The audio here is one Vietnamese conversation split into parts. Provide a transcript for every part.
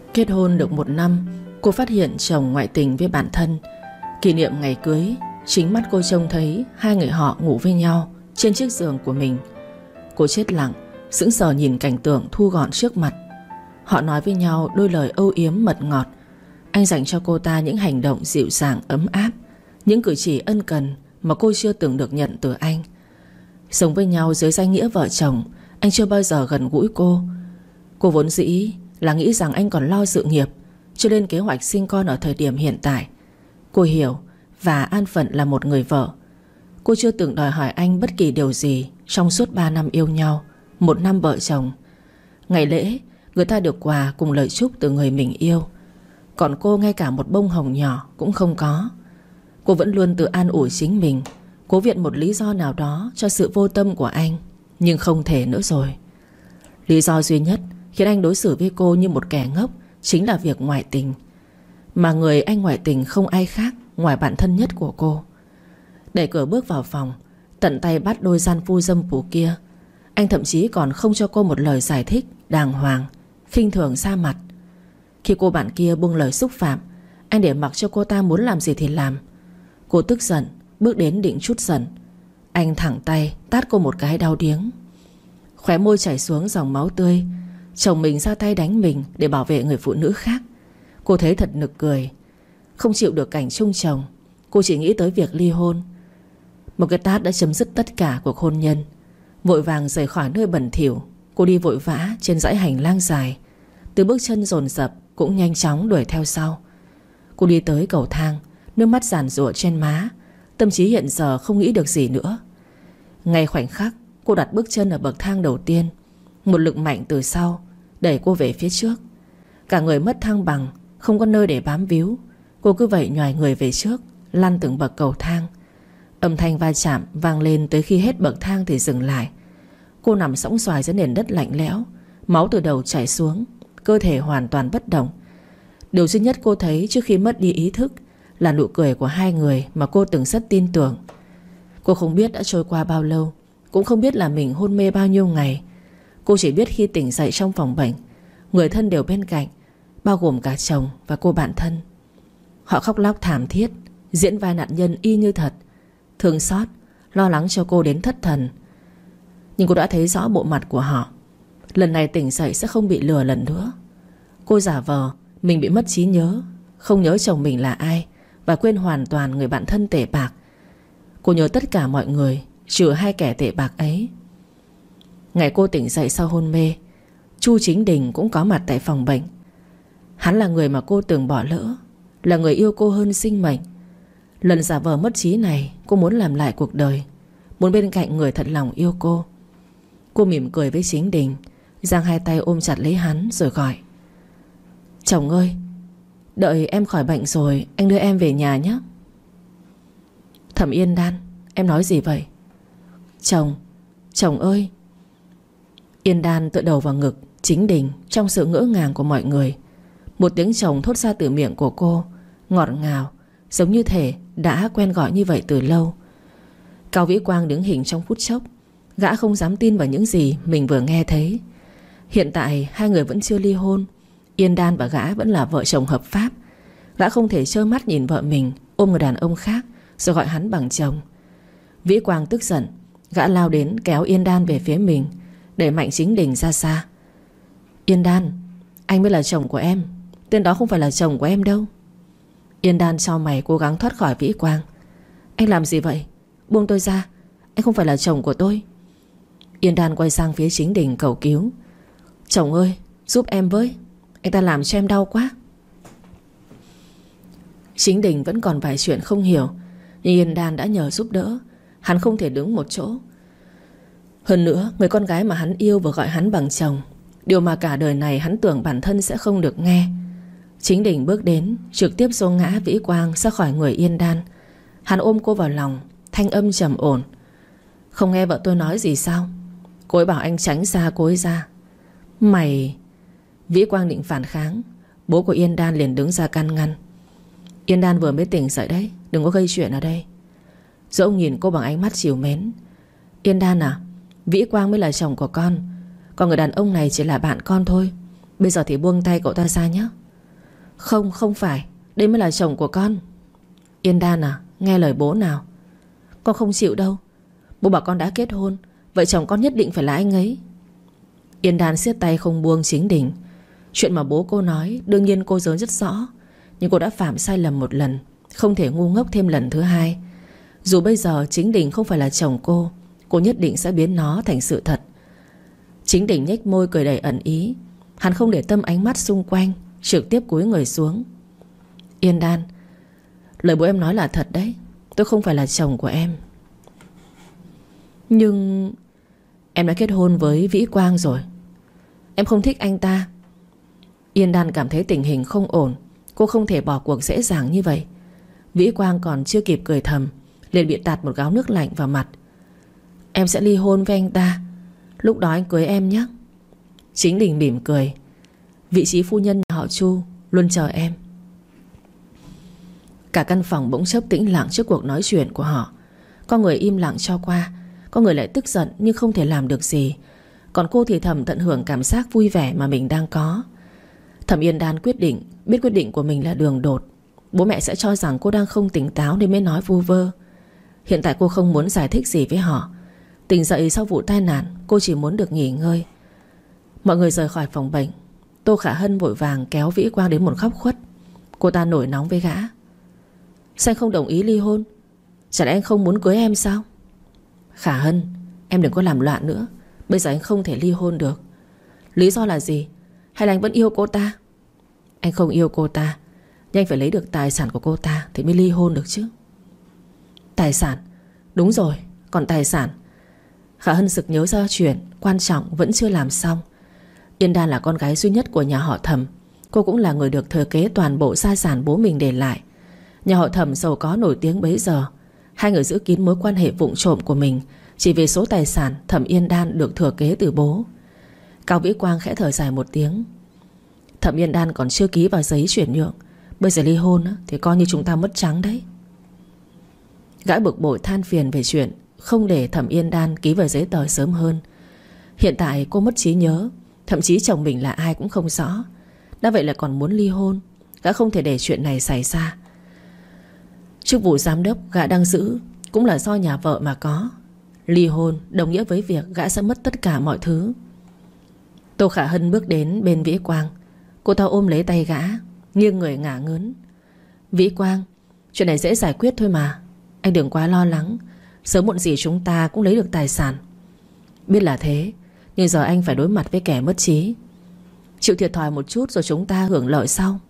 Kết hôn được 1 năm, cô phát hiện chồng ngoại tình với bạn thân. Kỷ niệm ngày cưới, chính mắt cô trông thấy hai người họ ngủ với nhau trên chiếc giường của mình. Cô chết lặng, sững sờ nhìn cảnh tượng thu gọn trước mặt. Họ nói với nhau đôi lời âu yếm mật ngọt. Anh dành cho cô ta những hành động dịu dàng ấm áp, những cử chỉ ân cần mà cô chưa từng được nhận từ anh. Sống với nhau dưới danh nghĩa vợ chồng, anh chưa bao giờ gần gũi cô. Cô vốn dĩ là nghĩ rằng anh còn lo sự nghiệp, chưa lên kế hoạch sinh con ở thời điểm hiện tại. Cô hiểu và an phận là một người vợ. Cô chưa từng đòi hỏi anh bất kỳ điều gì trong suốt 3 năm yêu nhau, 1 năm vợ chồng. Ngày lễ, người ta được quà cùng lời chúc từ người mình yêu, còn cô ngay cả một bông hồng nhỏ cũng không có. Cô vẫn luôn tự an ủi chính mình, cố viện một lý do nào đó cho sự vô tâm của anh. Nhưng không thể nữa rồi. Lý do duy nhất khiến anh đối xử với cô như một kẻ ngốc chính là việc ngoại tình. Mà người anh ngoại tình không ai khác ngoài bạn thân nhất của cô. Đẩy cửa bước vào phòng, tận tay bắt đôi gian phu dâm phụ kia. Anh thậm chí còn không cho cô một lời giải thích đàng hoàng, khinh thường ra mặt. Khi cô bạn kia buông lời xúc phạm, anh để mặc cho cô ta muốn làm gì thì làm. Cô tức giận, bước đến định trút giận. Anh thẳng tay tát cô một cái đau điếng. Khóe môi chảy xuống dòng máu tươi. Chồng mình ra tay đánh mình để bảo vệ người phụ nữ khác. Cô thấy thật nực cười. Không chịu được cảnh chung chồng, cô chỉ nghĩ tới việc ly hôn. Một cái tát đã chấm dứt tất cả cuộc hôn nhân. Vội vàng rời khỏi nơi bẩn thỉu, cô đi vội vã trên dãy hành lang dài. Từ bước chân dồn dập cũng nhanh chóng đuổi theo sau. Cô đi tới cầu thang, nước mắt giàn giụa trên má. Tâm trí hiện giờ không nghĩ được gì nữa. Ngay khoảnh khắc cô đặt bước chân ở bậc thang đầu tiên, một lực mạnh từ sau đẩy cô về phía trước. Cả người mất thăng bằng, không có nơi để bám víu. Cô cứ vậy nhoài người về trước, lăn từng bậc cầu thang. Âm thanh va chạm vang lên tới khi hết bậc thang thì dừng lại. Cô nằm sõng soài dưới nền đất lạnh lẽo, máu từ đầu chảy xuống, cơ thể hoàn toàn bất động. Điều duy nhất cô thấy trước khi mất đi ý thức là nụ cười của hai người mà cô từng rất tin tưởng. Cô không biết đã trôi qua bao lâu, cũng không biết là mình hôn mê bao nhiêu ngày. Cô chỉ biết khi tỉnh dậy trong phòng bệnh, người thân đều bên cạnh, bao gồm cả chồng và cô bạn thân. Họ khóc lóc thảm thiết, diễn vai nạn nhân y như thật, thương xót, lo lắng cho cô đến thất thần. Nhưng cô đã thấy rõ bộ mặt của họ. Lần này tỉnh dậy sẽ không bị lừa lần nữa. Cô giả vờ mình bị mất trí nhớ, không nhớ chồng mình là ai, và quên hoàn toàn người bạn thân tệ bạc. Cô nhớ tất cả mọi người trừ hai kẻ tệ bạc ấy. Ngày cô tỉnh dậy sau hôn mê, Chu Chính Đình cũng có mặt tại phòng bệnh. Hắn là người mà cô từng bỏ lỡ, là người yêu cô hơn sinh mệnh. Lần giả vờ mất trí này, cô muốn làm lại cuộc đời, muốn bên cạnh người thật lòng yêu cô. Cô mỉm cười với Chính Đình, giang hai tay ôm chặt lấy hắn rồi gọi: "Chồng ơi, đợi em khỏi bệnh rồi anh đưa em về nhà nhé." "Thẩm Yên Đan, em nói gì vậy?" Chồng ơi." Yên Đan tựa đầu vào ngực Chính Đình trong sự ngỡ ngàng của mọi người. Một tiếng chồng thốt ra từ miệng của cô, ngọt ngào, giống như thể đã quen gọi như vậy từ lâu. Cao Vĩ Quang đứng hình trong phút chốc. Gã không dám tin vào những gì mình vừa nghe thấy. Hiện tại hai người vẫn chưa ly hôn, Yên Đan và gã vẫn là vợ chồng hợp pháp. Gã không thể trơ mắt nhìn vợ mình ôm người đàn ông khác rồi gọi hắn bằng chồng. Vĩ Quang tức giận, gã lao đến kéo Yên Đan về phía mình, đẩy mạnh Chính Đình ra xa. "Yên Đan, anh mới là chồng của em, tên đó không phải là chồng của em đâu." Yên Đan chau mày cố gắng thoát khỏi Vĩ Quang. "Anh làm gì vậy? Buông tôi ra, anh không phải là chồng của tôi." Yên Đan quay sang phía Chính Đình cầu cứu: "Chồng ơi, giúp em với, anh ta làm cho em đau quá." Chính Đình vẫn còn vài chuyện không hiểu, nhưng Yên Đan đã nhờ giúp đỡ. Hắn không thể đứng một chỗ. Hơn nữa, người con gái mà hắn yêu vừa gọi hắn bằng chồng, điều mà cả đời này hắn tưởng bản thân sẽ không được nghe. Chính Đình bước đến, trực tiếp xô ngã Vĩ Quang ra khỏi người Yên Đan. Hắn ôm cô vào lòng, thanh âm trầm ổn: "Không nghe vợ tôi nói gì sao? Cô ấy bảo anh tránh xa cô ấy ra." "Mày..." Vĩ Quang định phản kháng, bố của Yên Đan liền đứng ra can ngăn: "Yên Đan vừa mới tỉnh dậy đấy, đừng có gây chuyện ở đây." Rồi ông nhìn cô bằng ánh mắt trìu mến: "Yên Đan à, Vĩ Quang mới là chồng của con, còn người đàn ông này chỉ là bạn con thôi. Bây giờ thì buông tay cậu ta ra nhé. Không, không phải. Đây mới là chồng của con. Yên Đan à, nghe lời bố nào. Con không chịu đâu. Bố bảo con đã kết hôn, vậy chồng con nhất định phải là anh ấy. Yên Đan siết tay không buông Chính Đình. Chuyện mà bố cô nói đương nhiên cô nhớ rất rõ, nhưng cô đã phạm sai lầm một lần, không thể ngu ngốc thêm lần thứ hai. Dù bây giờ Chính Đình không phải là chồng cô nhất định sẽ biến nó thành sự thật. Chính Đình nhếch môi cười đầy ẩn ý. Hắn không để tâm ánh mắt xung quanh, trực tiếp cúi người xuống. Yên Đan, lời bố em nói là thật đấy. Tôi không phải là chồng của em. Nhưng em đã kết hôn với Vĩ Quang rồi. Em không thích anh ta. Yên Đan cảm thấy tình hình không ổn. Cô không thể bỏ cuộc dễ dàng như vậy. Vĩ Quang còn chưa kịp cười thầm, liền bị tạt một gáo nước lạnh vào mặt. Em sẽ ly hôn với anh ta, lúc đó anh cưới em nhé. Chính Đình mỉm cười. Vị trí phu nhân nhà họ Chu luôn chờ em. Cả căn phòng bỗng chốc tĩnh lặng trước cuộc nói chuyện của họ. Có người im lặng cho qua, có người lại tức giận nhưng không thể làm được gì. Còn cô thì thầm tận hưởng cảm giác vui vẻ mà mình đang có. Thẩm Yên Đan biết quyết định của mình là đường đột. Bố mẹ sẽ cho rằng cô đang không tỉnh táo nên mới nói vu vơ. Hiện tại cô không muốn giải thích gì với họ. Tỉnh dậy sau vụ tai nạn, cô chỉ muốn được nghỉ ngơi. Mọi người rời khỏi phòng bệnh. Tô Khả Hân vội vàng kéo Vĩ Quang đến một góc khuất. Cô ta nổi nóng với gã. Sao anh không đồng ý ly hôn? Chả lẽ anh không muốn cưới em sao? Khả Hân, em đừng có làm loạn nữa. Bây giờ anh không thể ly hôn được. Lý do là gì? Hay là anh vẫn yêu cô ta? Anh không yêu cô ta, nhưng anh phải lấy được tài sản của cô ta thì mới ly hôn được chứ. Tài sản? Đúng rồi, còn tài sản. Khả Hân sực nhớ ra chuyện quan trọng vẫn chưa làm xong. Yên Đan là con gái duy nhất của nhà họ Thẩm. Cô cũng là người được thừa kế toàn bộ gia sản bố mình để lại. Nhà họ Thẩm giàu có nổi tiếng bấy giờ. Hai người giữ kín mối quan hệ vụng trộm của mình chỉ vì số tài sản Thẩm Yên Đan được thừa kế từ bố. Cao Vĩ Quang khẽ thở dài một tiếng. Thẩm Yên Đan còn chưa ký vào giấy chuyển nhượng, bây giờ ly hôn thì coi như chúng ta mất trắng đấy. Gã bực bội than phiền về chuyện không để Thẩm Yên Đan ký vào giấy tờ sớm hơn. Hiện tại cô mất trí nhớ, thậm chí chồng mình là ai cũng không rõ. Đã vậy là còn muốn ly hôn. Gã không thể để chuyện này xảy ra. Chức vụ giám đốc gã đang giữ cũng là do nhà vợ mà có. Ly hôn đồng nghĩa với việc gã sẽ mất tất cả mọi thứ. Tô Khả Hân bước đến bên Vĩ Quang. Cô ta ôm lấy tay gã, nghiêng người ngả ngớn. Vĩ Quang, chuyện này dễ giải quyết thôi mà. Anh đừng quá lo lắng. Sớm muộn gì chúng ta cũng lấy được tài sản. Biết là thế, nhưng giờ anh phải đối mặt với kẻ mất trí. Chịu thiệt thòi một chút rồi chúng ta hưởng lợi sau.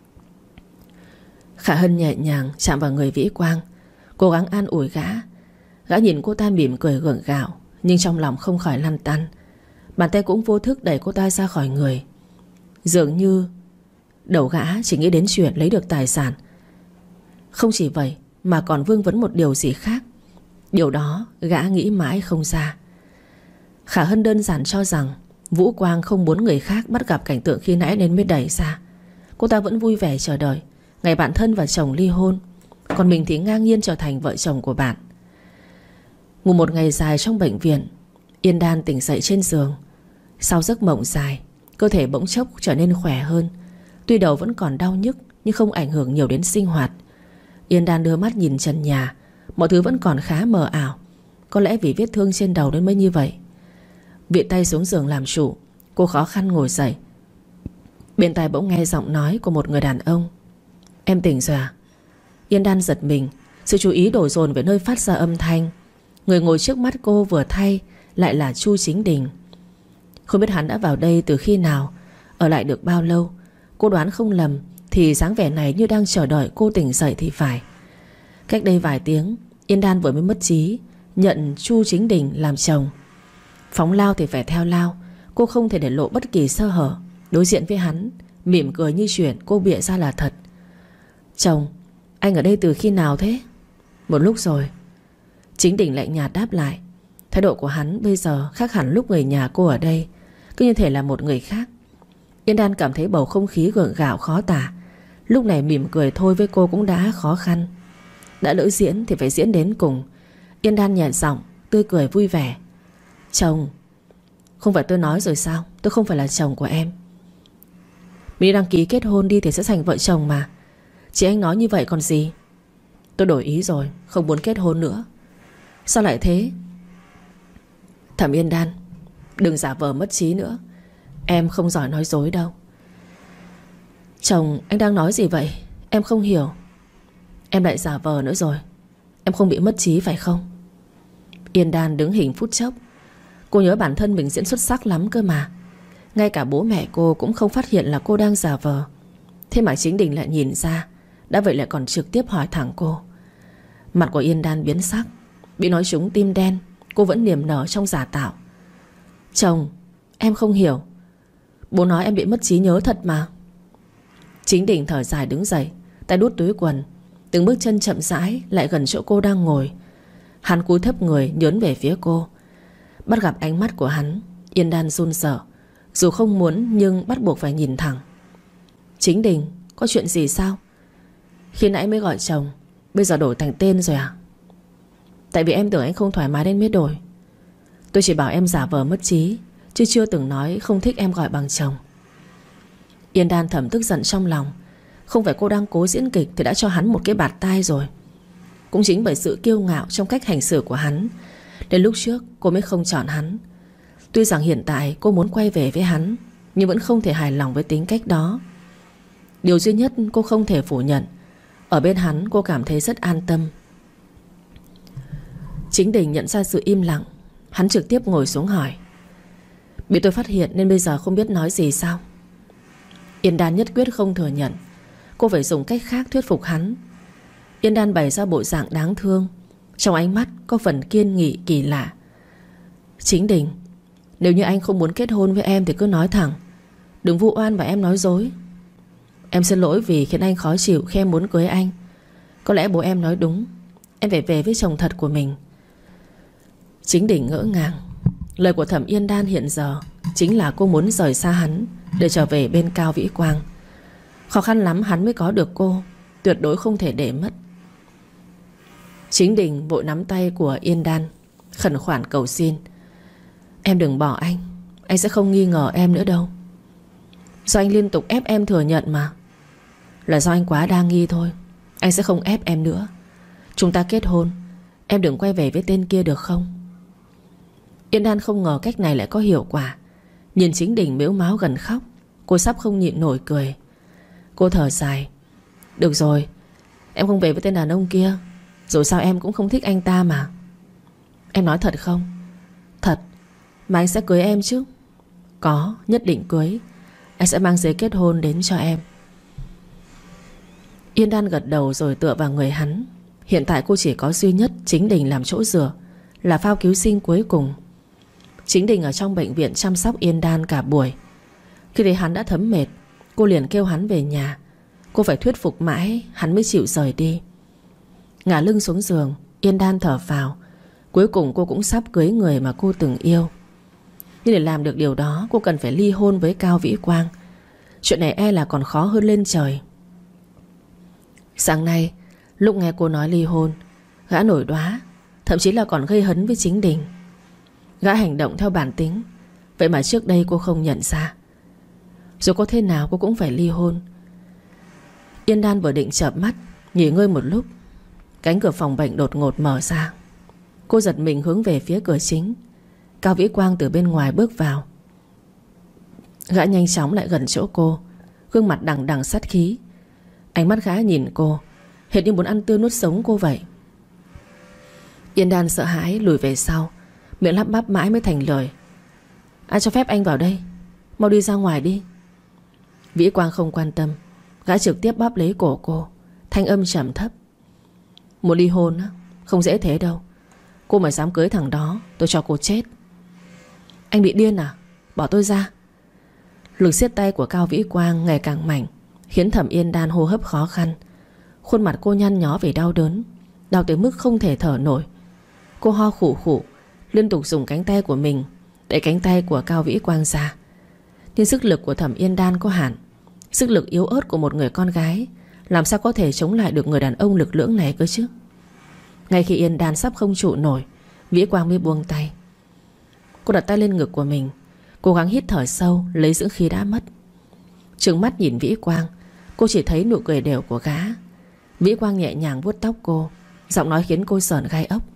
Khả Hân nhẹ nhàng chạm vào người Vĩ Quang, cố gắng an ủi gã. Gã nhìn cô ta mỉm cười gượng gạo, nhưng trong lòng không khỏi lăn tăn. Bàn tay cũng vô thức đẩy cô ta ra khỏi người. Dường như đầu gã chỉ nghĩ đến chuyện lấy được tài sản. Không chỉ vậy mà còn vương vấn một điều gì khác. Điều đó gã nghĩ mãi không ra. Khả Hân đơn giản cho rằng Vũ Quang không muốn người khác bắt gặp cảnh tượng khi nãy nên mới đẩy ra. Cô ta vẫn vui vẻ chờ đợi ngày bạn thân và chồng ly hôn, còn mình thì ngang nhiên trở thành vợ chồng của bạn. Ngủ một ngày dài trong bệnh viện, Yên Đan tỉnh dậy trên giường. Sau giấc mộng dài, cơ thể bỗng chốc trở nên khỏe hơn. Tuy đầu vẫn còn đau nhức nhưng không ảnh hưởng nhiều đến sinh hoạt. Yên Đan đưa mắt nhìn trần nhà. Mọi thứ vẫn còn khá mờ ảo. Có lẽ vì vết thương trên đầu nên mới như vậy. Viện tay xuống giường làm chủ, cô khó khăn ngồi dậy. Bên tai bỗng nghe giọng nói của một người đàn ông. Em tỉnh rồi à? Yên Đan giật mình. Sự chú ý đổ dồn về nơi phát ra âm thanh. Người ngồi trước mắt cô vừa thay lại là Chu Chính Đình. Không biết hắn đã vào đây từ khi nào, ở lại được bao lâu. Cô đoán không lầm thì dáng vẻ này như đang chờ đợi cô tỉnh dậy thì phải. Cách đây vài tiếng Yên Đan vừa mới mất trí, nhận Chu Chính Đình làm chồng. Phóng lao thì phải theo lao. Cô không thể để lộ bất kỳ sơ hở. Đối diện với hắn, mỉm cười như chuyện cô bịa ra là thật. Chồng, anh ở đây từ khi nào thế? Một lúc rồi. Chính Đình lạnh nhạt đáp lại. Thái độ của hắn bây giờ khác hẳn lúc người nhà cô ở đây, cứ như thể là một người khác. Yên Đan cảm thấy bầu không khí gượng gạo khó tả. Lúc này mỉm cười thôi với cô cũng đã khó khăn. Đã lỡ diễn thì phải diễn đến cùng. Yên Đan nhẹ giọng, tươi cười vui vẻ. Chồng, không phải tôi nói rồi sao, tôi không phải là chồng của em. Mình đi đăng ký kết hôn đi thì sẽ thành vợ chồng mà. Chị anh nói như vậy còn gì. Tôi đổi ý rồi, không muốn kết hôn nữa. Sao lại thế? Thẩm Yên Đan, đừng giả vờ mất trí nữa. Em không giỏi nói dối đâu. Chồng, anh đang nói gì vậy? Em không hiểu. Em lại giả vờ nữa rồi. Em không bị mất trí phải không? Yên Đan đứng hình phút chốc. Cô nhớ bản thân mình diễn xuất sắc lắm cơ mà. Ngay cả bố mẹ cô cũng không phát hiện là cô đang giả vờ. Thế mà chính Đình lại nhìn ra. Đã vậy lại còn trực tiếp hỏi thẳng cô. Mặt của Yên Đan biến sắc. Bị nói trúng tim đen. Cô vẫn niềm nở trong giả tạo. Chồng, em không hiểu. Bố nói em bị mất trí nhớ thật mà. Chính Đình thở dài đứng dậy, tay đút túi quần, từng bước chân chậm rãi lại gần chỗ cô đang ngồi. Hắn cúi thấp người nhớn về phía cô. Bắt gặp ánh mắt của hắn, Yên Đan run sợ. Dù không muốn nhưng bắt buộc phải nhìn thẳng. Chính Đình, có chuyện gì sao? Khi nãy mới gọi chồng, bây giờ đổi thành tên rồi à? Tại vì em tưởng anh không thoải mái nên mới đổi. Tôi chỉ bảo em giả vờ mất trí, chứ chưa từng nói không thích em gọi bằng chồng. Yên Đan thầm tức giận trong lòng. Không phải cô đang cố diễn kịch thì đã cho hắn một cái bạt tai rồi. Cũng chính bởi sự kiêu ngạo trong cách hành xử của hắn, đến lúc trước cô mới không chọn hắn. Tuy rằng hiện tại cô muốn quay về với hắn, nhưng vẫn không thể hài lòng với tính cách đó. Điều duy nhất cô không thể phủ nhận, ở bên hắn cô cảm thấy rất an tâm. Chính Đình nhận ra sự im lặng. Hắn trực tiếp ngồi xuống hỏi. Bị tôi phát hiện nên bây giờ không biết nói gì sao? Yên Đan nhất quyết không thừa nhận. Cô phải dùng cách khác thuyết phục hắn. Yên Đan bày ra bộ dạng đáng thương, trong ánh mắt có phần kiên nghị kỳ lạ. Chính Đình, nếu như anh không muốn kết hôn với em thì cứ nói thẳng, đừng vu oan và em nói dối. Em xin lỗi vì khiến anh khó chịu khi em muốn cưới anh. Có lẽ bố em nói đúng, em phải về với chồng thật của mình. Chính Đình ngỡ ngàng. Lời của Thẩm Yên Đan hiện giờ chính là cô muốn rời xa hắn để trở về bên Cao Vĩ Quang. Khó khăn lắm hắn mới có được cô, tuyệt đối không thể để mất. Chính Đình vội nắm tay của Yên Đan, khẩn khoản cầu xin. Em đừng bỏ anh sẽ không nghi ngờ em nữa đâu. Do anh liên tục ép em thừa nhận mà. Là do anh quá đa nghi thôi. Anh sẽ không ép em nữa. Chúng ta kết hôn, em đừng quay về với tên kia được không? Yên Đan không ngờ cách này lại có hiệu quả. Nhìn Chính Đình mếu máo gần khóc, cô sắp không nhịn nổi cười. Cô thở dài. Được rồi, em không về với tên đàn ông kia. Dù sao em cũng không thích anh ta mà. Em nói thật không? Thật. Mà anh sẽ cưới em chứ? Có, nhất định cưới. Anh sẽ mang giấy kết hôn đến cho em. Yên Đan gật đầu rồi tựa vào người hắn. Hiện tại cô chỉ có duy nhất Chính Đình làm chỗ dựa, là phao cứu sinh cuối cùng. Chính Đình ở trong bệnh viện chăm sóc Yên Đan cả buổi. Khi thấy hắn đã thấm mệt, cô liền kêu hắn về nhà. Cô phải thuyết phục mãi hắn mới chịu rời đi. Ngả lưng xuống giường, Yên Đan thở phào. Cuối cùng cô cũng sắp cưới người mà cô từng yêu. Nhưng để làm được điều đó, cô cần phải ly hôn với Cao Vĩ Quang. Chuyện này e là còn khó hơn lên trời. Sáng nay, lúc nghe cô nói ly hôn, gã nổi đoá, thậm chí là còn gây hấn với Chính Đình. Gã hành động theo bản tính, vậy mà trước đây cô không nhận ra. Dù có thế nào cô cũng phải ly hôn. Yên Đan vừa định chợp mắt nghỉ ngơi một lúc, cánh cửa phòng bệnh đột ngột mở ra. Cô giật mình hướng về phía cửa chính. Cao Vĩ Quang từ bên ngoài bước vào. Gã nhanh chóng lại gần chỗ cô, gương mặt đằng đằng sát khí. Ánh mắt gã nhìn cô hệt như muốn ăn tươi nuốt sống cô vậy. Yên Đan sợ hãi lùi về sau, miệng lắp bắp mãi mới thành lời. Ai cho phép anh vào đây? Mau đi ra ngoài đi. Vĩ Quang không quan tâm. Gã trực tiếp bóp lấy cổ cô, thanh âm trầm thấp. Muốn ly hôn á? Không dễ thế đâu. Cô mà dám cưới thằng đó, tôi cho cô chết. Anh bị điên à? Bỏ tôi ra. Lực siết tay của Cao Vĩ Quang ngày càng mạnh, khiến Thẩm Yên Đan hô hấp khó khăn. Khuôn mặt cô nhăn nhó vì đau đớn, đau tới mức không thể thở nổi. Cô ho khủ khủ, liên tục dùng cánh tay của mình đẩy cánh tay của Cao Vĩ Quang ra. Nhưng sức lực của Thẩm Yên Đan có hạn. Sức lực yếu ớt của một người con gái làm sao có thể chống lại được người đàn ông lực lưỡng này cơ chứ. Ngay khi Yên Đan sắp không trụ nổi, Vĩ Quang mới buông tay. Cô đặt tay lên ngực của mình, cố gắng hít thở sâu lấy dưỡng khí đã mất. trừng mắt nhìn Vĩ Quang. Cô chỉ thấy nụ cười đều của gã. Vĩ Quang nhẹ nhàng vuốt tóc cô, giọng nói khiến cô sởn gai ốc.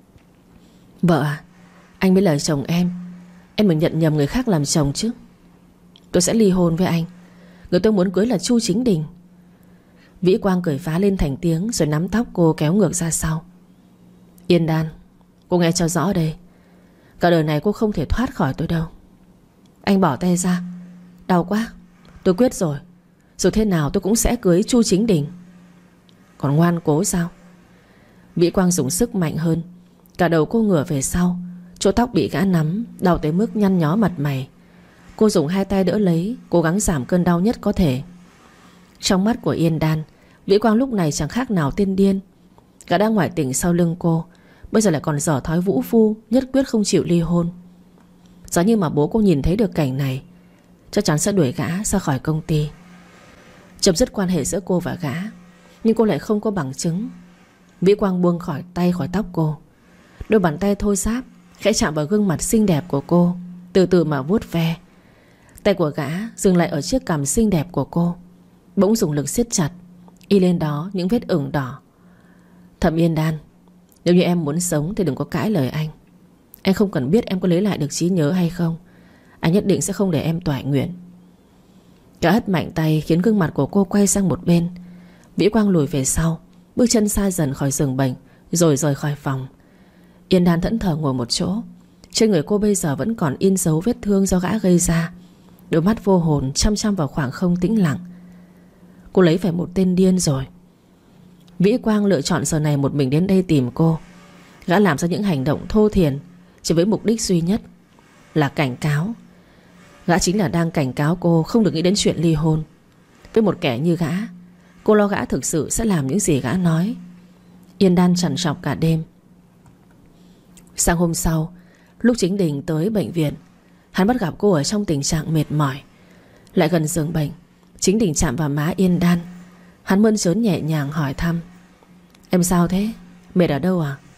Vợ à, anh mới là chồng em đừng nhận nhầm người khác làm chồng chứ. Tôi sẽ ly hôn với anh. Người tôi muốn cưới là Chu Chính Đình. Vĩ Quang cười phá lên thành tiếng, rồi nắm tóc cô kéo ngược ra sau. Yên Đan, cô nghe cho rõ đây. Cả đời này cô không thể thoát khỏi tôi đâu. Anh bỏ tay ra. Đau quá. Tôi quyết rồi. Dù thế nào tôi cũng sẽ cưới Chu Chính Đình. Còn ngoan cố sao? Vĩ Quang dùng sức mạnh hơn. Cả đầu cô ngửa về sau. Chỗ tóc bị gã nắm đau tới mức nhăn nhó mặt mày. Cô dùng hai tay đỡ lấy, cố gắng giảm cơn đau nhất có thể. Trong mắt của Yên Đan, Vĩ Quang lúc này chẳng khác nào tiên điên. Gã đang ngoại tình sau lưng cô, bây giờ lại còn dở thói vũ phu, nhất quyết không chịu ly hôn. Giá như mà bố cô nhìn thấy được cảnh này, chắc chắn sẽ đuổi gã ra khỏi công ty, chấm dứt quan hệ giữa cô và gã. Nhưng cô lại không có bằng chứng. Vĩ Quang buông khỏi tóc cô. Đôi bàn tay thô ráp khẽ chạm vào gương mặt xinh đẹp của cô, từ từ mà vuốt ve. Tay của gã dừng lại ở chiếc cằm xinh đẹp của cô, bỗng dùng lực siết chặt, y lên đó những vết ửng đỏ. Thẩm Yên Đan, nếu như em muốn sống thì đừng có cãi lời anh. Anh không cần biết em có lấy lại được trí nhớ hay không. Anh nhất định sẽ không để em toại nguyện. Gã hất mạnh tay khiến gương mặt của cô quay sang một bên. Vĩ Quang lùi về sau, bước chân xa dần khỏi giường bệnh, rồi rời khỏi phòng. Yên Đan thẫn thờ ngồi một chỗ. Trên người cô bây giờ vẫn còn in dấu vết thương do gã gây ra. Đôi mắt vô hồn chăm chăm vào khoảng không tĩnh lặng. Cô lấy phải một tên điên rồi. Vĩ Quang lựa chọn giờ này một mình đến đây tìm cô. Gã làm ra những hành động thô thiển chỉ với mục đích duy nhất là cảnh cáo. Gã chính là đang cảnh cáo cô không được nghĩ đến chuyện ly hôn. Với một kẻ như gã, cô lo gã thực sự sẽ làm những gì gã nói. Yên Đan trằn trọc cả đêm. Sáng hôm sau, lúc Chính Đình tới bệnh viện, hắn bắt gặp cô ở trong tình trạng mệt mỏi. Lại gần giường bệnh, Chính Đình chạm vào má Yên Đan. Hắn mơn trớn nhẹ nhàng hỏi thăm: Em sao thế? Mệt ở đâu à?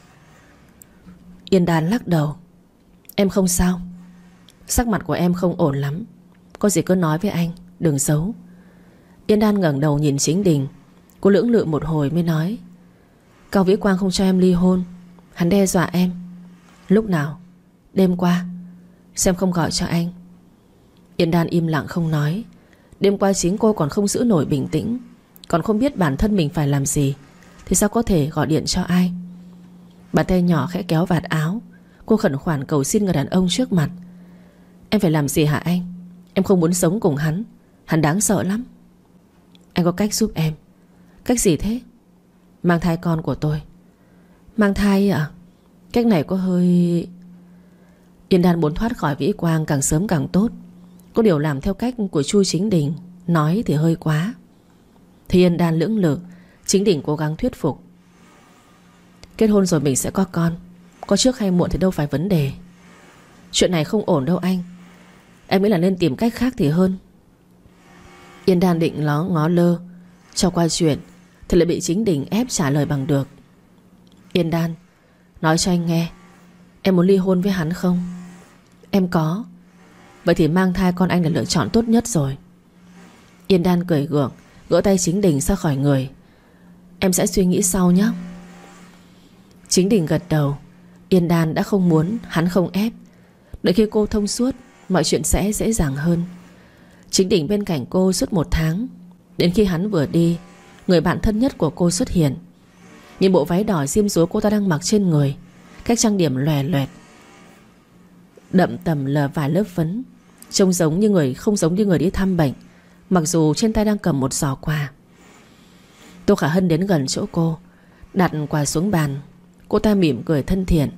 Yên Đan lắc đầu: Em không sao. Sắc mặt của em không ổn lắm. Có gì cứ nói với anh, đừng giấu. Yên Đan ngẩng đầu nhìn Chính Đình. Cô lưỡng lự một hồi mới nói: Cao Vĩ Quang không cho em ly hôn. Hắn đe dọa em. Lúc nào? Đêm qua. Xem không gọi cho anh. Yên Đan im lặng không nói. Đêm qua chính cô còn không giữ nổi bình tĩnh, còn không biết bản thân mình phải làm gì, thì sao có thể gọi điện cho ai. Bàn tay nhỏ khẽ kéo vạt áo. Cô khẩn khoản cầu xin người đàn ông trước mặt: Em phải làm gì hả anh? Em không muốn sống cùng hắn. Hắn đáng sợ lắm. Anh có cách giúp em. Cách gì thế? Mang thai con của tôi. Mang thai à? Cách này có hơi... Yên Đan muốn thoát khỏi Vĩ Quang càng sớm càng tốt. Có điều làm theo cách của Chu Chính Đình nói thì hơi quá. Thì Yên Đan lưỡng lự. Chính Đình cố gắng thuyết phục: Kết hôn rồi mình sẽ có con. Có trước hay muộn thì đâu phải vấn đề. Chuyện này không ổn đâu anh. Em nghĩ là nên tìm cách khác thì hơn. Yên Đan định ngó lơ cho qua chuyện, thì lại bị Chính Đình ép trả lời bằng được. Yên Đan, nói cho anh nghe, em muốn ly hôn với hắn không? Em có. Vậy thì mang thai con anh là lựa chọn tốt nhất rồi. Yên Đan cười gượng, gỡ tay Chính Đình ra khỏi người. Em sẽ suy nghĩ sau nhé. Chính Đình gật đầu. Yên Đan đã không muốn, hắn không ép. Đợi khi cô thông suốt, mọi chuyện sẽ dễ dàng hơn. Chính Đình bên cạnh cô suốt 1 tháng. Đến khi hắn vừa đi, người bạn thân nhất của cô xuất hiện. Nhìn bộ váy đỏ diêm dúa cô ta đang mặc trên người, cách trang điểm lòe loẹt, đậm tầm lờ vài lớp phấn, trông giống như người không giống như người đi thăm bệnh, mặc dù trên tay đang cầm một giỏ quà. Tô Khả Hân đến gần chỗ cô, đặt quà xuống bàn. Cô ta mỉm cười thân thiện: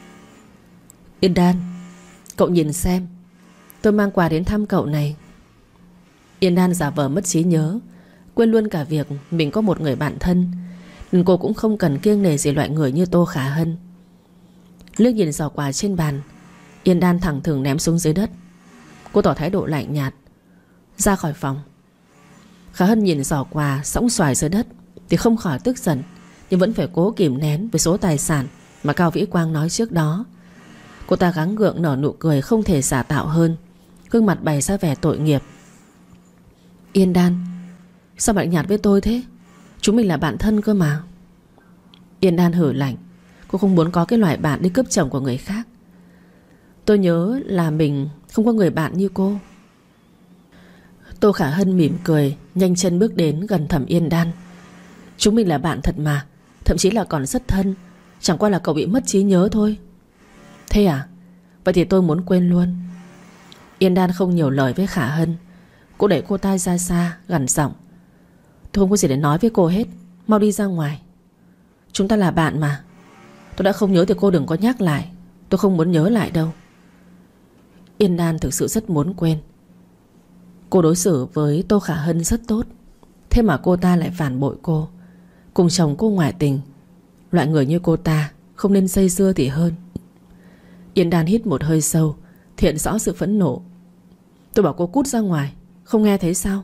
Yên Đan, cậu nhìn xem, tôi mang quà đến thăm cậu này. Yên Đan giả vờ mất trí nhớ, quên luôn cả việc mình có một người bạn thân, nên cô cũng không cần kiêng nể gì loại người như Tô Khả Hân. Liếc nhìn giỏ quà trên bàn, Yên Đan thẳng thừng ném xuống dưới đất. Cô tỏ thái độ lạnh nhạt, ra khỏi phòng. Khả Hân nhìn giỏ quà sõng xoài dưới đất thì không khỏi tức giận, nhưng vẫn phải cố kìm nén với số tài sản mà Cao Vĩ Quang nói trước đó. Cô ta gắng gượng nở nụ cười không thể giả tạo hơn, gương mặt bày ra vẻ tội nghiệp. Yên Đan, sao bạn nhạt với tôi thế? Chúng mình là bạn thân cơ mà. Yên Đan hử lạnh. Cô không muốn có cái loại bạn đi cướp chồng của người khác. Tôi nhớ là mình không có người bạn như cô. Tô Khả Hân mỉm cười, nhanh chân bước đến gần Thẩm Yên Đan. Chúng mình là bạn thật mà, thậm chí là còn rất thân. Chẳng qua là cậu bị mất trí nhớ thôi. Thế à? Vậy thì tôi muốn quên luôn. Yên Đan không nhiều lời với Khả Hân. Cô đẩy cô ta ra xa, gằn giọng. Tôi không có gì để nói với cô hết. Mau đi ra ngoài. Chúng ta là bạn mà. Tôi đã không nhớ thì cô đừng có nhắc lại. Tôi không muốn nhớ lại đâu. Yên Đan thực sự rất muốn quên. Cô đối xử với Tô Khả Hân rất tốt, thế mà cô ta lại phản bội cô. Cùng chồng cô ngoại tình. Loại người như cô ta không nên dây dưa thì hơn. Yên Đan hít một hơi sâu, hiện rõ sự phẫn nộ. Tôi bảo cô cút ra ngoài, không nghe thấy sao?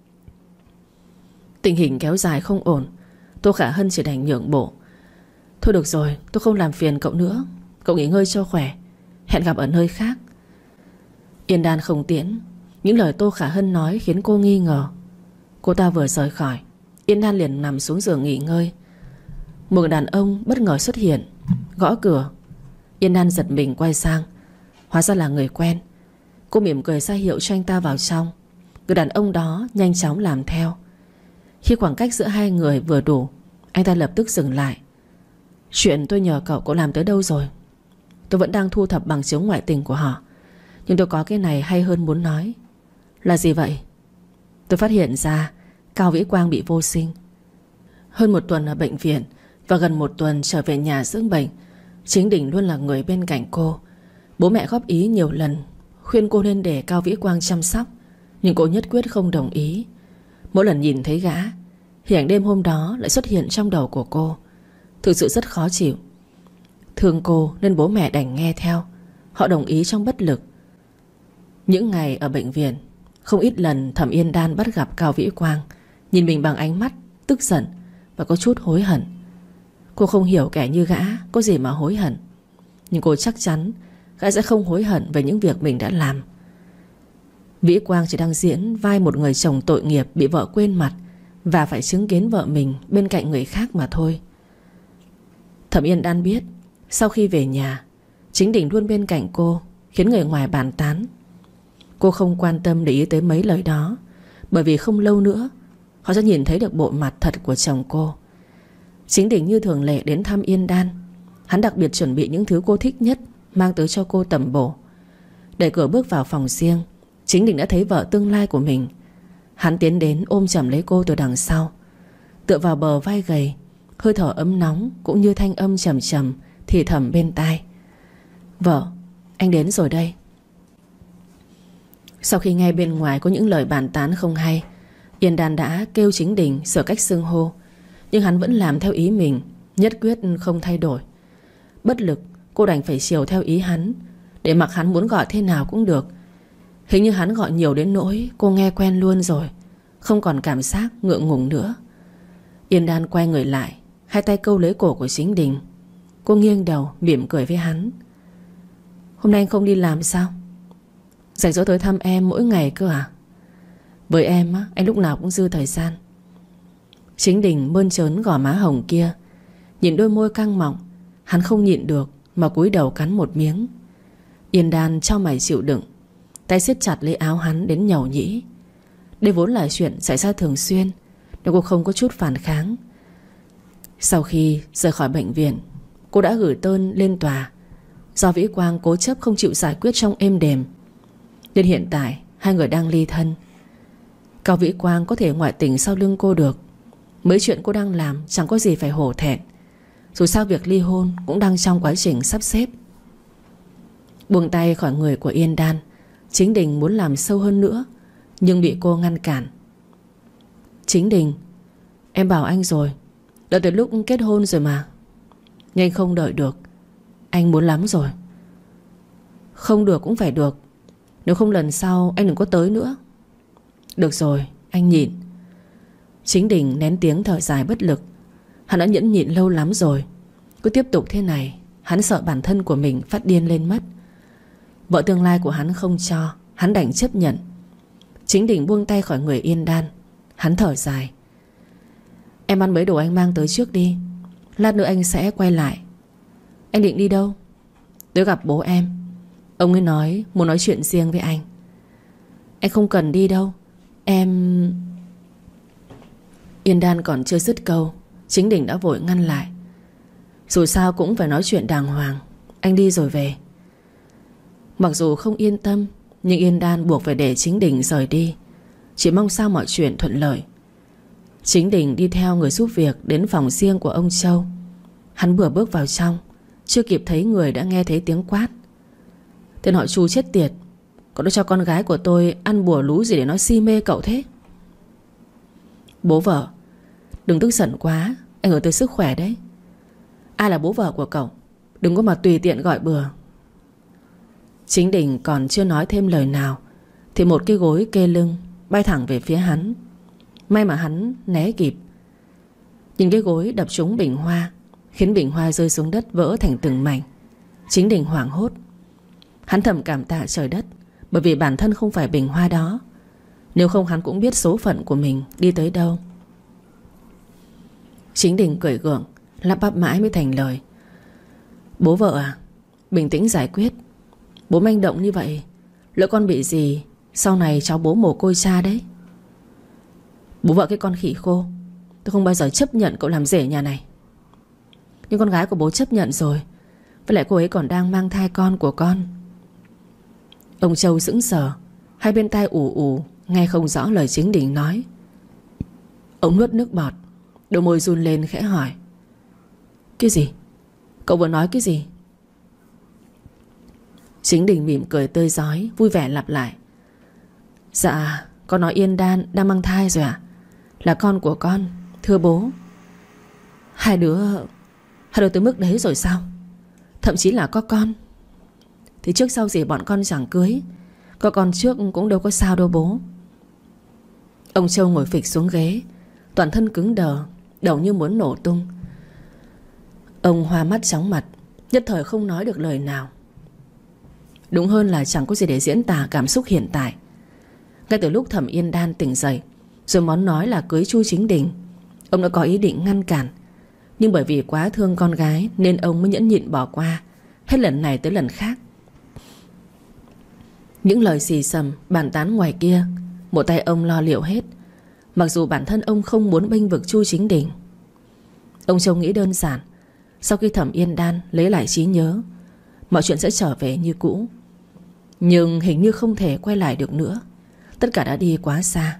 Tình hình kéo dài không ổn. Tô Khả Hân chỉ đành nhượng bộ. Thôi được rồi, tôi không làm phiền cậu nữa. Cậu nghỉ ngơi cho khỏe. Hẹn gặp ở nơi khác. Yên Đan không tiễn. Những lời Tô Khả Hân nói khiến cô nghi ngờ. Cô ta vừa rời khỏi, Yên Đan liền nằm xuống giường nghỉ ngơi. Một người đàn ông bất ngờ xuất hiện, gõ cửa. Yên Đan giật mình quay sang. Hóa ra là người quen. Cô mỉm cười ra hiệu cho anh ta vào trong. Người đàn ông đó nhanh chóng làm theo. Khi khoảng cách giữa hai người vừa đủ, anh ta lập tức dừng lại. Chuyện tôi nhờ cậu làm tới đâu rồi? Tôi vẫn đang thu thập bằng chứng ngoại tình của họ, nhưng tôi có cái này hay hơn muốn nói. Là gì vậy? Tôi phát hiện ra Cao Vĩ Quang bị vô sinh. Hơn một tuần ở bệnh viện và gần một tuần trở về nhà dưỡng bệnh, Chính Đình luôn là người bên cạnh cô. Bố mẹ góp ý nhiều lần, khuyên cô nên để Cao Vĩ Quang chăm sóc, nhưng cô nhất quyết không đồng ý. Mỗi lần nhìn thấy gã, hình ảnh đêm hôm đó lại xuất hiện trong đầu của cô. Thực sự rất khó chịu. Thương cô nên bố mẹ đành nghe theo. Họ đồng ý trong bất lực. Những ngày ở bệnh viện, không ít lần Thẩm Yên Đan bắt gặp Cao Vĩ Quang nhìn mình bằng ánh mắt tức giận và có chút hối hận. Cô không hiểu kẻ như gã có gì mà hối hận, nhưng cô chắc chắn gã sẽ không hối hận về những việc mình đã làm. Vĩ Quang chỉ đang diễn vai một người chồng tội nghiệp bị vợ quên mặt và phải chứng kiến vợ mình bên cạnh người khác mà thôi. Thẩm Yên Đan biết sau khi về nhà, Chính Đình luôn bên cạnh cô, khiến người ngoài bàn tán. Cô không quan tâm để ý tới mấy lời đó, bởi vì không lâu nữa họ sẽ nhìn thấy được bộ mặt thật của chồng cô. Chính Đình như thường lệ đến thăm Yên Đan. Hắn đặc biệt chuẩn bị những thứ cô thích nhất, mang tới cho cô tẩm bổ. Đẩy cửa bước vào phòng riêng, Chính Đình đã thấy vợ tương lai của mình. Hắn tiến đến ôm chầm lấy cô từ đằng sau, tựa vào bờ vai gầy. Hơi thở ấm nóng cũng như thanh âm trầm trầm thì thầm bên tai. Vợ, anh đến rồi đây. Sau khi nghe bên ngoài có những lời bàn tán không hay, Yên Đan đã kêu Chính Đình sửa cách xưng hô, nhưng hắn vẫn làm theo ý mình, nhất quyết không thay đổi. Bất lực, cô đành phải chiều theo ý hắn, để mặc hắn muốn gọi thế nào cũng được. Hình như hắn gọi nhiều đến nỗi cô nghe quen luôn rồi, không còn cảm giác ngượng ngùng nữa. Yên Đan quay người lại, hai tay câu lấy cổ của Chính Đình. Cô nghiêng đầu mỉm cười với hắn. Hôm nay anh không đi làm sao? Rảnh rỗi tới thăm em mỗi ngày cơ à? Với em á, anh lúc nào cũng dư thời gian. Chính Đình mơn trớn gò má hồng kia, nhìn đôi môi căng mọng, hắn không nhịn được mà cúi đầu cắn một miếng. Yên Đan chau mày chịu đựng, tay siết chặt lấy áo hắn đến nhầu nhĩ. Đây vốn là chuyện xảy ra thường xuyên, nên cô không có chút phản kháng. Sau khi rời khỏi bệnh viện, cô đã gửi đơn lên tòa, do Vĩ Quang cố chấp không chịu giải quyết trong êm đềm, nên hiện tại hai người đang ly thân. Cao Vĩ Quang có thể ngoại tình sau lưng cô được. Mấy chuyện cô đang làm chẳng có gì phải hổ thẹn. Dù sao việc ly hôn cũng đang trong quá trình sắp xếp. Buông tay khỏi người của Yên Đan, Chính Đình muốn làm sâu hơn nữa, nhưng bị cô ngăn cản. Chính Đình, em bảo anh rồi, đợi tới lúc kết hôn rồi mà. Nhưng anh không đợi được. Anh muốn lắm rồi. Không được cũng phải được. Nếu không lần sau anh đừng có tới nữa. Được rồi, anh nhịn. Chính Đình nén tiếng thở dài bất lực. Hắn đã nhẫn nhịn lâu lắm rồi. Cứ tiếp tục thế này, hắn sợ bản thân của mình phát điên lên mất. Vợ tương lai của hắn không cho, hắn đành chấp nhận. Chính Đình buông tay khỏi người Yên Đan. Hắn thở dài. Em ăn mấy đồ anh mang tới trước đi, lát nữa anh sẽ quay lại. Anh định đi đâu? Tới gặp bố em. Ông ấy nói muốn nói chuyện riêng với anh. Anh không cần đi đâu. Em... Yên Đan còn chưa dứt câu, Chính Đình đã vội ngăn lại. Dù sao cũng phải nói chuyện đàng hoàng. Anh đi rồi về. Mặc dù không yên tâm, nhưng Yên Đan buộc phải để Chính Đình rời đi, chỉ mong sao mọi chuyện thuận lợi. Chính Đình đi theo người giúp việc đến phòng riêng của ông Châu. Hắn vừa bước vào trong, chưa kịp thấy người đã nghe thấy tiếng quát. Tên họ Chu chết tiệt, cậu đã cho con gái của tôi ăn bùa lú gì để nó si mê cậu thế? Bố vợ, đừng tức giận quá, ảnh hưởng tới sức khỏe đấy. Ai là bố vợ của cậu? Đừng có mà tùy tiện gọi bừa. Chính Đình còn chưa nói thêm lời nào thì một cái gối kê lưng bay thẳng về phía hắn. May mà hắn né kịp. Nhìn cái gối đập trúng bình hoa, khiến bình hoa rơi xuống đất vỡ thành từng mảnh. Chính Đình hoảng hốt. Hắn thầm cảm tạ trời đất, bởi vì bản thân không phải bình hoa đó. Nếu không hắn cũng biết số phận của mình đi tới đâu. Chính Đình cười gượng, lắp bắp mãi mới thành lời. Bố vợ à, bình tĩnh giải quyết. Bố manh động như vậy, lỡ con bị gì, sau này cháu bố mồ côi cha đấy. Bố vợ cái con khỉ khô, tôi không bao giờ chấp nhận cậu làm rể nhà này. Nhưng con gái của bố chấp nhận rồi, với lại cô ấy còn đang mang thai con của con. Ông Châu sững sờ, hai bên tai ù ù, nghe không rõ lời Chính Đình nói. Ông nuốt nước bọt, đôi môi run lên khẽ hỏi. Cái gì? Cậu vừa nói cái gì? Chính Đình mỉm cười tươi rói, vui vẻ lặp lại. Dạ, con nói Yên Đan đang mang thai rồi ạ. Là con của con, thưa bố. Hai đứa tới mức đấy rồi sao? Thậm chí là có con. Thì trước sau gì bọn con chẳng cưới. Có con trước cũng đâu có sao đâu bố. Ông Châu ngồi phịch xuống ghế, toàn thân cứng đờ, đầu như muốn nổ tung. Ông hoa mắt chóng mặt, nhất thời không nói được lời nào. Đúng hơn là chẳng có gì để diễn tả cảm xúc hiện tại. Ngay từ lúc Thẩm Yên Đan tỉnh dậy rồi món nói là cưới Chu Chính Đình, ông đã có ý định ngăn cản. Nhưng bởi vì quá thương con gái nên ông mới nhẫn nhịn bỏ qua, hết lần này tới lần khác. Những lời xì xầm bàn tán ngoài kia, một tay ông lo liệu hết. Mặc dù bản thân ông không muốn bênh vực Chu Chính Đình. Ông Châu nghĩ đơn giản, sau khi Thẩm Yên Đan lấy lại trí nhớ, mọi chuyện sẽ trở về như cũ. Nhưng hình như không thể quay lại được nữa. Tất cả đã đi quá xa.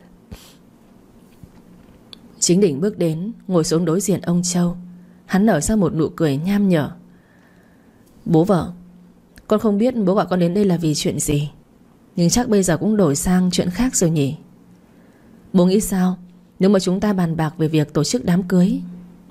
Chính Đình bước đến, ngồi xuống đối diện ông Châu. Hắn nở ra một nụ cười nham nhở. Bố vợ, con không biết bố gọi con đến đây là vì chuyện gì, nhưng chắc bây giờ cũng đổi sang chuyện khác rồi nhỉ. Bố nghĩ sao nếu mà chúng ta bàn bạc về việc tổ chức đám cưới?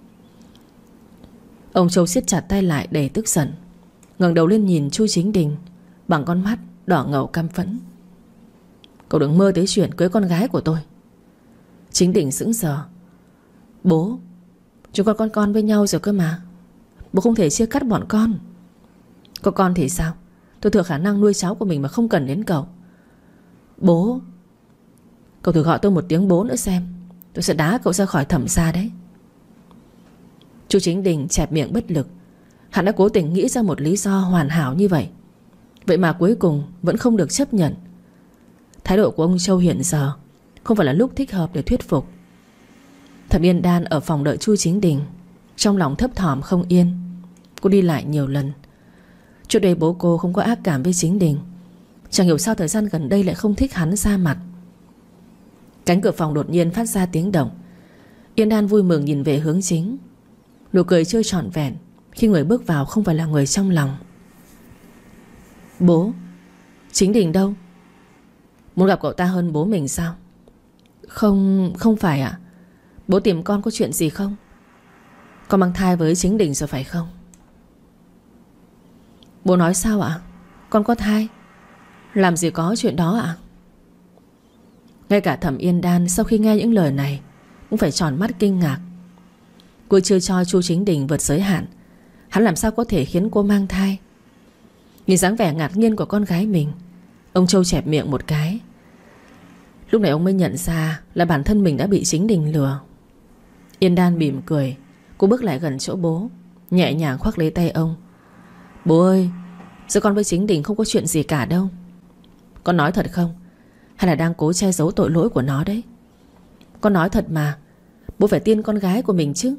Ông Châu siết chặt tay lại đầy tức giận, ngẩng đầu lên nhìn Chu Chính Đình bằng con mắt đỏ ngầu căm phẫn. Cậu đừng mơ tới chuyện cưới con gái của tôi. Chính Đình sững sờ. Bố, chúng con với nhau rồi cơ mà. Bố không thể chia cắt bọn con. Có con thì sao? Tôi thừa khả năng nuôi cháu của mình mà không cần đến cậu. Bố, cậu thử gọi tôi một tiếng bố nữa xem. Tôi sẽ đá cậu ra khỏi Thẩm gia đấy. Chu Chính Đình chẹp miệng bất lực. Hắn đã cố tình nghĩ ra một lý do hoàn hảo như vậy, vậy mà cuối cùng vẫn không được chấp nhận. Thái độ của ông Châu hiện giờ không phải là lúc thích hợp để thuyết phục. Thẩm Yên Đan ở phòng đợi Chu Chính Đình, trong lòng thấp thỏm không yên. Cô đi lại nhiều lần. Trước đây bố cô không có ác cảm với Chính Đình, chẳng hiểu sao thời gian gần đây lại không thích hắn ra mặt. Cánh cửa phòng đột nhiên phát ra tiếng động. Yên Đan vui mừng nhìn về hướng chính. Nụ cười chưa trọn vẹn khi người bước vào không phải là người trong lòng. Bố, Chính Đình đâu? Muốn gặp cậu ta hơn bố mình sao? Không phải ạ. Bố tìm con có chuyện gì không? Con mang thai với Chính Đình rồi phải không? Bố nói sao ạ? Con có thai? Làm gì có chuyện đó ạ? Ngay cả Thẩm Yên Đan sau khi nghe những lời này cũng phải tròn mắt kinh ngạc. Cô chưa cho Chu Chính Đình vượt giới hạn, hắn làm sao có thể khiến cô mang thai? Nhìn dáng vẻ ngạc nhiên của con gái mình, ông Châu chẹp miệng một cái. Lúc này ông mới nhận ra là bản thân mình đã bị chính Đình lừa. Yên Đan mỉm cười. Cô bước lại gần chỗ bố, nhẹ nhàng khoác lấy tay ông. Bố ơi, giữa con với chính Đình không có chuyện gì cả đâu. Con nói thật không? Hay là đang cố che giấu tội lỗi của nó đấy? Con nói thật mà. Bố phải tin con gái của mình chứ.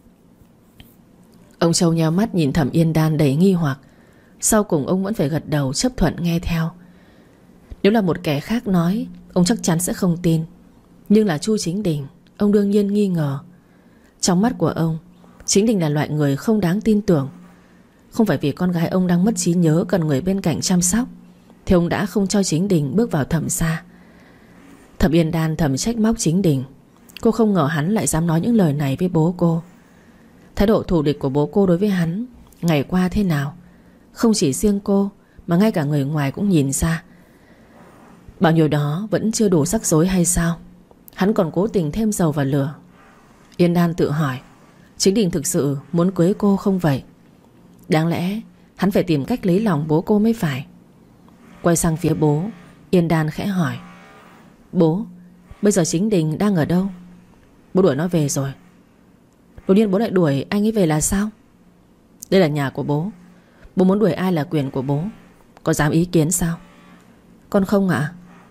Ông Châu nheo mắt nhìn Thẩm Yên Đan đầy nghi hoặc. Sau cùng ông vẫn phải gật đầu chấp thuận nghe theo. Nếu là một kẻ khác nói, ông chắc chắn sẽ không tin. Nhưng là Chu Chính Đình, ông đương nhiên nghi ngờ. Trong mắt của ông, Chính Đình là loại người không đáng tin tưởng. Không phải vì con gái ông đang mất trí nhớ, cần người bên cạnh chăm sóc, thì ông đã không cho Chính Đình bước vào Thẩm gia. Thẩm Yên Đan thầm trách móc Chính Đình. Cô không ngờ hắn lại dám nói những lời này với bố cô. Thái độ thù địch của bố cô đối với hắn ngày qua thế nào, không chỉ riêng cô mà ngay cả người ngoài cũng nhìn ra. Bao nhiêu đó vẫn chưa đủ rắc rối hay sao? Hắn còn cố tình thêm dầu vào lửa. Yên Đan tự hỏi, Chính Đình thực sự muốn cưới cô không vậy? Đáng lẽ hắn phải tìm cách lấy lòng bố cô mới phải. Quay sang phía bố, Yên Đan khẽ hỏi, bố, bây giờ Chính Đình đang ở đâu? Bố đuổi nó về rồi. Đột nhiên bố lại đuổi anh ấy về là sao? Đây là nhà của bố. Bố muốn đuổi ai là quyền của bố. Có dám ý kiến sao? Con không ạ.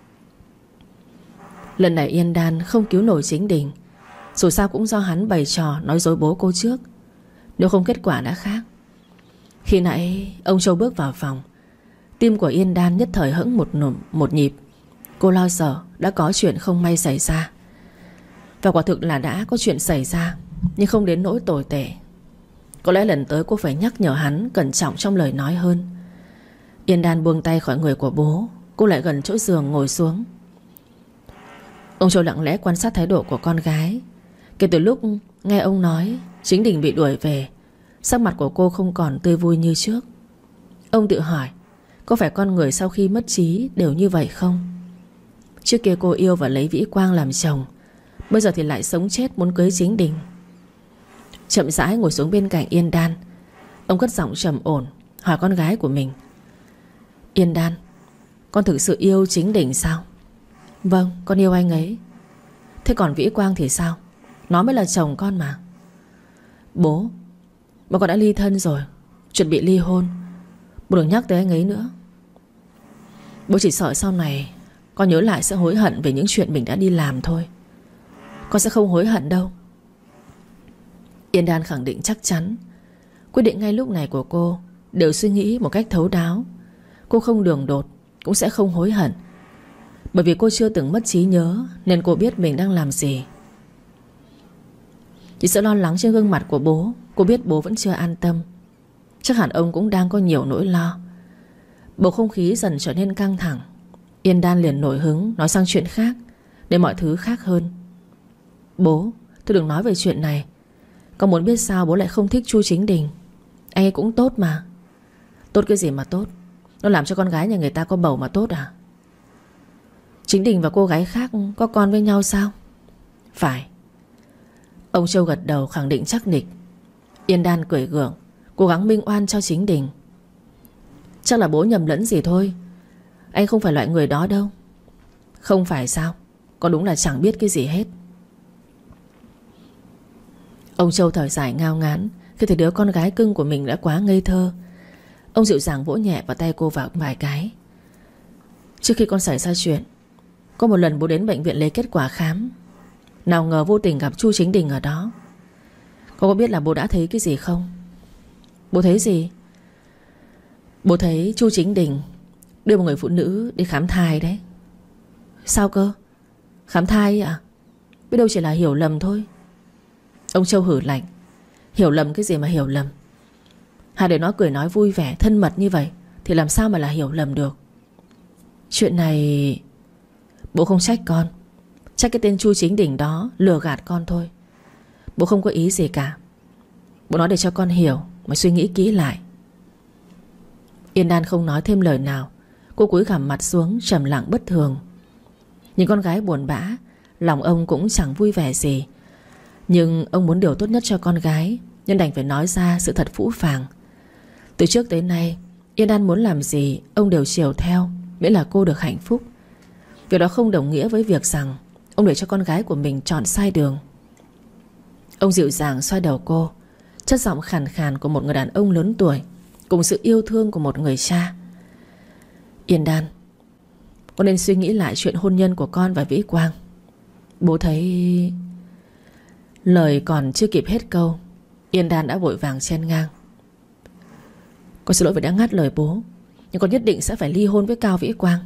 Lần này Yên Đan không cứu nổi Chính Đình. Dù sao cũng do hắn bày trò nói dối bố cô trước. Nếu không kết quả đã khác. Khi nãy ông Châu bước vào phòng, tim của Yên Đan nhất thời hững một nhịp. Cô lo sợ đã có chuyện không may xảy ra. Và quả thực là đã có chuyện xảy ra, nhưng không đến nỗi tồi tệ. Có lẽ lần tới cô phải nhắc nhở hắn cẩn trọng trong lời nói hơn. Yên Đan buông tay khỏi người của bố. Cô lại gần chỗ giường ngồi xuống. Ông Châu lặng lẽ quan sát thái độ của con gái. Kể từ lúc nghe ông nói Chính Đình bị đuổi về, sắc mặt của cô không còn tươi vui như trước. Ông tự hỏi, có phải con người sau khi mất trí đều như vậy không? Trước kia cô yêu và lấy Vĩ Quang làm chồng, bây giờ thì lại sống chết muốn cưới Chính Đình. Chậm rãi ngồi xuống bên cạnh Yên Đan, ông cất giọng trầm ổn hỏi con gái của mình, Yên Đan, con thực sự yêu Chính Đình sao? Vâng, con yêu anh ấy. Thế còn Vĩ Quang thì sao? Nó mới là chồng con mà. Bố con đã ly thân rồi, chuẩn bị ly hôn. Bố đừng nhắc tới anh ấy nữa. Bố chỉ sợ sau này con nhớ lại sẽ hối hận về những chuyện mình đã đi làm thôi. Con sẽ không hối hận đâu. Yên Đan khẳng định chắc chắn. Quyết định ngay lúc này của cô đều suy nghĩ một cách thấu đáo. Cô không đường đột, cũng sẽ không hối hận. Bởi vì cô chưa từng mất trí nhớ, nên cô biết mình đang làm gì. Chỉ sự lo lắng trên gương mặt của bố, cô biết bố vẫn chưa an tâm. Chắc hẳn ông cũng đang có nhiều nỗi lo. Bầu không khí dần trở nên căng thẳng. Yên Đan liền nổi hứng nói sang chuyện khác, để mọi thứ khác hơn. Bố, tôi đừng nói về chuyện này. Con muốn biết sao bố lại không thích Chu Chính Đình. Anh ấy cũng tốt mà. Tốt cái gì mà tốt? Nó làm cho con gái nhà người ta có bầu mà tốt à? Chính Đình và cô gái khác có con với nhau sao? Phải. Ông Châu gật đầu khẳng định chắc nịch. Yên Đan cười gượng, cố gắng minh oan cho Chính Đình. Chắc là bố nhầm lẫn gì thôi. Anh không phải loại người đó đâu. Không phải sao? Con đúng là chẳng biết cái gì hết. Ông Châu thở dài ngao ngán khi thấy đứa con gái cưng của mình đã quá ngây thơ. Ông dịu dàng vỗ nhẹ vào tay cô vào vài cái. Trước khi con xảy ra chuyện, có một lần bố đến bệnh viện lấy kết quả khám. Nào ngờ vô tình gặp Chu Chính Đình ở đó. Con có biết là bố đã thấy cái gì không? Bố thấy gì? Bố thấy Chu Chính Đình đưa một người phụ nữ đi khám thai đấy. Sao cơ? Khám thai à? Biết đâu chỉ là hiểu lầm thôi. Ông Châu hử lạnh. Hiểu lầm cái gì mà hiểu lầm? Hai đứa nó cười nói vui vẻ thân mật như vậy thì làm sao mà là hiểu lầm được? Chuyện này bố không trách con. Trách cái tên Chu Chính Đình đó lừa gạt con thôi. Bố không có ý gì cả. Bố nói để cho con hiểu mà suy nghĩ kỹ lại. Yên Đan không nói thêm lời nào. Cô cúi gằm mặt xuống trầm lặng bất thường. Nhìn con gái buồn bã, lòng ông cũng chẳng vui vẻ gì. Nhưng ông muốn điều tốt nhất cho con gái, nên đành phải nói ra sự thật phũ phàng. Từ trước tới nay, Yên Đan muốn làm gì ông đều chiều theo, miễn là cô được hạnh phúc. Việc đó không đồng nghĩa với việc rằng ông để cho con gái của mình chọn sai đường. Ông dịu dàng xoa đầu cô, chất giọng khàn khàn của một người đàn ông lớn tuổi, cùng sự yêu thương của một người cha. Yên Đan, con nên suy nghĩ lại chuyện hôn nhân của con và Vĩ Quang. Bố thấy... Lời còn chưa kịp hết câu, Yên Đan đã vội vàng chen ngang. Con xin lỗi vì đã ngắt lời bố, nhưng con nhất định sẽ phải ly hôn với Cao Vĩ Quang.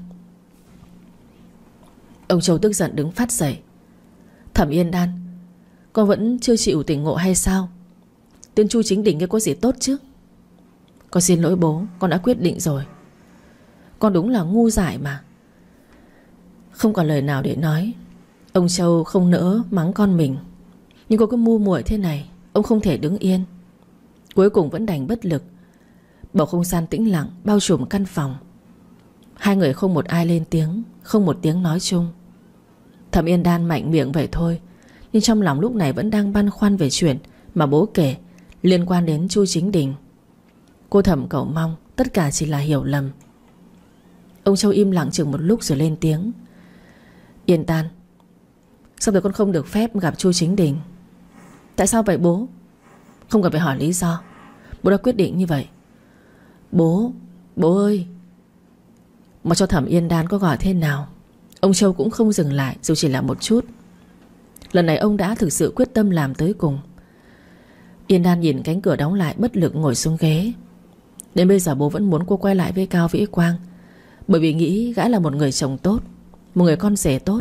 Ông Châu tức giận đứng phát dậy. Thẩm Yên Đan, con vẫn chưa chịu tỉnh ngộ hay sao? Tên Chu Chính Đình kia có gì tốt chứ? Con xin lỗi bố, con đã quyết định rồi. Con đúng là ngu dại mà. Không còn lời nào để nói. Ông Châu không nỡ mắng con mình, nhưng cô cứ ngu muội thế này, ông không thể đứng yên. Cuối cùng vẫn đành bất lực. Bầu không gian tĩnh lặng bao trùm căn phòng. Hai người không một ai lên tiếng, không một tiếng nói chung. Thẩm Yên Đan mạnh miệng vậy thôi, nhưng trong lòng lúc này vẫn đang băn khoăn về chuyện mà bố kể liên quan đến Chu Chính Đình. Cô thầm cầu mong tất cả chỉ là hiểu lầm. Ông Châu im lặng chừng một lúc rồi lên tiếng. Yên Đan, sao rồi con không được phép gặp Chu Chính Đình? Tại sao vậy bố? Không cần phải hỏi lý do, bố đã quyết định như vậy. Bố ơi. Mà cho Thẩm Yên Đan có gọi thế nào, ông Châu cũng không dừng lại dù chỉ là một chút. Lần này ông đã thực sự quyết tâm làm tới cùng. Yên Đan nhìn cánh cửa đóng lại bất lực ngồi xuống ghế. Đến bây giờ bố vẫn muốn cô quay lại với Cao Vĩ Quang, bởi vì nghĩ gã là một người chồng tốt, một người con rể tốt.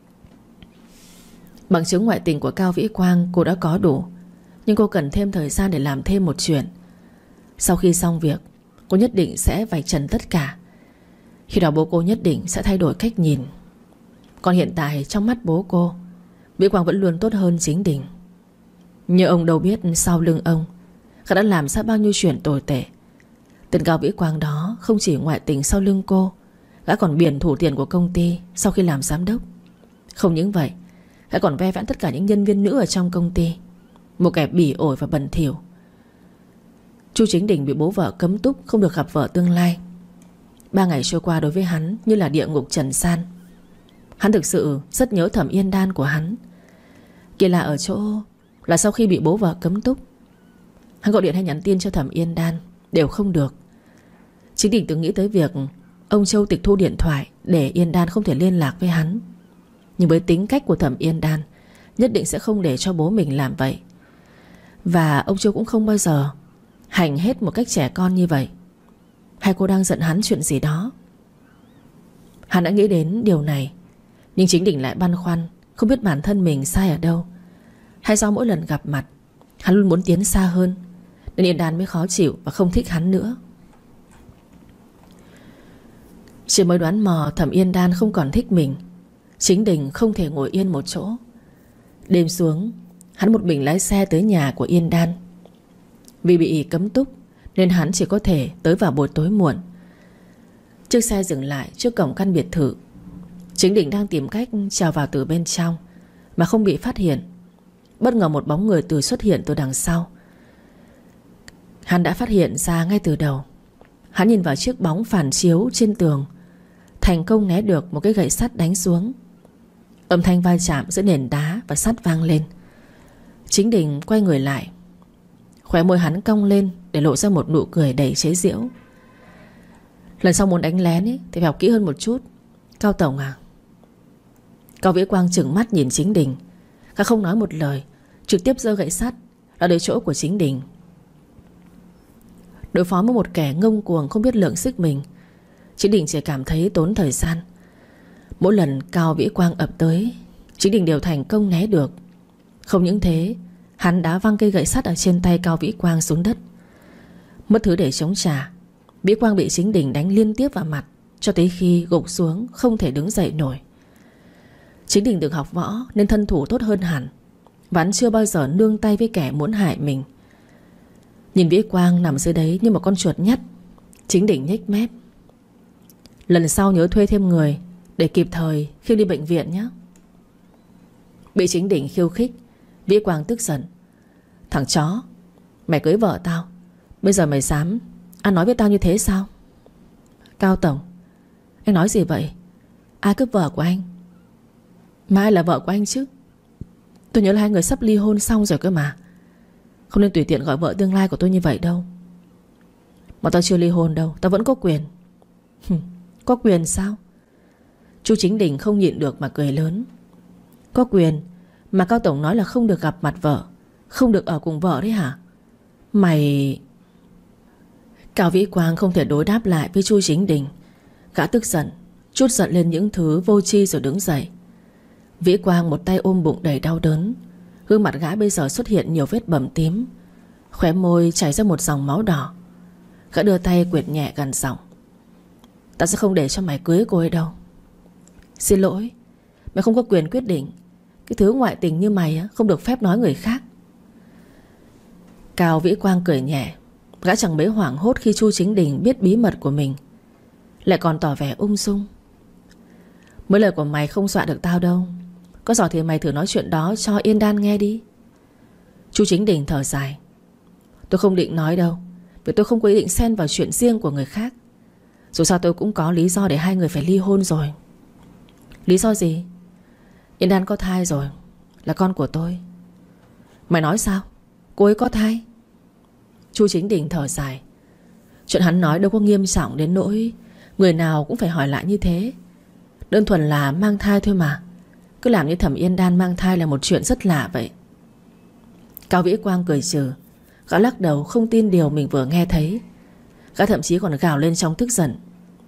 Bằng chứng ngoại tình của Cao Vĩ Quang cô đã có đủ, nhưng cô cần thêm thời gian để làm thêm một chuyện. Sau khi xong việc, cô nhất định sẽ vạch trần tất cả. Khi đó bố cô nhất định sẽ thay đổi cách nhìn. Còn hiện tại trong mắt bố cô, Vĩ Quang vẫn luôn tốt hơn Chính Đình. Nhưng ông đâu biết sau lưng ông gã đã làm ra bao nhiêu chuyện tồi tệ. Tên Cao Vĩ Quang đó không chỉ ngoại tình sau lưng cô, gã còn biển thủ tiền của công ty sau khi làm giám đốc. Không những vậy, gã còn ve vãn tất cả những nhân viên nữ ở trong công ty. Một kẻ bỉ ổi và bẩn thỉu. Chu Chính Đình bị bố vợ cấm túc, không được gặp vợ tương lai. 3 ngày trôi qua đối với hắn như là địa ngục trần gian. Hắn thực sự rất nhớ Thẩm Yên Đan của hắn. Kỳ lạ ở chỗ là sau khi bị bố vợ cấm túc, hắn gọi điện hay nhắn tin cho Thẩm Yên Đan đều không được. Chính Đình từng nghĩ tới việc ông Châu tịch thu điện thoại để Yên Đan không thể liên lạc với hắn. Nhưng với tính cách của Thẩm Yên Đan, nhất định sẽ không để cho bố mình làm vậy. Và ông Châu cũng không bao giờ hành hết một cách trẻ con như vậy. Hay cô đang giận hắn chuyện gì đó? Hắn đã nghĩ đến điều này, nhưng Chính Đình lại băn khoăn, không biết bản thân mình sai ở đâu. Hay do mỗi lần gặp mặt hắn luôn muốn tiến xa hơn, nên Yên Đan mới khó chịu và không thích hắn nữa. Chỉ mới đoán mò Thẩm Yên Đan không còn thích mình, Chính Đình không thể ngồi yên một chỗ. Đêm xuống, hắn một mình lái xe tới nhà của Yên Đan. Vì bị cấm túc nên hắn chỉ có thể tới vào buổi tối muộn. Chiếc xe dừng lại trước cổng căn biệt thự. Chính Đình đang tìm cách trèo vào từ bên trong mà không bị phát hiện. Bất ngờ một bóng người xuất hiện từ đằng sau. Hắn đã phát hiện ra ngay từ đầu. Hắn nhìn vào chiếc bóng phản chiếu trên tường, thành công né được một cái gậy sắt đánh xuống. Âm thanh va chạm giữa nền đá và sắt vang lên. Chính Đình quay người lại. Khóe môi hắn cong lên để lộ ra một nụ cười đầy chế giễu. Lần sau muốn đánh lén thì phải học kỹ hơn một chút, Cao tổng à. Cao Vĩ Quang trừng mắt nhìn Chính Đình. Gã không nói một lời, trực tiếp giơ gậy sắt là đến chỗ của Chính Đình. Đối phó với một kẻ ngông cuồng không biết lượng sức mình, Chính Đình chỉ cảm thấy tốn thời gian. Mỗi lần Cao Vĩ Quang ập tới, Chính Đình đều thành công né được. Không những thế, hắn đã văng cây gậy sắt ở trên tay Cao Vĩ Quang xuống đất. Mất thứ để chống trả, Vĩ Quang bị Chính Đình đánh liên tiếp vào mặt, cho tới khi gục xuống không thể đứng dậy nổi. Chính Đình được học võ nên thân thủ tốt hơn hẳn, và hắn chưa bao giờ nương tay với kẻ muốn hại mình. Nhìn Vĩ Quang nằm dưới đấy như một con chuột nhắt, Chính Đình nhếch mép. Lần sau nhớ thuê thêm người để kịp thời khi đi bệnh viện nhé. Bị Chính Đình khiêu khích, Vĩ Quang tức giận. Thằng chó, mày cưới vợ tao, bây giờ mày dám ăn nói với tao như thế sao? Cao tổng, anh nói gì vậy? Ai cướp vợ của anh? Mà ai là vợ của anh chứ? Tôi nhớ là hai người sắp ly hôn xong rồi cơ mà. Không nên tùy tiện gọi vợ tương lai của tôi như vậy đâu. Mà tao chưa ly hôn đâu, tao vẫn có quyền. Có quyền sao? Chu Chính Đình không nhịn được mà cười lớn. Có quyền mà Cao tổng nói là không được gặp mặt vợ, không được ở cùng vợ đấy hả? Mày... Cao Vĩ Quang không thể đối đáp lại với Chu Chính Đình. Gã tức giận, trút giận lên những thứ vô tri rồi đứng dậy. Vĩ Quang một tay ôm bụng đầy đau đớn. Gương mặt gã bây giờ xuất hiện nhiều vết bầm tím, khóe môi chảy ra một dòng máu đỏ. Gã đưa tay quệt nhẹ gằn giọng. Tao sẽ không để cho mày cưới cô ấy đâu. Xin lỗi, mày không có quyền quyết định. Cái thứ ngoại tình như mày không được phép nói người khác. Cao Vĩ Quang cười nhẹ. Gã chẳng mấy hoảng hốt khi Chu Chính Đình biết bí mật của mình, lại còn tỏ vẻ ung dung. Mấy lời của mày không dọa được tao đâu. Có giỏi thì mày thử nói chuyện đó cho Yên Đan nghe đi. Chu Chính Đình thở dài. Tôi không định nói đâu, vì tôi không có ý định xen vào chuyện riêng của người khác. Dù sao tôi cũng có lý do để hai người phải ly hôn rồi. Lý do gì? Yên Đan có thai rồi, là con của tôi. Mày nói sao? Cô ấy có thai? Chu Chính Đình thở dài. Chuyện hắn nói đâu có nghiêm trọng đến nỗi người nào cũng phải hỏi lại như thế. Đơn thuần là mang thai thôi mà. Cứ làm như Thẩm Yên Đan mang thai là một chuyện rất lạ vậy. Cao Vĩ Quang cười trừ. Gã lắc đầu không tin điều mình vừa nghe thấy. Gã thậm chí còn gào lên trong tức giận.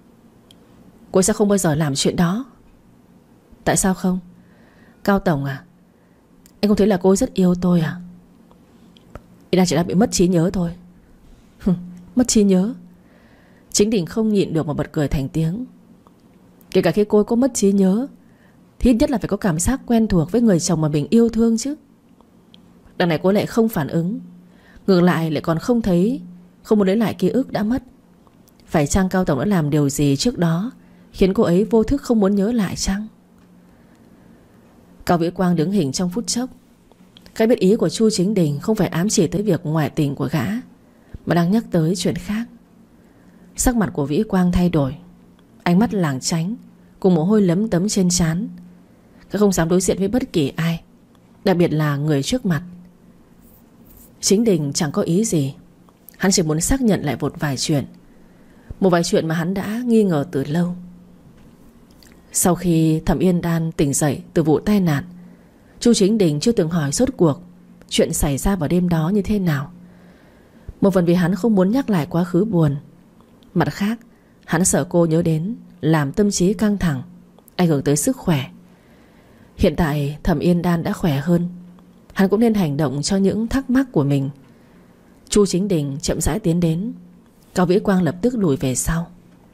Cô sẽ không bao giờ làm chuyện đó. Tại sao không? Cao tổng à, anh không thấy là cô ấy rất yêu tôi à? Yên Đan chỉ đang bị mất trí nhớ thôi. Mất trí nhớ? Chính Đình không nhịn được mà bật cười thành tiếng. Kể cả khi cô ấy có mất trí nhớ thì ít nhất là phải có cảm giác quen thuộc với người chồng mà mình yêu thương chứ. Đằng này cô lại không phản ứng, ngược lại lại còn không thấy, không muốn lấy lại ký ức đã mất. Phải chăng Cao tổng đã làm điều gì trước đó khiến cô ấy vô thức không muốn nhớ lại chăng? Cao Vĩ Quang đứng hình trong phút chốc. Cái biết ý của Chu Chính Đình không phải ám chỉ tới việc ngoại tình của gã, mà đang nhắc tới chuyện khác. Sắc mặt của Vĩ Quang thay đổi, ánh mắt lảng tránh, cùng mồ hôi lấm tấm trên trán. Gã không dám đối diện với bất kỳ ai, đặc biệt là người trước mặt. Chính Đình chẳng có ý gì. Hắn chỉ muốn xác nhận lại một vài chuyện, một vài chuyện mà hắn đã nghi ngờ từ lâu. Sau khi Thẩm Yên Đan tỉnh dậy từ vụ tai nạn, Chu Chính Đình chưa từng hỏi rốt cuộc chuyện xảy ra vào đêm đó như thế nào. Một phần vì hắn không muốn nhắc lại quá khứ buồn, mặt khác hắn sợ cô nhớ đến làm tâm trí căng thẳng, ảnh hưởng tới sức khỏe. Hiện tại Thẩm Yên Đan đã khỏe hơn, hắn cũng nên hành động cho những thắc mắc của mình. Chu Chính Đình chậm rãi tiến đến. Cao Vĩ Quang lập tức lùi về sau.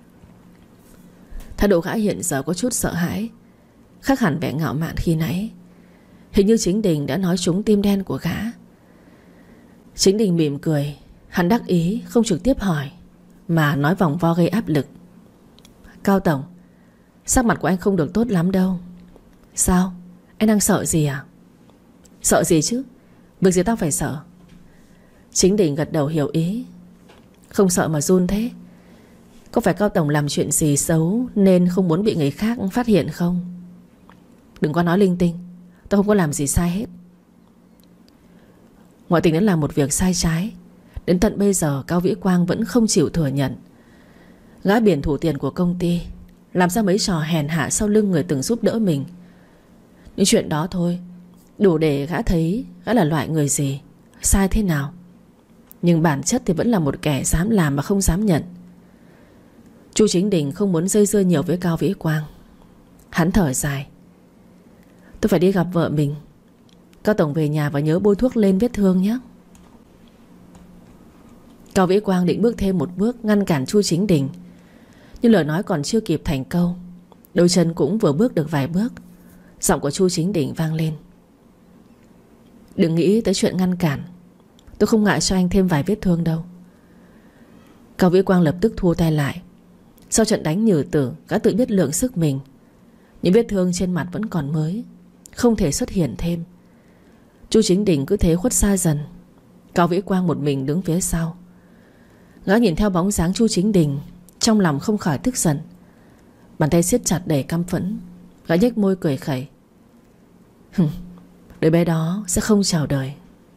Thái độ gã hiện giờ có chút sợ hãi, khác hẳn vẻ ngạo mạn khi nãy. Hình như Chính Đình đã nói trúng tim đen của gã. Chính Đình mỉm cười. Hắn đắc ý không trực tiếp hỏi, mà nói vòng vo gây áp lực. Cao tổng, sắc mặt của anh không được tốt lắm đâu. Sao? Anh đang sợ gì à? Sợ gì chứ? Việc gì tao phải sợ? Chính Đình gật đầu hiểu ý. Không sợ mà run thế. Có phải Cao tổng làm chuyện gì xấu nên không muốn bị người khác phát hiện không? Đừng có nói linh tinh. Tao không có làm gì sai hết. Ngoại tình đã là một việc sai trái. Đến tận bây giờ Cao Vĩ Quang vẫn không chịu thừa nhận. Gã biển thủ tiền của công ty, làm ra mấy trò hèn hạ sau lưng người từng giúp đỡ mình. Những chuyện đó thôi đủ để gã thấy gã là loại người gì, sai thế nào. Nhưng bản chất thì vẫn là một kẻ dám làm mà không dám nhận. Chu Chính Đình không muốn dây dưa nhiều với Cao Vĩ Quang. Hắn thở dài. Tôi phải đi gặp vợ mình. Cao tổng về nhà và nhớ bôi thuốc lên vết thương nhé. Cao Vĩ Quang định bước thêm một bước ngăn cản Chu Chính Đình, nhưng lời nói còn chưa kịp thành câu, đôi chân cũng vừa bước được vài bước. Giọng của Chu Chính Đình vang lên. Đừng nghĩ tới chuyện ngăn cản. Tôi không ngại cho anh thêm vài vết thương đâu. Cao Vĩ Quang lập tức thua tay lại. Sau trận đánh nhừ tử, gã tự biết lượng sức mình. Những vết thương trên mặt vẫn còn mới, không thể xuất hiện thêm. Chu Chính Đình cứ thế khuất xa dần. Cao Vĩ Quang một mình đứng phía sau. Gã nhìn theo bóng dáng Chu Chính Đình, trong lòng không khỏi tức giận. Bàn tay siết chặt đầy căm phẫn. Gã nhếch môi cười khẩy. Đứa bé đó sẽ không chào đời.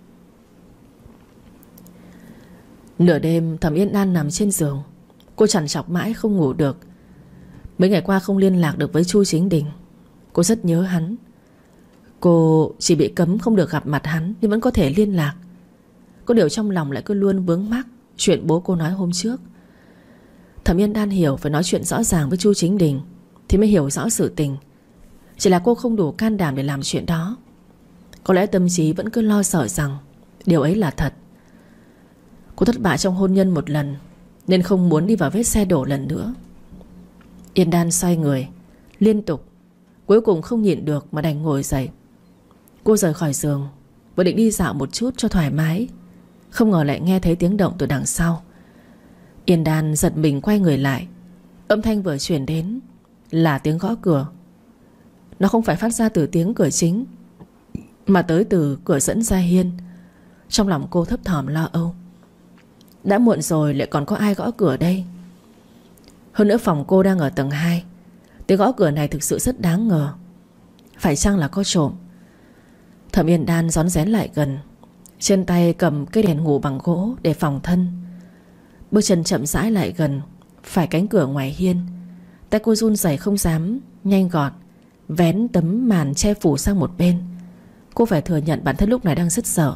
Nửa đêm Thẩm Yên Đan nằm trên giường. Cô trằn trọc mãi không ngủ được. Mấy ngày qua không liên lạc được với Chu Chính Đình. Cô rất nhớ hắn. Cô chỉ bị cấm không được gặp mặt hắn, nhưng vẫn có thể liên lạc. Có điều trong lòng lại cứ luôn vướng mắc chuyện bố cô nói hôm trước. Thẩm Yên Đan hiểu phải nói chuyện rõ ràng với Chu Chính Đình thì mới hiểu rõ sự tình. Chỉ là cô không đủ can đảm để làm chuyện đó. Có lẽ tâm trí vẫn cứ lo sợ rằng điều ấy là thật. Cô thất bại trong hôn nhân một lần nên không muốn đi vào vết xe đổ lần nữa. Yên Đan xoay người liên tục, cuối cùng không nhịn được mà đành ngồi dậy. Cô rời khỏi giường, vừa định đi dạo một chút cho thoải mái, không ngờ lại nghe thấy tiếng động từ đằng sau. Yên Đan giật mình quay người lại. Âm thanh vừa chuyển đến là tiếng gõ cửa. Nó không phải phát ra từ tiếng cửa chính, mà tới từ cửa dẫn ra hiên. Trong lòng cô thấp thỏm lo âu. Đã muộn rồi lại còn có ai gõ cửa đây? Hơn nữa phòng cô đang ở tầng 2. Tiếng gõ cửa này thực sự rất đáng ngờ. Phải chăng là có trộm? Thẩm Yên Đan rón rén lại gần, trên tay cầm cây đèn ngủ bằng gỗ để phòng thân. Bước chân chậm rãi lại gần phải cánh cửa ngoài hiên. Tay cô run rẩy không dám nhanh gọn vén tấm màn che phủ sang một bên. Cô phải thừa nhận bản thân lúc này đang rất sợ.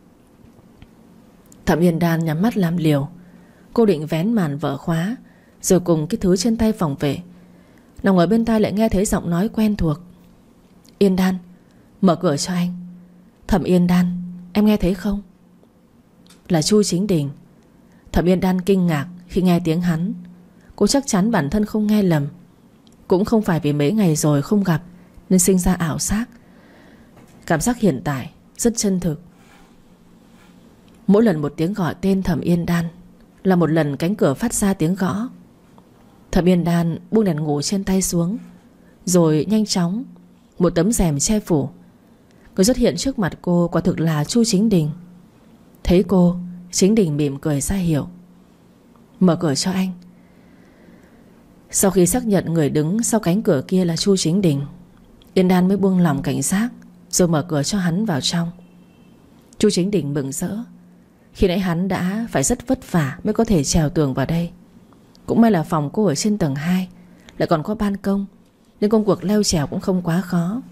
Thẩm Yên Đan nhắm mắt làm liều. Cô định vén màn vỡ khóa rồi cùng cái thứ trên tay phòng vệ. Nằm ở bên tai lại nghe thấy giọng nói quen thuộc. Yên Đan, mở cửa cho anh. Thẩm Yên Đan, em nghe thấy không? Là Chu Chính Đình. Thẩm Yên Đan kinh ngạc khi nghe tiếng hắn. Cô chắc chắn bản thân không nghe lầm. Cũng không phải vì mấy ngày rồi không gặp nên sinh ra ảo giác. Cảm giác hiện tại rất chân thực. Mỗi lần một tiếng gọi tên Thẩm Yên Đan là một lần cánh cửa phát ra tiếng gõ. Thẩm Yên Đan buông đèn ngủ trên tay xuống, rồi nhanh chóng một tấm rèm che phủ. Người xuất hiện trước mặt cô quả thực là Chu Chính Đình. Thấy cô, Chính Đình mỉm cười ra hiệu. Mở cửa cho anh. Sau khi xác nhận người đứng sau cánh cửa kia là Chu Chính Đình, Yên Đan mới buông lỏng cảnh giác, rồi mở cửa cho hắn vào trong. Chu Chính Đình mừng rỡ. Khi nãy hắn đã phải rất vất vả mới có thể trèo tường vào đây. Cũng may là phòng cô ở trên tầng 2 lại còn có ban công, nên công cuộc leo trèo cũng không quá khó.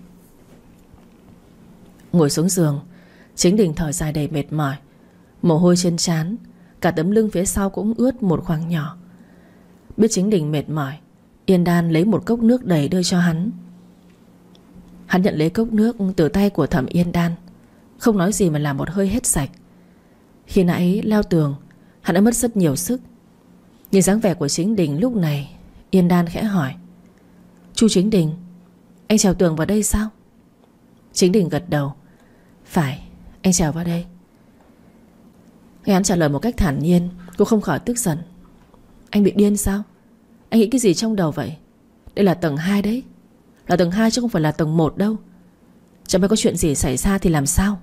Ngồi xuống giường, Chính Đình thở dài đầy mệt mỏi. Mồ hôi trên trán, cả tấm lưng phía sau cũng ướt một khoảng nhỏ. Biết Chính Đình mệt mỏi, Yên Đan lấy một cốc nước đầy đưa cho hắn. Hắn nhận lấy cốc nước từ tay của Thẩm Yên Đan, không nói gì mà làm một hơi hết sạch. Khi nãy leo tường, hắn đã mất rất nhiều sức. Nhìn dáng vẻ của Chính Đình lúc này, Yên Đan khẽ hỏi. Chu Chính Đình, anh trèo tường vào đây sao? Chính Đình gật đầu. Phải, anh trèo vào đây. Nghe hắn trả lời một cách thản nhiên, cô không khỏi tức giận. Anh bị điên sao? Anh nghĩ cái gì trong đầu vậy? Đây là tầng 2 đấy. Là tầng 2 chứ không phải là tầng 1 đâu. Chẳng may có chuyện gì xảy ra thì làm sao?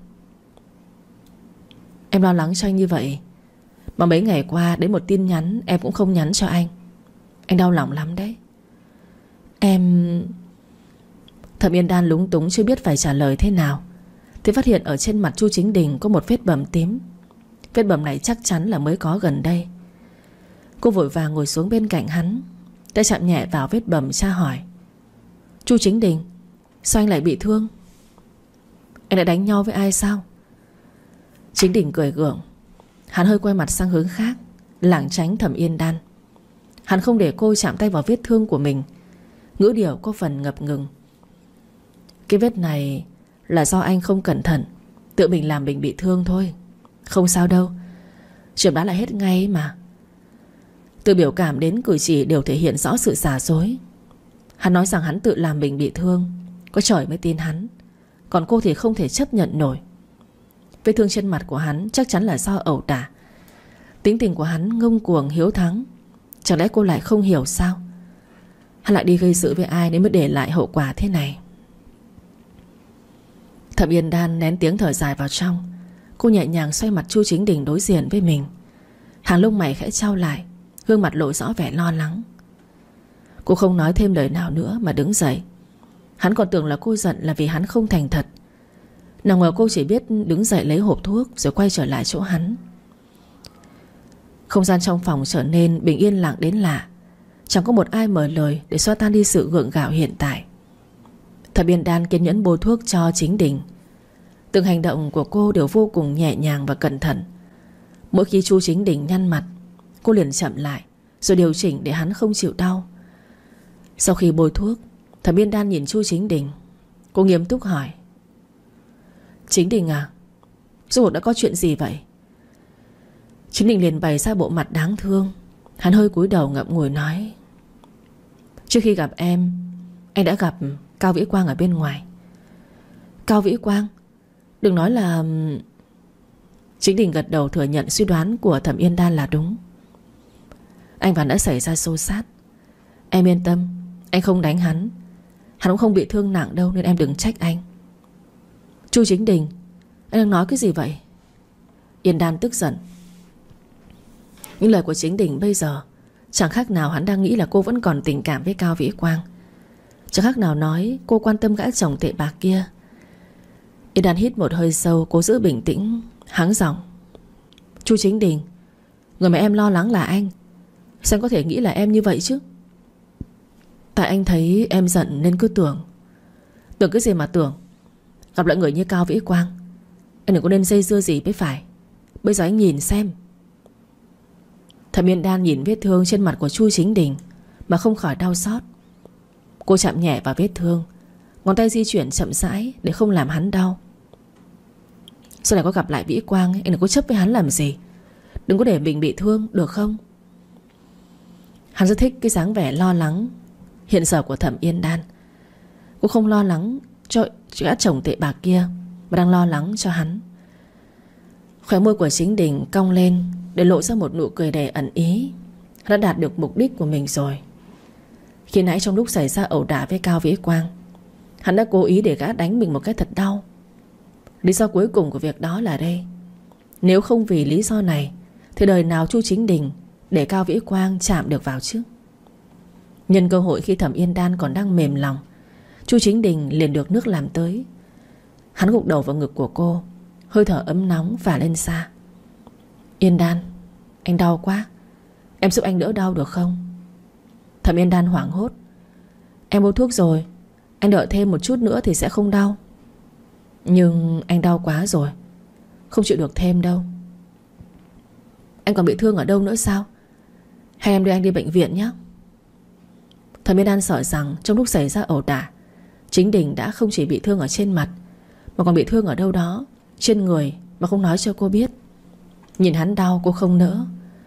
Em lo lắng cho anh như vậy mà mấy ngày qua đến một tin nhắn em cũng không nhắn cho anh. Anh đau lòng lắm đấy. Em... Thẩm Yên Đan lúng túng chưa biết phải trả lời thế nào thì phát hiện ở trên mặt Chu Chính Đình có một vết bầm tím. Vết bầm này chắc chắn là mới có gần đây. Cô vội vàng ngồi xuống bên cạnh hắn, tay chạm nhẹ vào vết bầm tra hỏi. Chu Chính Đình, sao anh lại bị thương? Anh đã đánh nhau với ai sao? Chính Đình cười gượng. Hắn hơi quay mặt sang hướng khác, lảng tránh Thẩm Yên Đan. Hắn không để cô chạm tay vào vết thương của mình, ngữ điệu có phần ngập ngừng. Cái vết này là do anh không cẩn thận, tự mình làm mình bị thương thôi. Không sao đâu, chuyện đã lại hết ngay mà. Từ biểu cảm đến cử chỉ đều thể hiện rõ sự giả dối. Hắn nói rằng hắn tự làm mình bị thương, có trời mới tin hắn. Còn cô thì không thể chấp nhận nổi. Vết thương trên mặt của hắn chắc chắn là do ẩu đả. Tính tình của hắn ngông cuồng hiếu thắng. Chẳng lẽ cô lại không hiểu sao? Hắn lại đi gây sự với ai nên mới để lại hậu quả thế này? Thẩm Yên Đan nén tiếng thở dài vào trong. Cô nhẹ nhàng xoay mặt Chu Chính Đình đối diện với mình. Hàng lông mày khẽ chau lại, gương mặt lộ rõ vẻ lo lắng. Cô không nói thêm lời nào nữa mà đứng dậy. Hắn còn tưởng là cô giận là vì hắn không thành thật. Nào ngờ cô chỉ biết đứng dậy lấy hộp thuốc rồi quay trở lại chỗ hắn. Không gian trong phòng trở nên bình yên lặng đến lạ. Chẳng có một ai mở lời để xóa tan đi sự gượng gạo hiện tại. Thẩm Yên Đan kiên nhẫn bôi thuốc cho Chính Đình. Từng hành động của cô đều vô cùng nhẹ nhàng và cẩn thận. Mỗi khi chú Chính Đình nhăn mặt, cô liền chậm lại rồi điều chỉnh để hắn không chịu đau. Sau khi bôi thuốc, Thẩm Yên Đan nhìn chú Chính Đình. Cô nghiêm túc hỏi: Chính Đình à, rốt cuộc đã có chuyện gì vậy? Chính Đình liền bày ra bộ mặt đáng thương. Hắn hơi cúi đầu ngậm ngùi nói: Trước khi gặp em, anh đã gặp Cao Vĩ Quang ở bên ngoài. Cao Vĩ Quang? Đừng nói là... Chính Đình gật đầu thừa nhận suy đoán của Thẩm Yên Đan là đúng. Anh và đã xảy ra xô xát. Em yên tâm, anh không đánh hắn. Hắn cũng không bị thương nặng đâu, nên em đừng trách anh. Chu Chính Đình, anh đang nói cái gì vậy? Yên Đan tức giận. Những lời của Chính Đình bây giờ chẳng khác nào hắn đang nghĩ là cô vẫn còn tình cảm với Cao Vĩ Quang. Chẳng khác nào nói cô quan tâm gã chồng tệ bạc kia. Yên Đan hít một hơi sâu, cố giữ bình tĩnh, hắng giọng: Chu Chính Đình, người mà em lo lắng là anh. Sao anh có thể nghĩ là em như vậy chứ? Tại anh thấy em giận nên cứ tưởng. Tưởng cái gì mà tưởng? Gặp lại người như Cao Vĩ Quang, anh đừng có nên dây dưa gì mới phải. Bây giờ anh nhìn xem. Thẩm Yên Đan nhìn vết thương trên mặt của Chu Chính Đình mà không khỏi đau xót. Cô chạm nhẹ vào vết thương, ngón tay di chuyển chậm rãi để không làm hắn đau. Sau này có gặp lại Vĩ Quang, anh đừng có chấp với hắn làm gì. Đừng có để mình bị thương, được không? Hắn rất thích cái dáng vẻ lo lắng hiện giờ của Thẩm Yên Đan. Cô không lo lắng cho gã chồng tệ bạc kia, mà đang lo lắng cho hắn. Khóe môi của Chính Đình cong lên để lộ ra một nụ cười đầy ẩn ý. Hắn đã đạt được mục đích của mình rồi. Khi nãy trong lúc xảy ra ẩu đả với Cao Vĩ Quang, hắn đã cố ý để gã đánh mình một cái thật đau. Lý do cuối cùng của việc đó là đây. Nếu không vì lý do này thì đời nào Chu Chính Đình để Cao Vĩ Quang chạm được vào chứ? Nhân cơ hội khi Thẩm Yên Đan còn đang mềm lòng, Chu Chính Đình liền được nước làm tới. Hắn gục đầu vào ngực của cô, hơi thở ấm nóng phả lên xa. Yên Đan, anh đau quá, em giúp anh đỡ đau được không? Thẩm Yên Đan hoảng hốt. Em mua thuốc rồi, anh đợi thêm một chút nữa thì sẽ không đau. Nhưng anh đau quá rồi, không chịu được thêm đâu. Anh còn bị thương ở đâu nữa sao? Hay em đưa anh đi bệnh viện nhé? Thẩm Yên Đan sợ rằng trong lúc xảy ra ẩu đả, Chính Đình đã không chỉ bị thương ở trên mặt, mà còn bị thương ở đâu đó trên người mà không nói cho cô biết. Nhìn hắn đau cô không nỡ.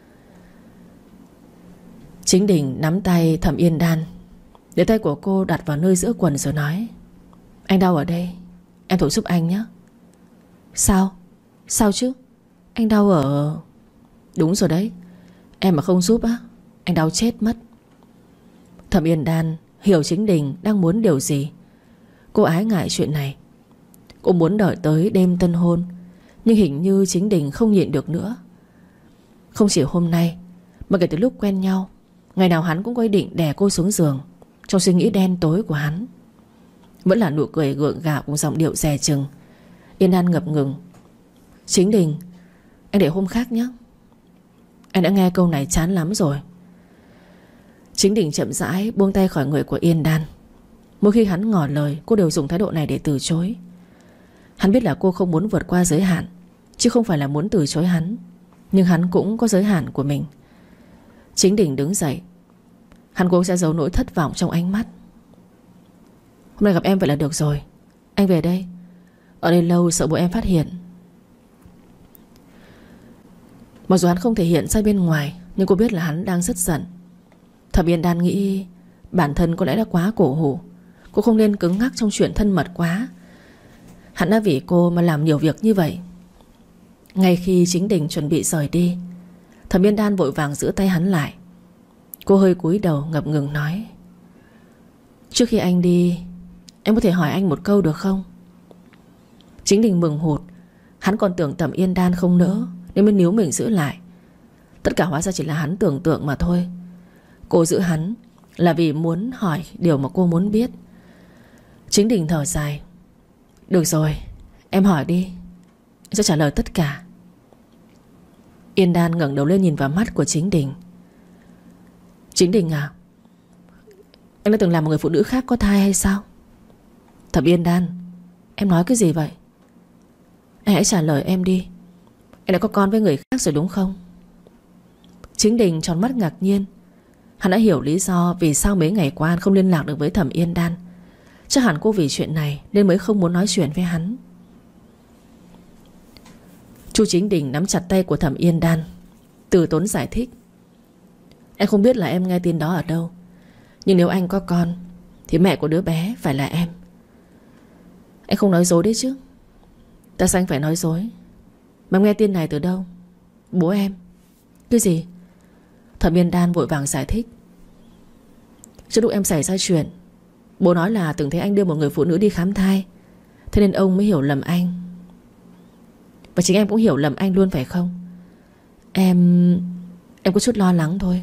Chính Đình nắm tay Thẩm Yên Đan, để tay của cô đặt vào nơi giữa quần rồi nói: Anh đau ở đây, em thổi giúp anh nhé. Sao? Sao chứ? Anh đau ở... Đúng rồi đấy, em mà không giúp á, anh đau chết mất. Thẩm Yên Đan hiểu Chính Đình đang muốn điều gì. Cô ái ngại chuyện này. Cô muốn đợi tới đêm tân hôn, nhưng hình như Chính Đình không nhịn được nữa. Không chỉ hôm nay, mà kể từ lúc quen nhau, ngày nào hắn cũng có ý định đè cô xuống giường. Trong suy nghĩ đen tối của hắn vẫn là nụ cười gượng gạo cùng giọng điệu dè chừng. Yên Đan ngập ngừng: Chính Đình, anh để hôm khác nhé. Anh đã nghe câu này chán lắm rồi. Chính Đình chậm rãi buông tay khỏi người của Yên Đan. Mỗi khi hắn ngỏ lời, cô đều dùng thái độ này để từ chối. Hắn biết là cô không muốn vượt qua giới hạn, chứ không phải là muốn từ chối hắn. Nhưng hắn cũng có giới hạn của mình. Chính Đình đứng dậy. Hắn cố sẽ giấu nỗi thất vọng trong ánh mắt. Hôm nay gặp em vậy là được rồi, anh về đây. Ở đây lâu sợ bố em phát hiện. Mặc dù hắn không thể hiện ra bên ngoài, nhưng cô biết là hắn đang rất giận. Thẩm Yên Đan nghĩ bản thân có lẽ đã quá cổ hủ. Cô không nên cứng ngắc trong chuyện thân mật quá. Hắn đã vì cô mà làm nhiều việc như vậy. Ngay khi Chính Đình chuẩn bị rời đi, Thẩm Yên Đan vội vàng giữ tay hắn lại. Cô hơi cúi đầu ngập ngừng nói: Trước khi anh đi, em có thể hỏi anh một câu được không? Chính Đình mừng hụt. Hắn còn tưởng Thẩm Yên Đan không nỡ nên mới níu mình giữ lại. Tất cả hóa ra chỉ là hắn tưởng tượng mà thôi. Cô giữ hắn là vì muốn hỏi điều mà cô muốn biết. Chính Đình thở dài. Được rồi, em hỏi đi, em sẽ trả lời tất cả. Yên Đan ngẩng đầu lên nhìn vào mắt của Chính Đình. Chính Đình à, anh đã từng làm một người phụ nữ khác có thai hay sao? Thẩm Yên Đan, em nói cái gì vậy? Anh hãy trả lời em đi. Anh đã có con với người khác rồi đúng không? Chính Đình tròn mắt ngạc nhiên. Hắn đã hiểu lý do vì sao mấy ngày qua không liên lạc được với Thẩm Yên Đan. Chắc hẳn cô vì chuyện này nên mới không muốn nói chuyện với hắn. Chu Chính Đình nắm chặt tay của Thẩm Yên Đan, từ tốn giải thích. Em không biết là em nghe tin đó ở đâu, nhưng nếu anh có con thì mẹ của đứa bé phải là em. Anh không nói dối đấy chứ? Tại sao anh phải nói dối? Mà em nghe tin này từ đâu? Bố em. Cái gì? Thẩm Yên Đan vội vàng giải thích. Trước lúc em xảy ra chuyện, bố nói là từng thấy anh đưa một người phụ nữ đi khám thai, thế nên ông mới hiểu lầm anh. Và chính em cũng hiểu lầm anh luôn phải không? Em có chút lo lắng thôi.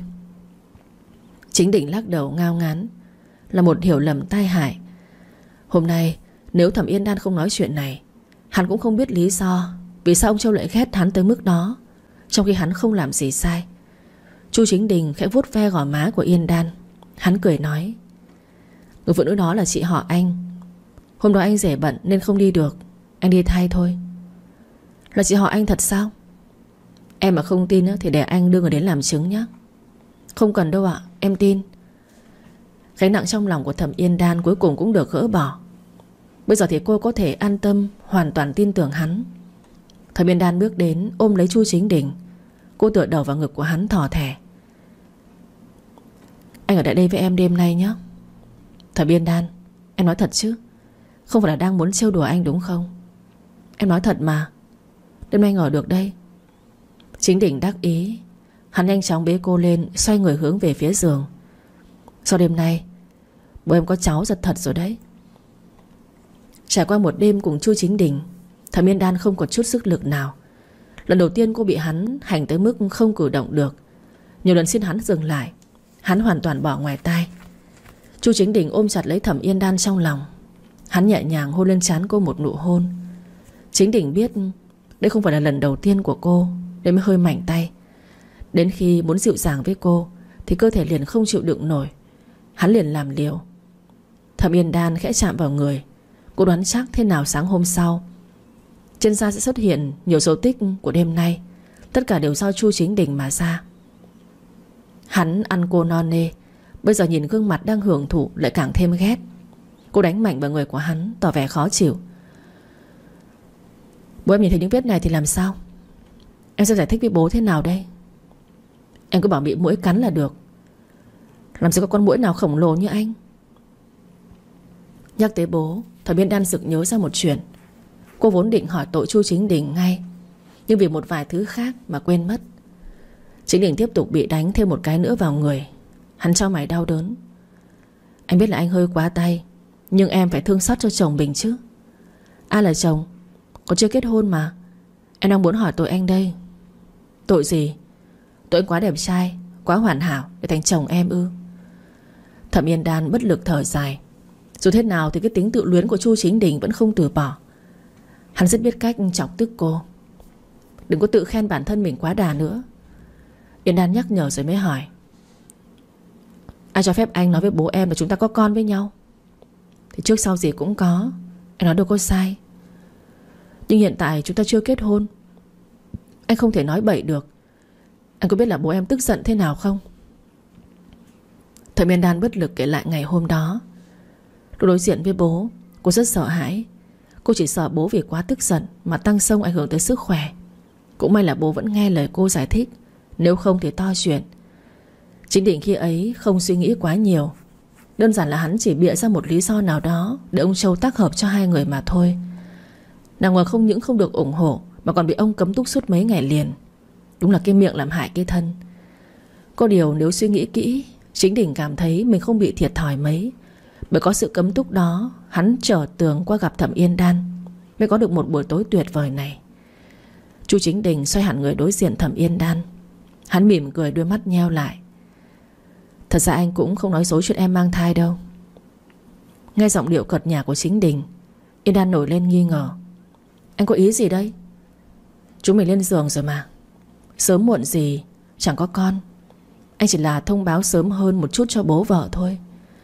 Chính Định lắc đầu ngao ngán. Là một hiểu lầm tai hại. Hôm nay nếu Thẩm Yên Đan không nói chuyện này, hắn cũng không biết lý do vì sao ông Châu lại ghét hắn tới mức đó, trong khi hắn không làm gì sai. Chu Chính Đình khẽ vuốt ve gò má của Yên Đan. Hắn cười nói. Người phụ nữ đó là chị họ anh. Hôm đó anh rể bận nên không đi được, anh đi thay thôi. Là chị họ anh thật sao? Em mà không tin thì để anh đưa người đến làm chứng nhé. Không cần đâu ạ, em tin. Gánh nặng trong lòng của Thẩm Yên Đan cuối cùng cũng được gỡ bỏ. Bây giờ thì cô có thể an tâm, hoàn toàn tin tưởng hắn. Thẩm Yên Đan bước đến ôm lấy Chu Chính Đình. Cô tựa đầu vào ngực của hắn thỏ thẻ. Anh ở lại đây với em đêm nay nhé. Thẩm Yên Đan, em nói thật chứ? Không phải là đang muốn trêu đùa anh đúng không? Em nói thật mà. Đêm nay anh ở được đây. Chính Đình đắc ý. Hắn nhanh chóng bế cô lên, xoay người hướng về phía giường. Sau đêm nay bố em có cháu giật thật rồi đấy. Trải qua một đêm cùng Chu Chính Đình, Thẩm Yên Đan không có chút sức lực nào. Lần đầu tiên cô bị hắn hành tới mức không cử động được. Nhiều lần xin hắn dừng lại, hắn hoàn toàn bỏ ngoài tai. Chu Chính Đình ôm chặt lấy Thẩm Yên Đan trong lòng. Hắn nhẹ nhàng hôn lên trán cô một nụ hôn. Chính Đình biết đây không phải là lần đầu tiên của cô nên mới hơi mạnh tay. Đến khi muốn dịu dàng với cô thì cơ thể liền không chịu đựng nổi. Hắn liền làm liều. Thẩm Yên Đan khẽ chạm vào người. Cô đoán chắc thế nào sáng hôm sau trên da sẽ xuất hiện nhiều dấu tích của đêm nay. Tất cả đều do Chu Chính Đình mà ra. Hắn ăn cô no nê. Bây giờ nhìn gương mặt đang hưởng thụ lại càng thêm ghét. Cô đánh mạnh vào người của hắn, tỏ vẻ khó chịu. Bố em nhìn thấy những vết này thì làm sao? Em sẽ giải thích với bố thế nào đây? Em cứ bảo bị muỗi cắn là được. Làm sao có con muỗi nào khổng lồ như anh? Nhắc tới bố, Thẩm Yên Đan sực nhớ ra một chuyện. Cô vốn định hỏi tội Chu Chính Đình ngay, nhưng vì một vài thứ khác mà quên mất. Chính Đình tiếp tục bị đánh thêm một cái nữa vào người. Hắn chau mày đau đớn. Anh biết là anh hơi quá tay, nhưng em phải thương xót cho chồng mình chứ. Ai là chồng? Còn chưa kết hôn mà. Em đang muốn hỏi tội anh đây. Tội gì? Tội anh quá đẹp trai, quá hoàn hảo để thành chồng em ư? Thẩm Yên Đan bất lực thở dài. Dù thế nào thì cái tính tự luyến của Chu Chính Đình vẫn không từ bỏ. Hắn rất biết cách chọc tức cô. Đừng có tự khen bản thân mình quá đà nữa. Yên Đan nhắc nhở rồi mới hỏi. Ai cho phép anh nói với bố em là chúng ta có con với nhau? Thì trước sau gì cũng có. Anh nói đâu có sai. Nhưng hiện tại chúng ta chưa kết hôn. Anh không thể nói bậy được. Anh có biết là bố em tức giận thế nào không? Thẩm Yên Đan bất lực kể lại ngày hôm đó. Lúc đối diện với bố, cô rất sợ hãi. Cô chỉ sợ bố vì quá tức giận mà tăng xông ảnh hưởng tới sức khỏe. Cũng may là bố vẫn nghe lời cô giải thích. Nếu không thì to chuyện. Chính Định khi ấy không suy nghĩ quá nhiều. Đơn giản là hắn chỉ bịa ra một lý do nào đó để ông Châu tác hợp cho hai người mà thôi. Nàng ngờ không những không được ủng hộ mà còn bị ông cấm túc suốt mấy ngày liền. Đúng là cái miệng làm hại cái thân. Có điều nếu suy nghĩ kỹ, Chính Đình cảm thấy mình không bị thiệt thòi mấy. Bởi có sự cấm túc đó, hắn trở tường qua gặp Thẩm Yên Đan mới có được một buổi tối tuyệt vời này. Chu Chính Đình xoay hẳn người đối diện Thẩm Yên Đan. Hắn mỉm cười, đôi mắt nheo lại. Thật ra anh cũng không nói dối chuyện em mang thai đâu. Nghe giọng điệu cợt nhả của Chính Đình, Yên Đan nổi lên nghi ngờ. Anh có ý gì đây? Chúng mình lên giường rồi mà. Sớm muộn gì chẳng có con. Anh chỉ là thông báo sớm hơn một chút cho bố vợ thôi.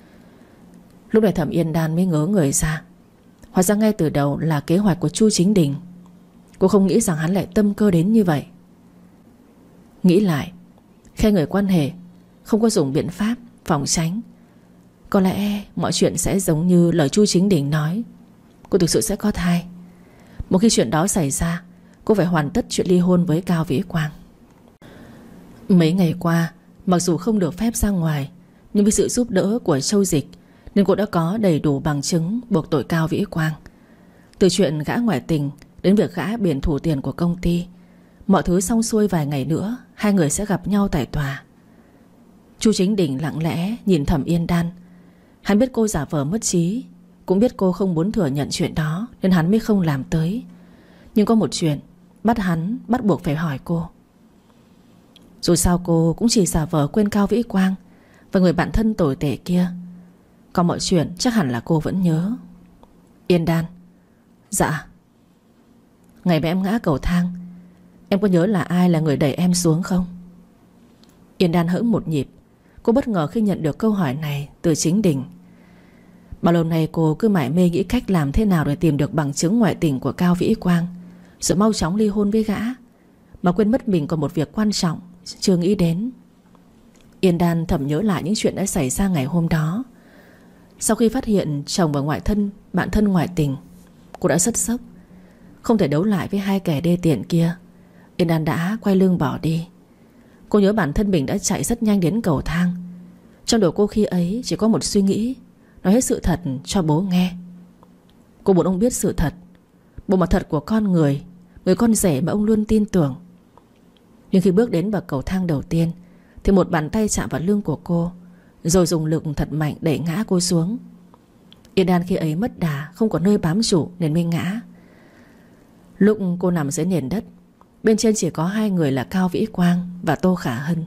Lúc này Thẩm Yên Đan mới ngớ người ra. Hóa ra ngay từ đầu là kế hoạch của Chu Chính Đình. Cô không nghĩ rằng hắn lại tâm cơ đến như vậy. Nghĩ lại, khi người quan hệ không có dùng biện pháp phòng tránh, có lẽ mọi chuyện sẽ giống như lời Chu Chính Đình nói. Cô thực sự sẽ có thai. Một khi chuyện đó xảy ra, cô phải hoàn tất chuyện ly hôn với Cao Vĩ Quang. Mấy ngày qua, mặc dù không được phép ra ngoài, nhưng với sự giúp đỡ của Châu Dịch nên cô đã có đầy đủ bằng chứng buộc tội Cao Vĩ Quang. Từ chuyện gã ngoại tình đến việc gã biển thủ tiền của công ty, mọi thứ xong xuôi vài ngày nữa, hai người sẽ gặp nhau tại tòa. Chu Chính Đình lặng lẽ nhìn Thẩm Yên Đan. Hắn biết cô giả vờ mất trí, cũng biết cô không muốn thừa nhận chuyện đó, nên hắn mới không làm tới. Nhưng có một chuyện hắn bắt buộc phải hỏi cô. Dù sao cô cũng chỉ giả vờ quên Cao Vĩ Quang và người bạn thân tồi tệ kia. Còn mọi chuyện chắc hẳn là cô vẫn nhớ. Yên Đan. Dạ. Ngày mà em ngã cầu thang, em có nhớ là ai là người đẩy em xuống không? Yên Đan hững một nhịp. Cô bất ngờ khi nhận được câu hỏi này từ Chính Đình. Bao lâu nay cô cứ mải mê nghĩ cách làm thế nào để tìm được bằng chứng ngoại tình của Cao Vĩ Quang, rồi mau chóng ly hôn với gã, mà quên mất mình còn một việc quan trọng chưa nghĩ đến. Yên Đan thầm nhớ lại những chuyện đã xảy ra ngày hôm đó. Sau khi phát hiện chồng và bạn thân ngoại tình, cô đã rất sốc. Không thể đấu lại với hai kẻ đê tiện kia, Yên Đan đã quay lưng bỏ đi. Cô nhớ bản thân mình đã chạy rất nhanh đến cầu thang. Trong đầu cô khi ấy chỉ có một suy nghĩ: nói hết sự thật cho bố nghe. Cô muốn ông biết sự thật, bộ mặt thật của con người con rể mà ông luôn tin tưởng. Nhưng khi bước đến bậc cầu thang đầu tiên thì một bàn tay chạm vào lưng của cô, rồi dùng lực thật mạnh đẩy ngã cô xuống. Yên Đan khi ấy mất đà, không có nơi bám trụ nên mới ngã. Lúc cô nằm dưới nền đất, bên trên chỉ có hai người là Cao Vĩ Quang và Tô Khả Hân.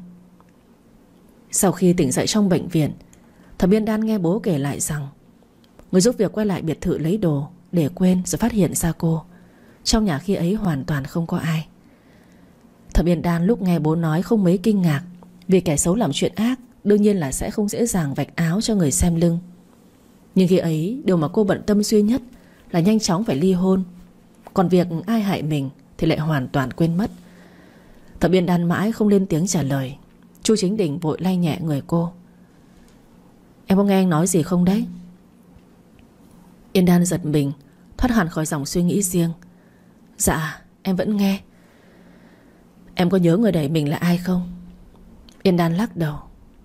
Sau khi tỉnh dậy trong bệnh viện, Thẩm Yên Đan nghe bố kể lại rằng người giúp việc quay lại biệt thự lấy đồ, để quên rồi phát hiện ra cô. Trong nhà khi ấy hoàn toàn không có ai. Thẩm Yên Đan lúc nghe bố nói không mấy kinh ngạc, vì kẻ xấu làm chuyện ác đương nhiên là sẽ không dễ dàng vạch áo cho người xem lưng. Nhưng khi ấy điều mà cô bận tâm duy nhất là nhanh chóng phải ly hôn. Còn việc ai hại mình thì lại hoàn toàn quên mất. Thẩm Yên Đan mãi không lên tiếng trả lời. Chu Chính Đình vội lay nhẹ người cô. Em có nghe anh nói gì không đấy? Yên Đan giật mình, thoát hẳn khỏi dòng suy nghĩ riêng. Dạ em vẫn nghe. Em có nhớ người đẩy mình là ai không? Yên Đan lắc đầu.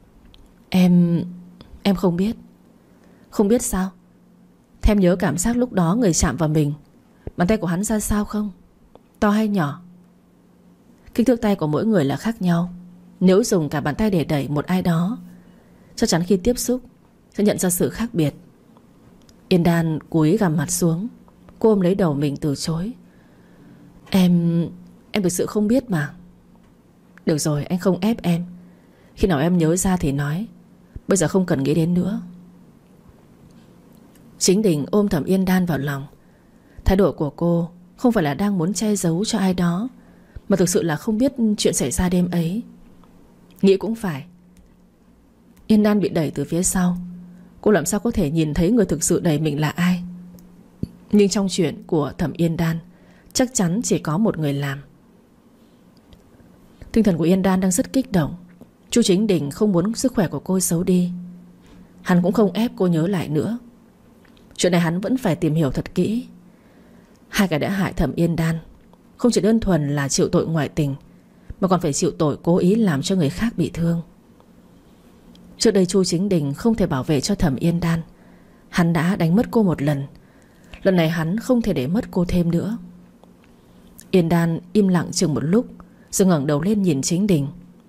Em không biết. Không biết sao? Thế em nhớ cảm giác lúc đó người chạm vào mình, bàn tay của hắn ra sao không? To hay nhỏ? Kích thước tay của mỗi người là khác nhau. Nếu dùng cả bàn tay để đẩy một ai đó, chắc chắn khi tiếp xúc sẽ nhận ra sự khác biệt. Yên Đan cúi gằm mặt xuống. Cô ôm lấy đầu mình từ chối. Em thực sự không biết mà. Được rồi, anh không ép em. Khi nào em nhớ ra thì nói, bây giờ không cần nghĩ đến nữa. Chính Đình ôm Thẩm Yên Đan vào lòng. Thái độ của cô không phải là đang muốn che giấu cho ai đó, mà thực sự là không biết chuyện xảy ra đêm ấy. Nghĩ cũng phải. Yên Đan bị đẩy từ phía sau, cô làm sao có thể nhìn thấy người thực sự đẩy mình là ai. Nhưng trong chuyện của Thẩm Yên Đan chắc chắn chỉ có một người làm. Tinh thần của Yên Đan đang rất kích động. Chu Chính Đình không muốn sức khỏe của cô xấu đi. Hắn cũng không ép cô nhớ lại nữa. Chuyện này hắn vẫn phải tìm hiểu thật kỹ. Hai kẻ đã hại Thẩm Yên Đan không chỉ đơn thuần là chịu tội ngoại tình, mà còn phải chịu tội cố ý làm cho người khác bị thương. Trước đây Chu Chính Đình không thể bảo vệ cho Thẩm Yên Đan. Hắn đã đánh mất cô một lần. Lần này hắn không thể để mất cô thêm nữa. Yên Đan im lặng chừng một lúc, rồi ngẩng đầu lên nhìn Chính Đình.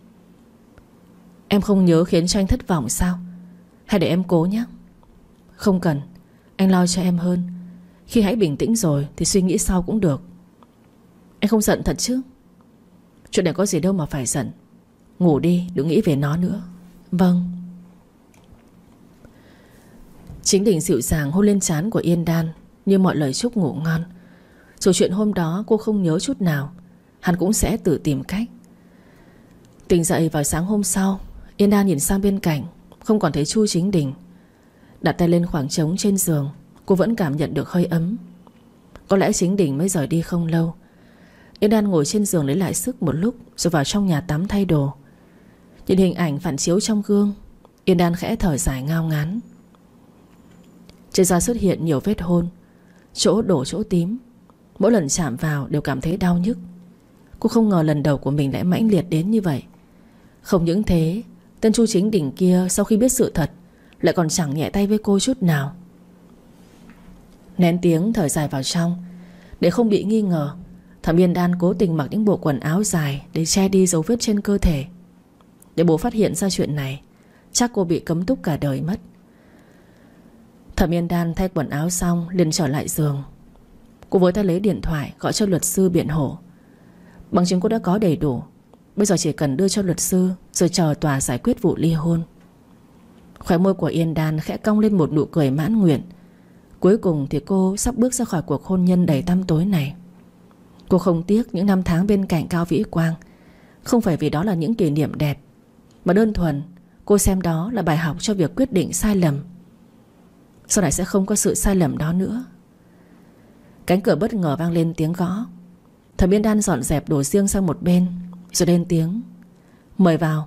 Em không nhớ khiến cho anh thất vọng sao? Hay để em cố nhé? Không cần, anh lo cho em hơn. Khi hãy bình tĩnh rồi thì suy nghĩ sau cũng được. Anh không giận thật chứ? Chuyện này có gì đâu mà phải giận. Ngủ đi, đừng nghĩ về nó nữa. Vâng. Chính Đình dịu dàng hôn lên trán của Yên Đan, như mọi lời chúc ngủ ngon. Dù chuyện hôm đó cô không nhớ chút nào, hắn cũng sẽ tự tìm cách. Tỉnh dậy vào sáng hôm sau, Yên Đan nhìn sang bên cạnh, không còn thấy Chu Chính Đình. Đặt tay lên khoảng trống trên giường, cô vẫn cảm nhận được hơi ấm. Có lẽ Chính Đình mới rời đi không lâu. Yên Đan ngồi trên giường lấy lại sức một lúc, rồi vào trong nhà tắm thay đồ. Nhìn hình ảnh phản chiếu trong gương, Yên Đan khẽ thở dài ngao ngán. Trên da xuất hiện nhiều vết hôn, chỗ đổ chỗ tím. Mỗi lần chạm vào đều cảm thấy đau nhức. Cô không ngờ lần đầu của mình lại mãnh liệt đến như vậy. Không những thế, tên Chu Chính Đình kia sau khi biết sự thật lại còn chẳng nhẹ tay với cô chút nào. Nén tiếng thở dài vào trong. Để không bị nghi ngờ, Thẩm Yên Đan cố tình mặc những bộ quần áo dài để che đi dấu vết trên cơ thể. Để bố phát hiện ra chuyện này, chắc cô bị cấm túc cả đời mất. Thẩm Yên Đan thay quần áo xong liền trở lại giường. Cô với tay lấy điện thoại gọi cho luật sư biện hộ. Bằng chứng cô đã có đầy đủ, bây giờ chỉ cần đưa cho luật sư, rồi chờ tòa giải quyết vụ ly hôn. Khóe môi của Yên Đan khẽ cong lên một nụ cười mãn nguyện. Cuối cùng thì cô sắp bước ra khỏi cuộc hôn nhân đầy tăm tối này. Cô không tiếc những năm tháng bên cạnh Cao Vĩ Quang. Không phải vì đó là những kỷ niệm đẹp, mà đơn thuần cô xem đó là bài học cho việc quyết định sai lầm. Sau này sẽ không có sự sai lầm đó nữa. Cánh cửa bất ngờ vang lên tiếng gõ. Thẩm Yên Đan dọn dẹp đồ riêng sang một bên, rồi lên tiếng: "Mời vào."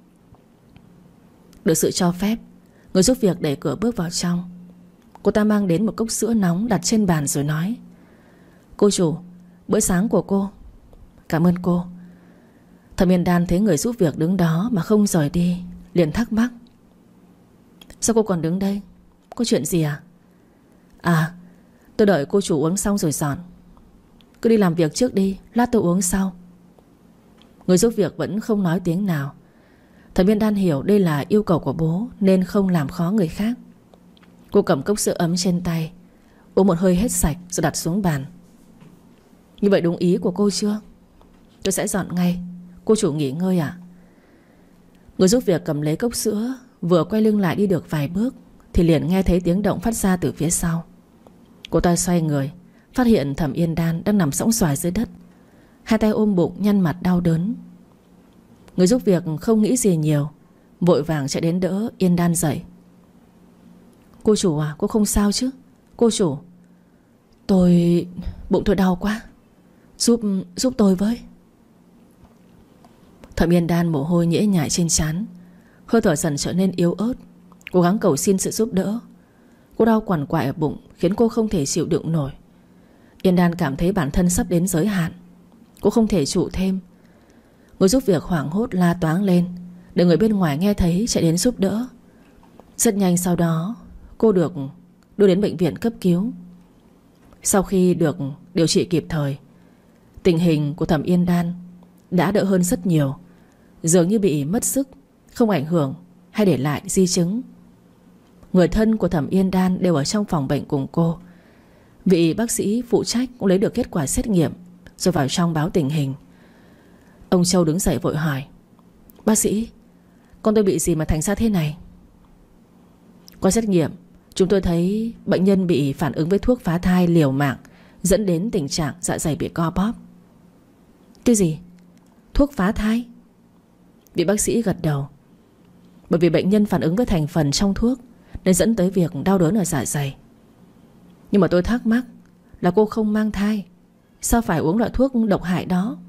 Được sự cho phép, người giúp việc đẩy cửa bước vào trong. Cô ta mang đến một cốc sữa nóng đặt trên bàn rồi nói: "Cô chủ, bữa sáng của cô." "Cảm ơn cô." Thẩm Yên Đan thấy người giúp việc đứng đó mà không rời đi, liền thắc mắc: "Sao cô còn đứng đây? Có chuyện gì à?" "À, tôi đợi cô chủ uống xong rồi dọn." "Cứ đi làm việc trước đi, lát tôi uống sau." Người giúp việc vẫn không nói tiếng nào. Thẩm Yên Đan hiểu đây là yêu cầu của bố nên không làm khó người khác. Cô cầm cốc sữa ấm trên tay, uống một hơi hết sạch rồi đặt xuống bàn. "Như vậy đúng ý của cô chưa?" "Tôi sẽ dọn ngay. Cô chủ nghỉ ngơi à?" Người giúp việc cầm lấy cốc sữa, vừa quay lưng lại đi được vài bước thì liền nghe thấy tiếng động phát ra từ phía sau. Cô ta xoay người, phát hiện Thẩm Yên Đan đang nằm sõng soài dưới đất, hai tay ôm bụng nhăn mặt đau đớn. Người giúp việc không nghĩ gì nhiều, vội vàng chạy đến đỡ Yên Đan dậy. "Cô chủ à, cô không sao chứ?" "Cô chủ, bụng tôi đau quá, giúp tôi với." Thẩm Yên Đan mồ hôi nhễ nhại trên trán, hơi thở dần trở nên yếu ớt, cố gắng cầu xin sự giúp đỡ. Cô đau quằn quại ở bụng khiến cô không thể chịu đựng nổi. Yên Đan cảm thấy bản thân sắp đến giới hạn, cô không thể trụ thêm. Người giúp việc hoảng hốt la toáng lên, để người bên ngoài nghe thấy chạy đến giúp đỡ. Rất nhanh sau đó cô được đưa đến bệnh viện cấp cứu. Sau khi được điều trị kịp thời, tình hình của Thẩm Yên Đan đã đỡ hơn rất nhiều, dường như bị mất sức, không ảnh hưởng hay để lại di chứng. Người thân của Thẩm Yên Đan đều ở trong phòng bệnh cùng cô. Vị bác sĩ phụ trách cũng lấy được kết quả xét nghiệm, rồi vào trong báo tình hình. Ông Châu đứng dậy vội hỏi: "Bác sĩ, con tôi bị gì mà thành ra thế này?" "Qua xét nghiệm, chúng tôi thấy bệnh nhân bị phản ứng với thuốc phá thai liều mạng, dẫn đến tình trạng dạ dày bị co bóp." "Cái gì? Thuốc phá thai?" Vị bác sĩ gật đầu. Bởi vì bệnh nhân phản ứng với thành phần trong thuốc nên dẫn tới việc đau đớn ở dạ dày. Nhưng mà tôi thắc mắc là cô không mang thai, sao phải uống loại thuốc độc hại đó?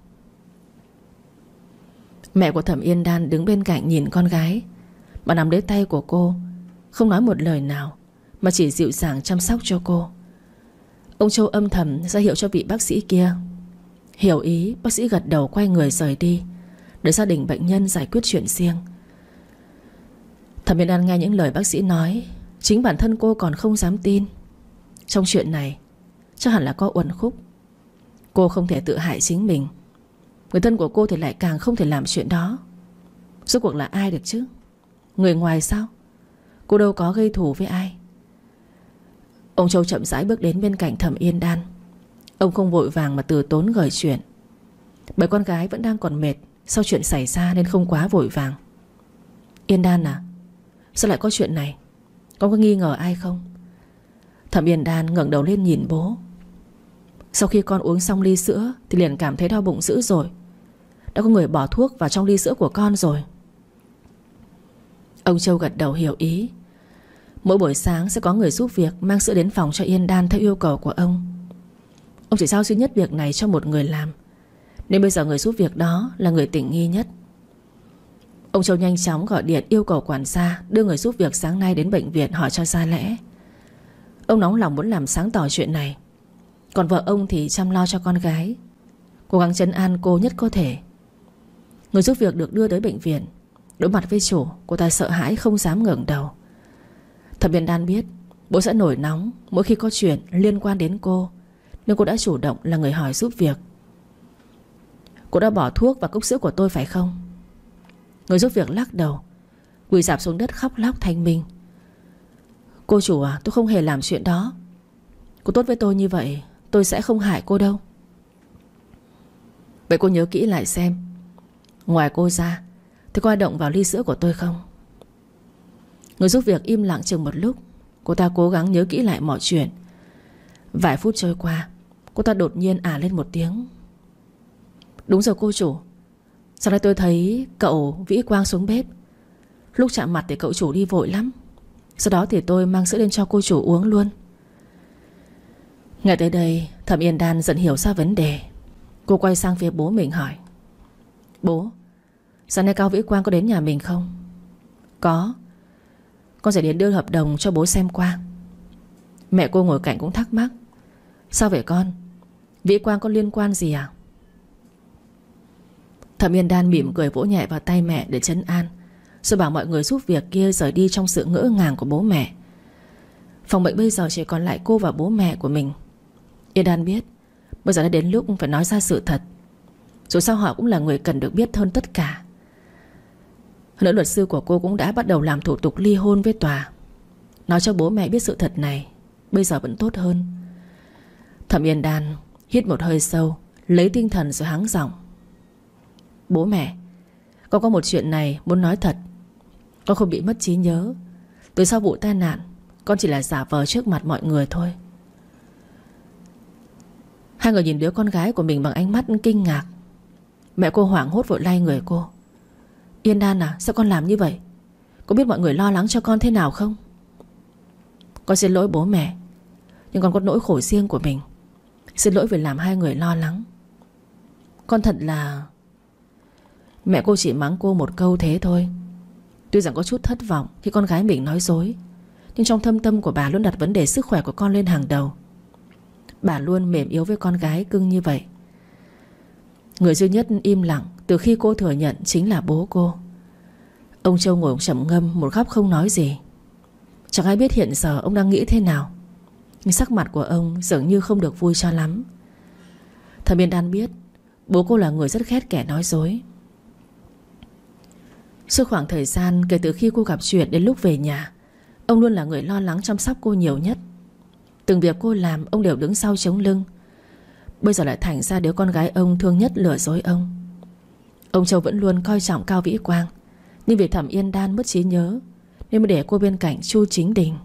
Mẹ của Thẩm Yên Đan đứng bên cạnh nhìn con gái. Bà nắm lấy tay của cô, không nói một lời nào, mà chỉ dịu dàng chăm sóc cho cô. Ông Châu âm thầm ra hiệu cho vị bác sĩ kia. Hiểu ý, bác sĩ gật đầu quay người rời đi, để gia đình bệnh nhân giải quyết chuyện riêng. Thẩm Yên Đan nghe những lời bác sĩ nói, chính bản thân cô còn không dám tin. Trong chuyện này chắc hẳn là có uẩn khúc. Cô không thể tự hại chính mình, người thân của cô thì lại càng không thể làm chuyện đó. Rốt cuộc là ai được chứ? Người ngoài sao? Cô đâu có gây thù với ai. Ông Châu chậm rãi bước đến bên cạnh Thẩm Yên Đan. Ông không vội vàng mà từ tốn gởi chuyện, bởi con gái vẫn đang còn mệt sau chuyện xảy ra nên không quá vội vàng. "Yên Đan à, sao lại có chuyện này? Con có nghi ngờ ai không? Thẩm Yên Đan ngẩng đầu lên nhìn bố. Sau khi con uống xong ly sữa thì liền cảm thấy đau bụng dữ rồi. Đã có người bỏ thuốc vào trong ly sữa của con rồi. Ông Châu gật đầu hiểu ý. Mỗi buổi sáng sẽ có người giúp việc mang sữa đến phòng cho Yên Đan theo yêu cầu của ông. Ông chỉ giao duy nhất việc này cho một người làm, nên bây giờ người giúp việc đó là người tình nghi nhất. Ông Châu nhanh chóng gọi điện yêu cầu quản gia đưa người giúp việc sáng nay đến bệnh viện hỏi cho ra lẽ. Ông nóng lòng muốn làm sáng tỏ chuyện này. Còn vợ ông thì chăm lo cho con gái, cố gắng trấn an cô nhất có thể. Người giúp việc được đưa tới bệnh viện. Đối mặt với chủ, cô ta sợ hãi không dám ngẩng đầu. Thẩm Yên Đan biết bố sẽ nổi nóng mỗi khi có chuyện liên quan đến cô, nên cô đã chủ động là người hỏi giúp việc. Cô đã bỏ thuốc vào cốc sữa của tôi phải không? Người giúp việc lắc đầu, quỳ rạp xuống đất khóc lóc thanh minh. Cô chủ à, tôi không hề làm chuyện đó. Cô tốt với tôi như vậy, tôi sẽ không hại cô đâu. Vậy cô nhớ kỹ lại xem, ngoài cô ra thì có ai động vào ly sữa của tôi không? Người giúp việc im lặng chừng một lúc. Cô ta cố gắng nhớ kỹ lại mọi chuyện. Vài phút trôi qua, cô ta đột nhiên lên một tiếng. Đúng rồi cô chủ, sau đây tôi thấy cậu Vĩ Quang xuống bếp. Lúc chạm mặt thì cậu chủ đi vội lắm. Sau đó thì tôi mang sữa lên cho cô chủ uống luôn. Ngay tới đây Thẩm Yên Đan dần hiểu ra vấn đề. Cô quay sang phía bố mình hỏi: Bố, sáng nay Cao Vĩ Quang có đến nhà mình không? Có. Con sẽ đến đưa hợp đồng cho bố xem qua. Mẹ cô ngồi cạnh cũng thắc mắc: Sao vậy con? Vĩ Quang có liên quan gì à? Thẩm Yên Đan mỉm cười vỗ nhẹ vào tay mẹ để trấn an, rồi bảo mọi người giúp việc kia rời đi trong sự ngỡ ngàng của bố mẹ. Phòng bệnh bây giờ chỉ còn lại cô và bố mẹ của mình. Yên Đan biết bây giờ đã đến lúc phải nói ra sự thật. Dù sao họ cũng là người cần được biết hơn tất cả. Hơn nữa luật sư của cô cũng đã bắt đầu làm thủ tục ly hôn với tòa. Nói cho bố mẹ biết sự thật này bây giờ vẫn tốt hơn. Thẩm Yên Đan hít một hơi sâu, lấy tinh thần rồi hắng giọng: Bố mẹ, con có một chuyện này muốn nói thật. Con không bị mất trí nhớ. Từ sau vụ tai nạn, con chỉ là giả vờ trước mặt mọi người thôi. Hai người nhìn đứa con gái của mình bằng ánh mắt kinh ngạc. Mẹ cô hoảng hốt vội lay người cô: Yên Đan à, sao con làm như vậy? Có biết mọi người lo lắng cho con thế nào không? Con xin lỗi bố mẹ, nhưng con có nỗi khổ riêng của mình. Xin lỗi vì làm hai người lo lắng. Con thật là... Mẹ cô chỉ mắng cô một câu thế thôi. Tuy rằng có chút thất vọng khi con gái mình nói dối, nhưng trong thâm tâm của bà luôn đặt vấn đề sức khỏe của con lên hàng đầu. Bà luôn mềm yếu với con gái cưng như vậy. Người duy nhất im lặng từ khi cô thừa nhận chính là bố cô. Ông Châu ngồi trầm ngâm một góc không nói gì. Chẳng ai biết hiện giờ ông đang nghĩ thế nào, nhưng sắc mặt của ông dường như không được vui cho lắm. Thẩm Yên Đan biết bố cô là người rất ghét kẻ nói dối. Suốt khoảng thời gian kể từ khi cô gặp chuyện đến lúc về nhà, ông luôn là người lo lắng chăm sóc cô nhiều nhất. Từng việc cô làm ông đều đứng sau chống lưng. Bây giờ lại thành ra đứa con gái ông thương nhất lừa dối ông. Ông Châu vẫn luôn coi trọng Cao Vĩ Quang, nhưng vì Thẩm Yên Đan mất trí nhớ nên mới để cô bên cạnh Chu Chính Đình.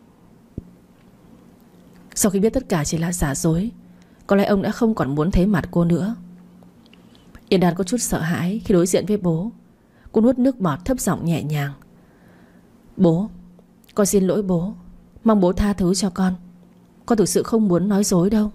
Sau khi biết tất cả chỉ là giả dối, có lẽ ông đã không còn muốn thấy mặt cô nữa. Yên Đan có chút sợ hãi khi đối diện với bố. Cô nuốt nước bọt thấp giọng nhẹ nhàng: Bố, con xin lỗi bố. Mong bố tha thứ cho con. Con thực sự không muốn nói dối đâu.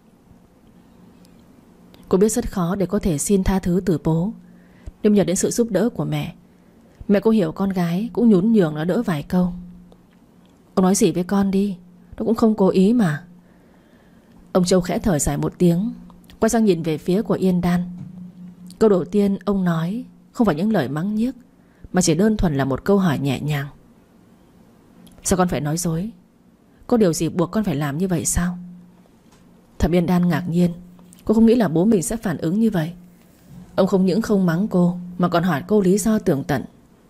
Cô biết rất khó để có thể xin tha thứ từ bố, nhưng nhờ đến sự giúp đỡ của mẹ, mẹ cô hiểu con gái cũng nhún nhường nó đỡ vài câu. Ông nói gì với con đi, nó cũng không cố ý mà. Ông Châu khẽ thở dài một tiếng, quay sang nhìn về phía của Yên Đan. Câu đầu tiên ông nói không phải những lời mắng nhiếc, mà chỉ đơn thuần là một câu hỏi nhẹ nhàng: Sao con phải nói dối? Có điều gì buộc con phải làm như vậy sao? Thẩm Yên Đan ngạc nhiên. Cô không nghĩ là bố mình sẽ phản ứng như vậy. Ông không những không mắng cô mà còn hỏi cô lý do tường tận.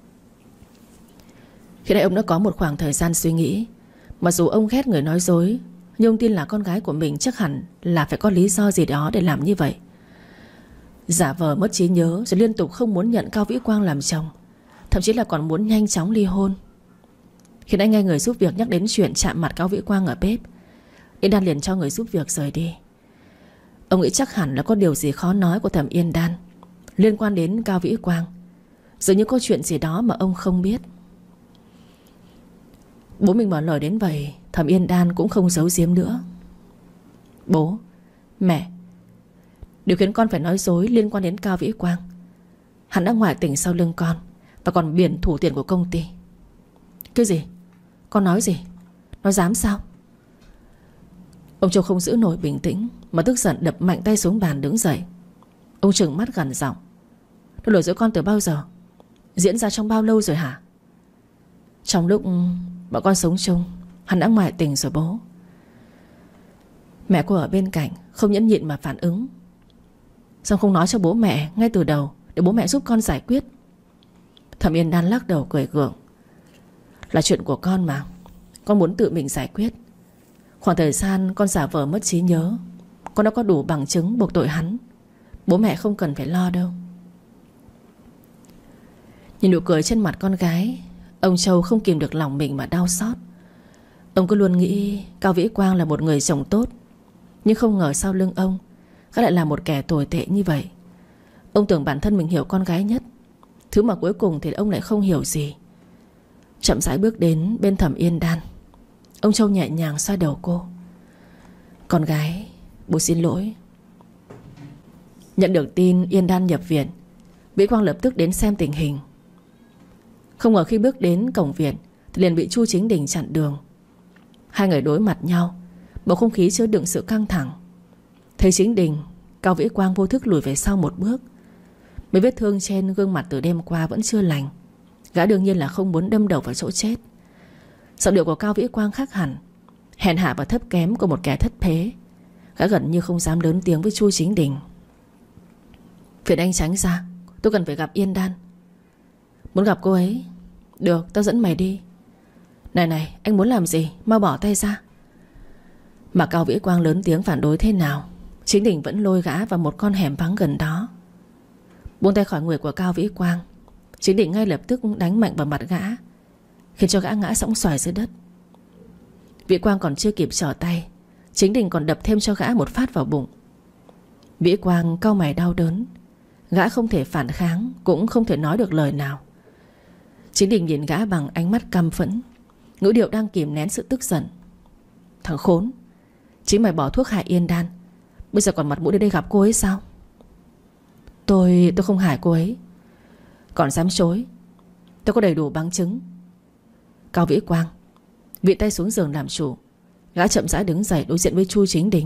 Khi nãy ông đã có một khoảng thời gian suy nghĩ. Mặc dù ông ghét người nói dối, nhưng ông tin là con gái của mình chắc hẳn là phải có lý do gì đó để làm như vậy. Giả vờ mất trí nhớ rồi liên tục không muốn nhận Cao Vĩ Quang làm chồng, thậm chí là còn muốn nhanh chóng ly hôn. Khiến anh nghe người giúp việc nhắc đến chuyện chạm mặt Cao Vĩ Quang ở bếp, Yên Đan liền cho người giúp việc rời đi. Ông nghĩ chắc hẳn là có điều gì khó nói của thẩm Yên Đan liên quan đến Cao Vĩ Quang. Dường như có chuyện gì đó mà ông không biết. Bố mình mở lời đến vậy, thẩm Yên Đan cũng không giấu giếm nữa. Bố, mẹ, điều khiến con phải nói dối liên quan đến Cao Vĩ Quang. Hắn đã ngoại tình sau lưng con và còn biển thủ tiền của công ty. Cái gì? Con nói gì? Nó dám sao? Ông Châu không giữ nổi bình tĩnh mà tức giận đập mạnh tay xuống bàn đứng dậy. Ông trừng mắt gằn giọng: Nó lừa dối con từ bao giờ? Diễn ra trong bao lâu rồi hả? Trong lúc bọn con sống chung, hắn đã ngoại tình rồi bố. Mẹ cô ở bên cạnh không nhẫn nhịn mà phản ứng: Sao không nói cho bố mẹ ngay từ đầu để bố mẹ giúp con giải quyết? Thẩm Yên Đan lắc đầu cười gượng: Là chuyện của con mà, con muốn tự mình giải quyết. Khoảng thời gian con giả vờ mất trí nhớ, con đã có đủ bằng chứng buộc tội hắn. Bố mẹ không cần phải lo đâu. Nhìn nụ cười trên mặt con gái, ông Châu không kìm được lòng mình mà đau xót. Ông cứ luôn nghĩ Cao Vĩ Quang là một người chồng tốt, nhưng không ngờ sau lưng ông gã lại là một kẻ tồi tệ như vậy. Ông tưởng bản thân mình hiểu con gái nhất, thứ mà cuối cùng thì ông lại không hiểu gì. Chậm rãi bước đến bên thẩm Yên Đan, ông Châu nhẹ nhàng xoa đầu cô: Con gái, bố xin lỗi. Nhận được tin Yên Đan nhập viện, Vĩ Quang lập tức đến xem tình hình. Không ngờ khi bước đến cổng viện thì liền bị Chu Chính Đình chặn đường. Hai người đối mặt nhau, bầu không khí chứa đựng sự căng thẳng. Thấy Chính Đình, Cao Vĩ Quang vô thức lùi về sau một bước. Mấy vết thương trên gương mặt từ đêm qua vẫn chưa lành, gã đương nhiên là không muốn đâm đầu vào chỗ chết. Giọng điệu của Cao Vĩ Quang khác hẳn, hèn hạ và thấp kém của một kẻ thất thế. Gã gần như không dám lớn tiếng với Chu Chính Đình: Phiền anh tránh ra, tôi cần phải gặp Yên Đan. Muốn gặp cô ấy? Được, tao dẫn mày đi. Này này, anh muốn làm gì? Mau bỏ tay ra. Mà Cao Vĩ Quang lớn tiếng phản đối thế nào, Chính Đình vẫn lôi gã vào một con hẻm vắng gần đó. Buông tay khỏi người của Cao Vĩ Quang, Chính Đình ngay lập tức đánh mạnh vào mặt gã, khiến cho gã ngã sõng xoài dưới đất. Vĩ Quang còn chưa kịp trở tay, Chính Đình còn đập thêm cho gã một phát vào bụng. Vĩ Quang cau mày đau đớn. Gã không thể phản kháng, cũng không thể nói được lời nào. Chính Đình nhìn gã bằng ánh mắt căm phẫn, ngữ điệu đang kìm nén sự tức giận: Thằng khốn, chính mày bỏ thuốc hại Yên Đan, bây giờ còn mặt mũi đến đây gặp cô ấy sao? Tôi không hại cô ấy. Còn dám chối? Tôi có đầy đủ bằng chứng. Cao Vĩ Quang vị tay xuống giường làm chủ. Gã chậm rãi đứng dậy đối diện với Chu Chính Đình.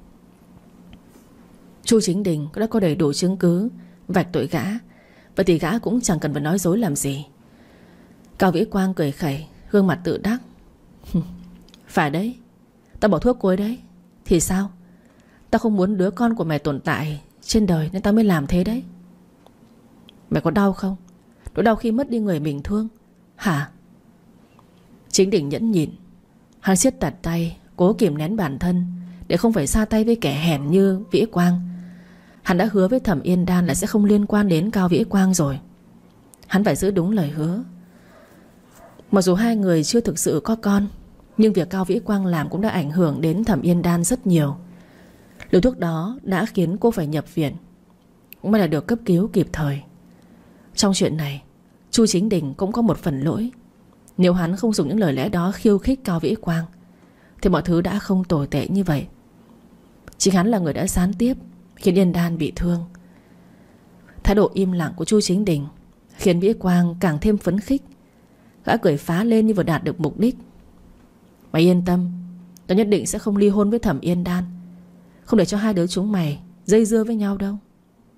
Chu Chính Đình đã có đầy đủ chứng cứ vạch tội gã, vậy thì gã cũng chẳng cần phải nói dối làm gì. Cao Vĩ Quang cười khẩy, gương mặt tự đắc: Phải đấy, tao bỏ thuốc cô ấy đấy. Thì sao? Tao không muốn đứa con của mày tồn tại trên đời nên tao mới làm thế đấy. Mày có đau không? Nỗi đau khi mất đi người mình thương hả? Chính Đình nhẫn nhịn. Hắn siết chặt tay, cố kìm nén bản thân để không phải sa tay với kẻ hèn như Vĩ Quang. Hắn đã hứa với thẩm Yên Đan là sẽ không liên quan đến Cao Vĩ Quang rồi. Hắn phải giữ đúng lời hứa. Mặc dù hai người chưa thực sự có con, nhưng việc Cao Vĩ Quang làm cũng đã ảnh hưởng đến thẩm Yên Đan rất nhiều. Liều thuốc đó đã khiến cô phải nhập viện, cũng may là được cấp cứu kịp thời. Trong chuyện này, Chu Chính Đình cũng có một phần lỗi. Nếu hắn không dùng những lời lẽ đó khiêu khích Cao Vĩ Quang thì mọi thứ đã không tồi tệ như vậy. Chính hắn là người đã gián tiếp khiến Yên Đan bị thương. Thái độ im lặng của Chu Chính Đình khiến Vĩ Quang càng thêm phấn khích. Gã cười phá lên như vừa đạt được mục đích: Mày yên tâm, tao nhất định sẽ không ly hôn với thẩm Yên Đan, không để cho hai đứa chúng mày dây dưa với nhau đâu.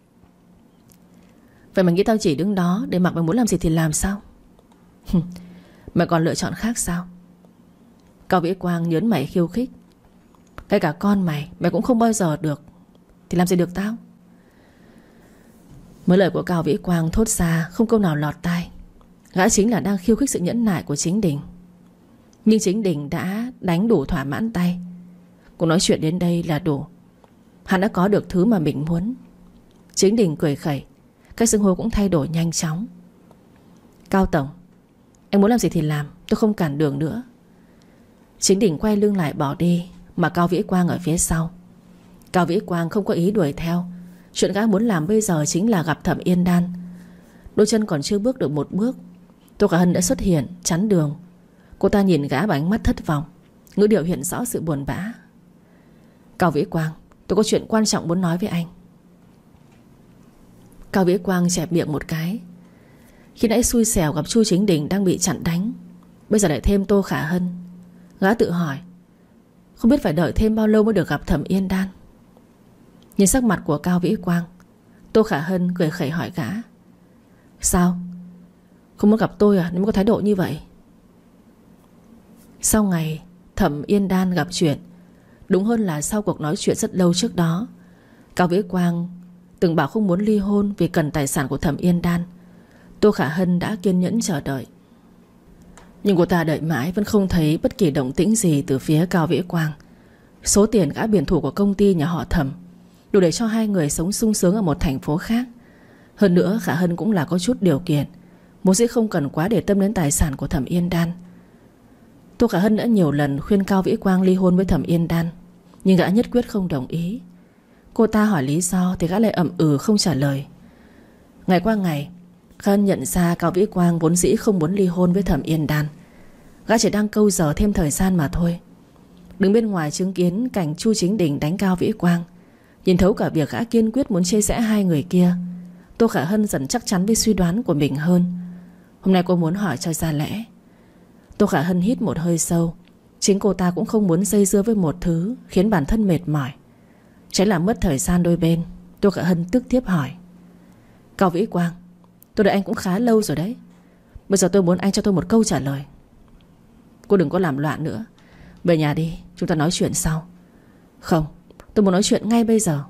Vậy mày nghĩ tao chỉ đứng đó để mặc mày muốn làm gì thì làm sao? Mày còn lựa chọn khác sao? Cao Vĩ Quang nhớn mày khiêu khích: Ngay cả con mày cũng không bao giờ được thì làm gì được tao? Mấy lời của Cao Vĩ Quang thốt ra không câu nào lọt tai. Gã chính là đang khiêu khích sự nhẫn nại của Chính Đình. Nhưng Chính Đình đã đánh đủ thỏa mãn tay. Cuộc nói chuyện đến đây là đủ. Hắn đã có được thứ mà mình muốn. Chính Đình cười khẩy, cách xưng hô cũng thay đổi nhanh chóng: Cao Tổng, anh muốn làm gì thì làm, tôi không cản đường nữa. Chính Đình quay lưng lại bỏ đi, mà Cao Vĩ Quang ở phía sau. Cao Vĩ Quang không có ý đuổi theo. Chuyện gã muốn làm bây giờ chính là gặp Thẩm Yên Đan. Đôi chân còn chưa bước được một bước, Tô Khả Hân đã xuất hiện chắn đường. Cô ta nhìn gã bằng ánh mắt thất vọng, ngữ điệu hiện rõ sự buồn bã. Cao Vĩ Quang, tôi có chuyện quan trọng muốn nói với anh. Cao Vĩ Quang chẹp miệng một cái. Khi nãy xui xẻo gặp Chu Chính Đình đang bị chặn đánh, bây giờ lại thêm Tô Khả Hân. Gã tự hỏi không biết phải đợi thêm bao lâu mới được gặp Thẩm Yên Đan. Nhìn sắc mặt của Cao Vĩ Quang, Tô Khả Hân cười khẩy hỏi gã: sao? Không muốn gặp tôi à, nếu có thái độ như vậy? Sau ngày Thẩm Yên Đan gặp chuyện, đúng hơn là sau cuộc nói chuyện rất lâu trước đó, Cao Vĩ Quang từng bảo không muốn ly hôn vì cần tài sản của Thẩm Yên Đan. Tô Khả Hân đã kiên nhẫn chờ đợi, nhưng cô ta đợi mãi vẫn không thấy bất kỳ động tĩnh gì từ phía Cao Vĩ Quang. Số tiền gã biển thủ của công ty nhà họ Thẩm đủ để cho hai người sống sung sướng ở một thành phố khác. Hơn nữa Khả Hân cũng là có chút điều kiện, muốn sẽ không cần quá để tâm đến tài sản của Thẩm Yên Đan. Tô Khả Hân đã nhiều lần khuyên Cao Vĩ Quang ly hôn với Thẩm Yên Đan, nhưng gã nhất quyết không đồng ý. Cô ta hỏi lý do thì gã lại ậm ừ không trả lời. Ngày qua ngày, Khả Hân nhận ra Cao Vĩ Quang vốn dĩ không muốn ly hôn với Thẩm Yên Đan. Gã chỉ đang câu giờ thêm thời gian mà thôi. Đứng bên ngoài chứng kiến cảnh Chu Chính Đình đánh Cao Vĩ Quang, nhìn thấu cả việc gã kiên quyết muốn chia rẽ hai người kia, Tô Khả Hân dần chắc chắn với suy đoán của mình hơn. Hôm nay cô muốn hỏi cho ra lẽ. Tô Khả Hân hít một hơi sâu. Chính cô ta cũng không muốn dây dưa với một thứ khiến bản thân mệt mỏi, tránh làm mất thời gian đôi bên. Tô Khả Hân tức tiếp hỏi: Cao Vĩ Quang, tôi đợi anh cũng khá lâu rồi đấy. Bây giờ tôi muốn anh cho tôi một câu trả lời. Cô đừng có làm loạn nữa. Về nhà đi, chúng ta nói chuyện sau. Không, tôi muốn nói chuyện ngay bây giờ.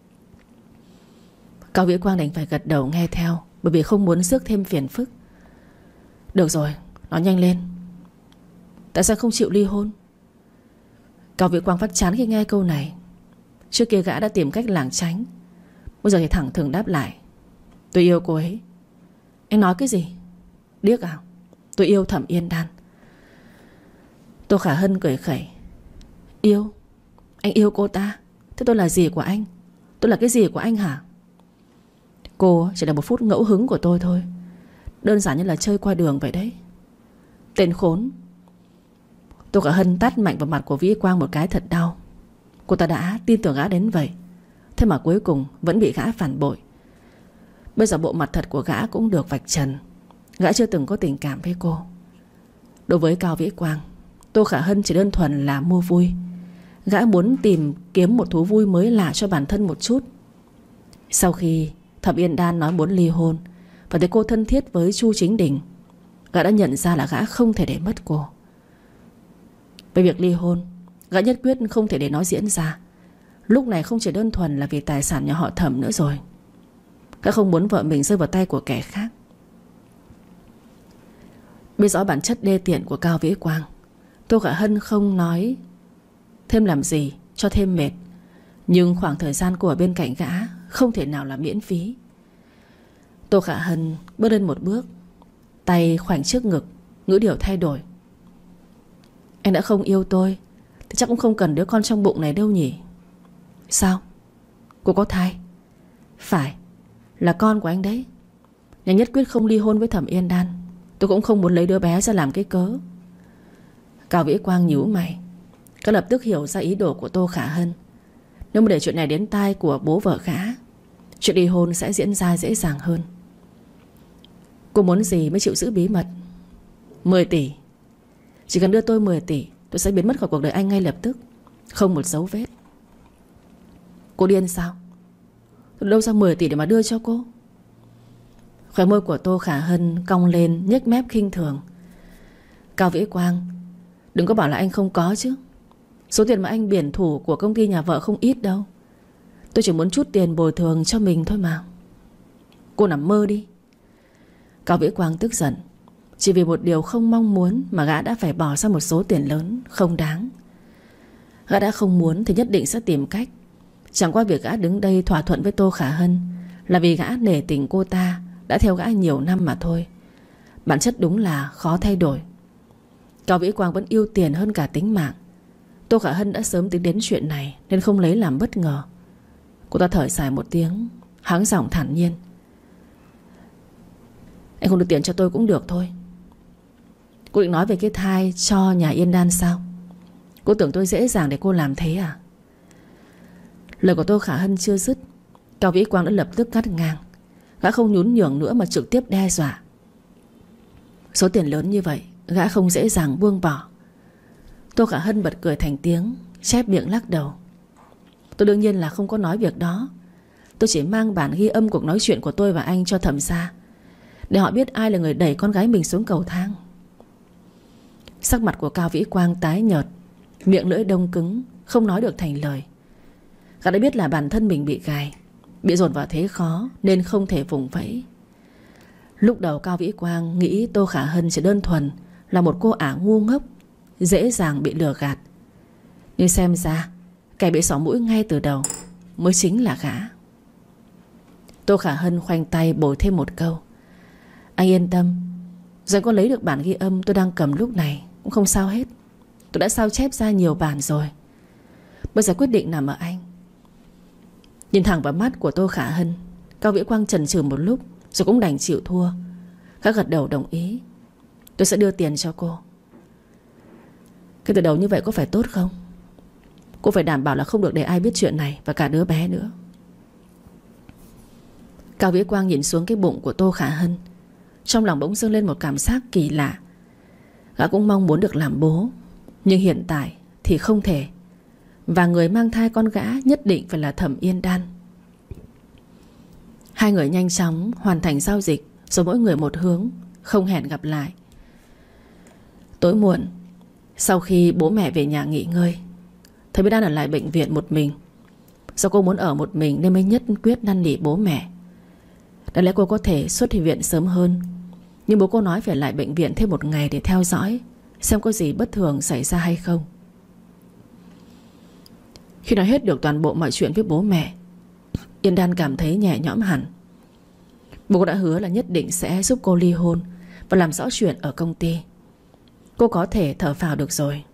Cao Vĩ Quang đành phải gật đầu nghe theo, bởi vì không muốn rước thêm phiền phức. Được rồi, nói nhanh lên. Tại sao không chịu ly hôn? Cao Vĩ Quang phát chán khi nghe câu này. Trước kia gã đã tìm cách lảng tránh, bây giờ thì thẳng thừng đáp lại: tôi yêu cô ấy. Anh nói cái gì? Điếc à? Tôi yêu Thẩm Yên Đan. Tô Khả Hân cười khẩy: Yêu? Anh yêu cô ta? Thế tôi là gì của anh? Tôi là cái gì của anh hả? Cô chỉ là một phút ngẫu hứng của tôi thôi. Đơn giản như là chơi qua đường vậy đấy. Tên khốn. Tô Khả Hân tát mạnh vào mặt của Vĩ Quang một cái thật đau. Cô ta đã tin tưởng gã đến vậy, thế mà cuối cùng vẫn bị gã phản bội. Bây giờ bộ mặt thật của gã cũng được vạch trần. Gã chưa từng có tình cảm với cô. Đối với Cao Vĩ Quang, Tô Khả Hân chỉ đơn thuần là mua vui. Gã muốn tìm kiếm một thú vui mới lạ cho bản thân một chút. Sau khi Thẩm Yên Đan nói muốn ly hôn và thấy cô thân thiết với Chu Chính Đình, gã đã nhận ra là gã không thể để mất cô. Về việc ly hôn, gã nhất quyết không thể để nó diễn ra. Lúc này không chỉ đơn thuần là vì tài sản nhà họ Thẩm nữa rồi. Gã không muốn vợ mình rơi vào tay của kẻ khác. Biết rõ bản chất đê tiện của Cao Vĩ Quang, Tô Khả Hân không nói thêm làm gì cho thêm mệt. Nhưng khoảng thời gian cô ở bên cạnh gã không thể nào là miễn phí. Tô Khả Hân bước lên một bước, tay khoanh trước ngực, ngữ điệu thay đổi: Anh đã không yêu tôi thì chắc cũng không cần đứa con trong bụng này đâu nhỉ? Sao? Cô có thai? Phải, là con của anh đấy. Nhưng nhất quyết không ly hôn với Thẩm Yên Đan. Tôi cũng không muốn lấy đứa bé ra làm cái cớ. Cao Vĩ Quang nhíu mày. Các lập tức hiểu ra ý đồ của Tô Khả Hân. Nếu mà để chuyện này đến tai của bố vợ gã, chuyện ly hôn sẽ diễn ra dễ dàng hơn. Cô muốn gì mới chịu giữ bí mật? 10 tỷ. Chỉ cần đưa tôi 10 tỷ, tôi sẽ biến mất khỏi cuộc đời anh ngay lập tức, không một dấu vết. Cô điên sao? Tôi đâu ra 10 tỷ để mà đưa cho cô? Khóe môi của Tô Khả Hân cong lên, nhếch mép khinh thường. Cao Vĩ Quang, đừng có bảo là anh không có chứ. Số tiền mà anh biển thủ của công ty nhà vợ không ít đâu. Tôi chỉ muốn chút tiền bồi thường cho mình thôi mà. Cô nằm mơ đi. Cao Vĩ Quang tức giận. Chỉ vì một điều không mong muốn mà gã đã phải bỏ ra một số tiền lớn không đáng. Gã đã không muốn thì nhất định sẽ tìm cách. Chẳng qua việc gã đứng đây thỏa thuận với Tô Khả Hân là vì gã nể tình cô ta đã theo gã nhiều năm mà thôi. Bản chất đúng là khó thay đổi. Cao Vĩ Quang vẫn yêu tiền hơn cả tính mạng. Tô Khả Hân đã sớm tính đến chuyện này nên không lấy làm bất ngờ. Cô ta thở dài một tiếng, hắng giọng thản nhiên: Anh không được tiền cho tôi cũng được thôi. Cô định nói về cái thai cho nhà Yên Đan sao? Cô tưởng tôi dễ dàng để cô làm thế à? Lời của Tô Khả Hân chưa dứt, Cao Vĩ Quang đã lập tức cắt ngang. Gã không nhún nhường nữa mà trực tiếp đe dọa. Số tiền lớn như vậy gã không dễ dàng buông bỏ. Tô Khả Hân bật cười thành tiếng, chép miệng lắc đầu: Tôi đương nhiên là không có nói việc đó. Tôi chỉ mang bản ghi âm cuộc nói chuyện của tôi và anh cho thẩm gia, để họ biết ai là người đẩy con gái mình xuống cầu thang. Sắc mặt của Cao Vĩ Quang tái nhợt, miệng lưỡi đông cứng, không nói được thành lời. Gã đã biết là bản thân mình bị gài, bị dồn vào thế khó nên không thể vùng vẫy. Lúc đầu Cao Vĩ Quang nghĩ Tô Khả Hân chỉ đơn thuần là một cô ả ngu ngốc, dễ dàng bị lừa gạt. Nhưng xem ra kẻ bị xỏ mũi ngay từ đầu mới chính là gã. Tô Khả Hân khoanh tay bồi thêm một câu: Anh yên tâm, rồi có lấy được bản ghi âm tôi đang cầm lúc này cũng không sao hết. Tôi đã sao chép ra nhiều bản rồi. Bây giờ quyết định nằm ở anh. Nhìn thẳng vào mắt của Tô Khả Hân, Cao Vĩ Quang chần chừ một lúc rồi cũng đành chịu thua. Gã gật đầu đồng ý: Tôi sẽ đưa tiền cho cô. Cái từ đầu như vậy có phải tốt không? Cô phải đảm bảo là không được để ai biết chuyện này, và cả đứa bé nữa. Cao Vĩ Quang nhìn xuống cái bụng của Tô Khả Hân, trong lòng bỗng dâng lên một cảm giác kỳ lạ. Gã cũng mong muốn được làm bố, nhưng hiện tại thì không thể. Và người mang thai con gã nhất định phải là Thẩm Yên Đan. Hai người nhanh chóng hoàn thành giao dịch, rồi mỗi người một hướng, không hẹn gặp lại. Tối muộn, sau khi bố mẹ về nhà nghỉ ngơi, Thẩm Yên Đan ở lại bệnh viện một mình. Do cô muốn ở một mình nên mới nhất quyết năn nỉ bố mẹ. Đáng lẽ cô có thể xuất viện sớm hơn, nhưng bố cô nói phải lại bệnh viện thêm một ngày để theo dõi xem có gì bất thường xảy ra hay không. Khi nói hết được toàn bộ mọi chuyện với bố mẹ, Yên Đan cảm thấy nhẹ nhõm hẳn. Bố cô đã hứa là nhất định sẽ giúp cô ly hôn và làm rõ chuyện ở công ty. Cô có thể thở phào được rồi.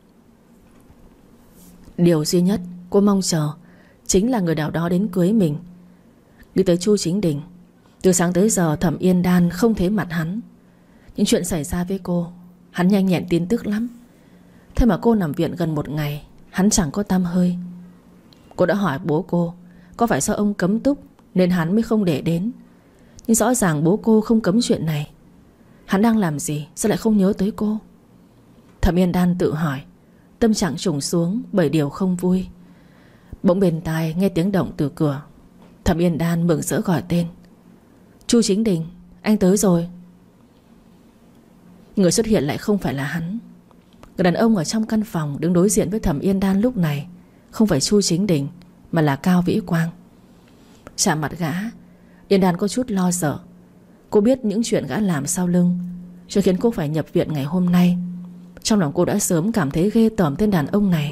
Điều duy nhất cô mong chờ chính là người nào đó đến cưới mình. Đi tới Chu Chính Đình, từ sáng tới giờ Thẩm Yên Đan không thấy mặt hắn. Những chuyện xảy ra với cô, hắn nhanh nhẹn tin tức lắm. Thế mà cô nằm viện gần một ngày, hắn chẳng có tăm hơi. Cô đã hỏi bố cô có phải do ông cấm túc nên hắn mới không để đến. Nhưng rõ ràng bố cô không cấm chuyện này. Hắn đang làm gì sao lại không nhớ tới cô? Thẩm Yên Đan tự hỏi, tâm trạng trùng xuống bởi điều không vui. Bỗng bên tai nghe tiếng động từ cửa. Thẩm Yên Đan mừng rỡ gọi tên: Chu Chính Đình, anh tới rồi. Người xuất hiện lại không phải là hắn. Người đàn ông ở trong căn phòng đứng đối diện với Thẩm Yên Đan lúc này không phải Chu Chính Đình, mà là Cao Vĩ Quang. Chạm mặt gã, Yên Đan có chút lo sợ. Cô biết những chuyện gã làm sau lưng cho khiến cô phải nhập viện ngày hôm nay. Trong lòng cô đã sớm cảm thấy ghê tởm tên đàn ông này.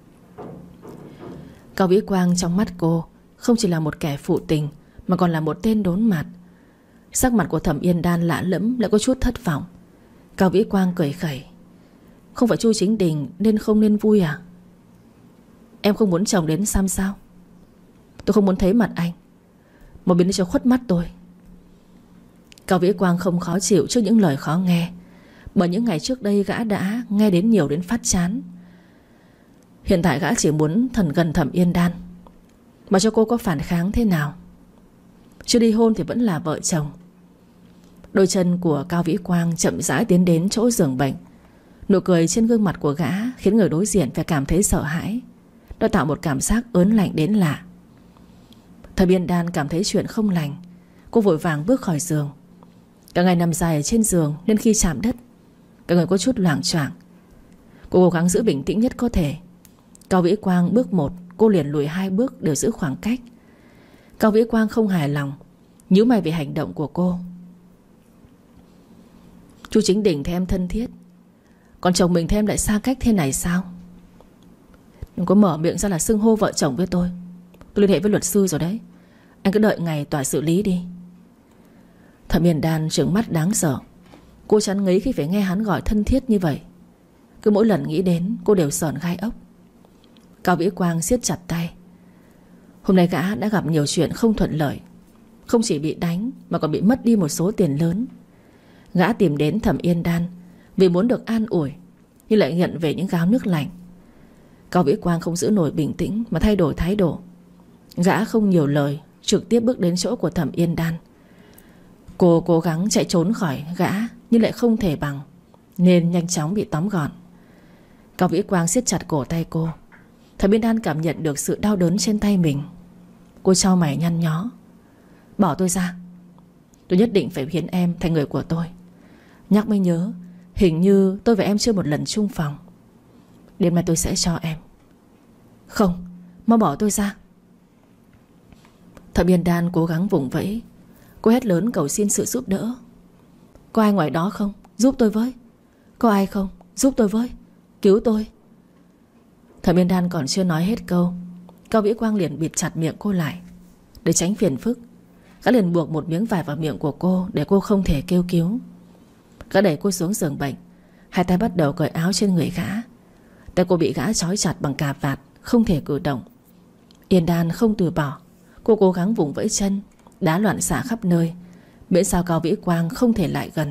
Cao Vĩ Quang trong mắt cô không chỉ là một kẻ phụ tình, mà còn là một tên đốn mặt. Sắc mặt của Thẩm Yên Đan lạ lẫm, lại có chút thất vọng. Cao Vĩ Quang cười khẩy: Không phải Chu Chính Đình nên không nên vui à? Em không muốn chồng đến xăm sao? Tôi không muốn thấy mặt anh, một biến đi cho khuất mắt tôi. Cao Vĩ Quang không khó chịu trước những lời khó nghe, bởi những ngày trước đây gã đã nghe đến nhiều đến phát chán. Hiện tại gã chỉ muốn thần gần Thẩm Yên Đan, mà cho cô có phản kháng thế nào. Chưa đi hôn thì vẫn là vợ chồng. Đôi chân của Cao Vĩ Quang chậm rãi tiến đến chỗ giường bệnh. Nụ cười trên gương mặt của gã khiến người đối diện phải cảm thấy sợ hãi. Nó tạo một cảm giác ớn lạnh đến lạ. Thẩm Yên Đan cảm thấy chuyện không lành. Cô vội vàng bước khỏi giường. Cả ngày nằm dài ở trên giường nên khi chạm đất, cả người có chút loạng choạng. Cô cố gắng giữ bình tĩnh nhất có thể. Cao Vĩ Quang bước một, cô liền lùi 2 bước, đều giữ khoảng cách. Cao Vĩ Quang không hài lòng, nhíu mày về hành động của cô. Chu Chính Đình thấy em thân thiết, còn chồng mình thấy em lại xa cách thế này sao? Đừng có mở miệng ra là xưng hô vợ chồng với tôi. Tôi liên hệ với luật sư rồi đấy. Anh cứ đợi ngày tòa xử lý đi. Thẩm Yên Đan trừng mắt đáng sợ. Cô chán ngấy khi phải nghe hắn gọi thân thiết như vậy. Cứ mỗi lần nghĩ đến cô đều sởn gai ốc. Cao Vĩ Quang siết chặt tay. Hôm nay gã đã gặp nhiều chuyện không thuận lợi. Không chỉ bị đánh mà còn bị mất đi một số tiền lớn. Gã tìm đến Thẩm Yên Đan vì muốn được an ủi, nhưng lại nhận về những gáo nước lạnh. Cao Vĩ Quang không giữ nổi bình tĩnh mà thay đổi thái độ. Gã không nhiều lời, trực tiếp bước đến chỗ của Thẩm Yên Đan. Cô cố gắng chạy trốn khỏi gã nhưng lại không thể bằng, nên nhanh chóng bị tóm gọn. Cao Vĩ Quang siết chặt cổ tay cô. Thẩm Yên Đan cảm nhận được sự đau đớn trên tay mình. Cô chau mày nhăn nhó. Bỏ tôi ra. Tôi nhất định phải biến em thành người của tôi. Nhắc mới nhớ, hình như tôi và em chưa một lần chung phòng. Đêm nay tôi sẽ cho em. Không, mau bỏ tôi ra. Thẩm Yên Đan cố gắng vùng vẫy. Cô hét lớn cầu xin sự giúp đỡ. Có ai ngoài đó không? Giúp tôi với. Có ai không? Giúp tôi với. Cứu tôi. Thẩm Yên Đan còn chưa nói hết câu, Cao Vĩ Quang liền bịt chặt miệng cô lại. Để tránh phiền phức, gã liền buộc một miếng vải vào miệng của cô để cô không thể kêu cứu. Gã đẩy cô xuống giường bệnh. Hai tay bắt đầu cởi áo trên người gã. Tay cô bị gã trói chặt bằng cà vạt, không thể cử động. Yên Đan không từ bỏ. Cô cố gắng vùng vẫy chân, đá loạn xạ khắp nơi, miễn sao Cao Vĩ Quang không thể lại gần.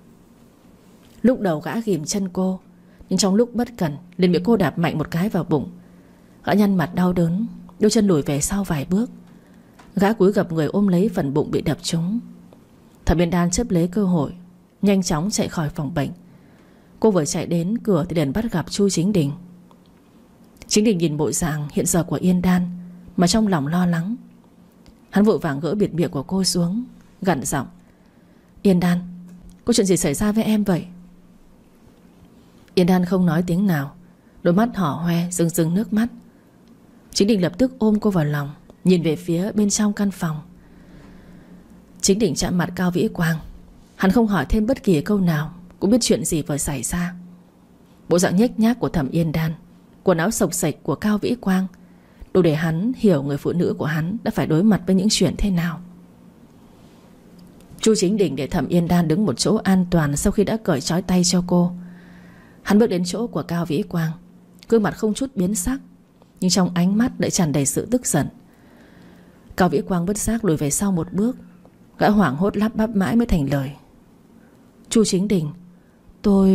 Lúc đầu gã ghìm chân cô, nhưng trong lúc bất cẩn liền bị cô đạp mạnh một cái vào bụng. Gã nhăn mặt đau đớn, đôi chân lùi về sau vài bước. Gã cúi gập người ôm lấy phần bụng bị đập trúng. Thẩm Yên Đan chấp lấy cơ hội, nhanh chóng chạy khỏi phòng bệnh. Cô vừa chạy đến cửa thì liền bắt gặp Chu Chính Đình. Chính Đình nhìn bộ dạng hiện giờ của Yên Đan mà trong lòng lo lắng. Hắn vội vàng gỡ bịt miệng của cô xuống, gằn giọng. Yên Đan, có chuyện gì xảy ra với em vậy? Yên Đan không nói tiếng nào, đôi mắt hỏ hoe rưng rưng nước mắt. Chính Đình lập tức ôm cô vào lòng, nhìn về phía bên trong căn phòng. Chính Đình chạm mặt Cao Vĩ Quang. Hắn không hỏi thêm bất kỳ câu nào, cũng biết chuyện gì vừa xảy ra. Bộ dạng nhếch nhác của Thẩm Yên Đan, quần áo xộc xệch của Cao Vĩ Quang, đủ để hắn hiểu người phụ nữ của hắn đã phải đối mặt với những chuyện thế nào. Chu Chính Đình để Thẩm Yên Đan đứng một chỗ an toàn sau khi đã cởi trói tay cho cô. Hắn bước đến chỗ của Cao Vĩ Quang, gương mặt không chút biến sắc, nhưng trong ánh mắt lại tràn đầy sự tức giận. Cao Vĩ Quang bất giác lùi về sau một bước. Gã hoảng hốt lắp bắp mãi mới thành lời. Chu Chính Đình, tôi...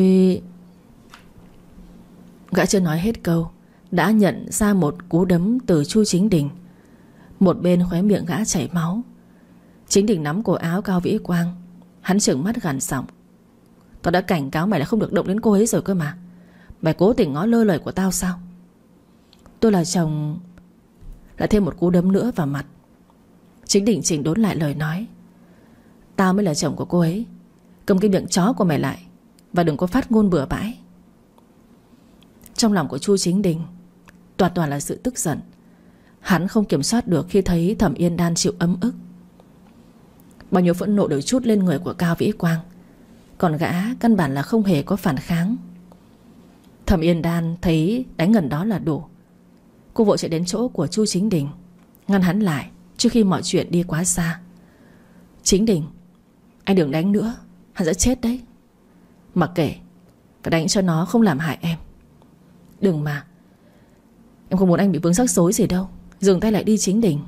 Gã chưa nói hết câu đã nhận ra một cú đấm từ Chu Chính Đình. Một bên khóe miệng gã chảy máu. Chính Đình nắm cổ áo Cao Vĩ Quang. Hắn trừng mắt gằn giọng. Tao đã cảnh cáo mày là không được động đến cô ấy rồi cơ mà. Mày cố tình ngó lơ lời của tao sao? Tôi là chồng... Lại thêm một cú đấm nữa vào mặt. Chính Đình chỉnh đốn lại lời nói. Tao mới là chồng của cô ấy. Cầm cái miệng chó của mày lại, và đừng có phát ngôn bừa bãi. Trong lòng của Chu Chính Đình toàn là sự tức giận. Hắn không kiểm soát được khi thấy Thẩm Yên Đan chịu ấm ức. Bao nhiêu phẫn nộ được trút lên người của Cao Vĩ Quang, còn gã căn bản là không hề có phản kháng. Thẩm Yên Đan thấy đánh gần đó là đủ. Cô vội chạy đến chỗ của Chu Chính Đình, ngăn hắn lại trước khi mọi chuyện đi quá xa. Chính Đình, anh đừng đánh nữa, hắn sẽ chết đấy. Mặc kệ, phải đánh cho nó không làm hại em. Đừng mà, em không muốn anh bị vướng rắc rối gì đâu. Dừng tay lại đi Chính Đình.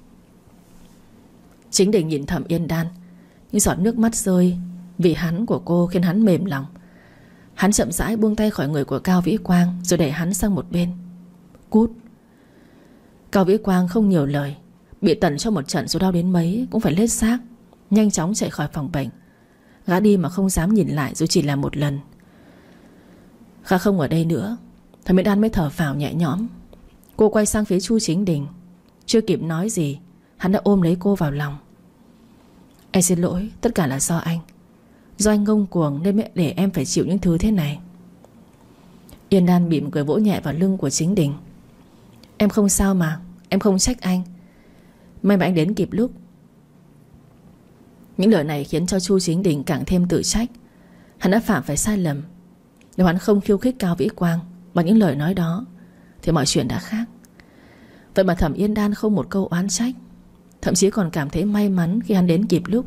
Chính Đình nhìn Thẩm Yên Đan, những giọt nước mắt rơi vì hắn của cô khiến hắn mềm lòng. Hắn chậm rãi buông tay khỏi người của Cao Vĩ Quang, rồi đẩy hắn sang một bên. Cút. Cao Vĩ Quang không nhiều lời. Bị tẩn cho một trận dù đau đến mấy cũng phải lết xác, nhanh chóng chạy khỏi phòng bệnh. Gã đi mà không dám nhìn lại, dù chỉ là một lần. Gã không ở đây nữa. Thẩm Yên Đan mới thở phào nhẹ nhõm. Cô quay sang phía Chu Chính Đình. Chưa kịp nói gì, hắn đã ôm lấy cô vào lòng. Em xin lỗi, tất cả là do anh. Do anh ngông cuồng nên mới để em phải chịu những thứ thế này. Yên Đan mỉm cười vỗ nhẹ vào lưng của Chính Đình. Em không sao mà, em không trách anh. May mà anh đến kịp lúc. Những lời này khiến cho Chu Chính Đình càng thêm tự trách. Hắn đã phạm phải sai lầm. Nếu hắn không khiêu khích Cao Vĩ Quang bằng những lời nói đó thì mọi chuyện đã khác. Vậy mà Thẩm Yên Đan không một câu oán trách, thậm chí còn cảm thấy may mắn khi hắn đến kịp lúc.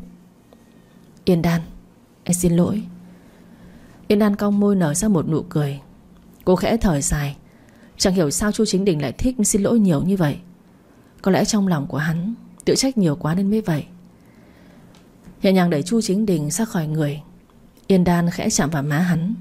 Yên Đan, anh xin lỗi. Yên Đan cong môi nở ra một nụ cười. Cô khẽ thở dài. Chẳng hiểu sao Chu Chính Đình lại thích xin lỗi nhiều như vậy. Có lẽ trong lòng của hắn tự trách nhiều quá nên mới vậy. Nhẹ nhàng đẩy Chu Chính Đình ra khỏi người, Yên Đan khẽ chạm vào má hắn.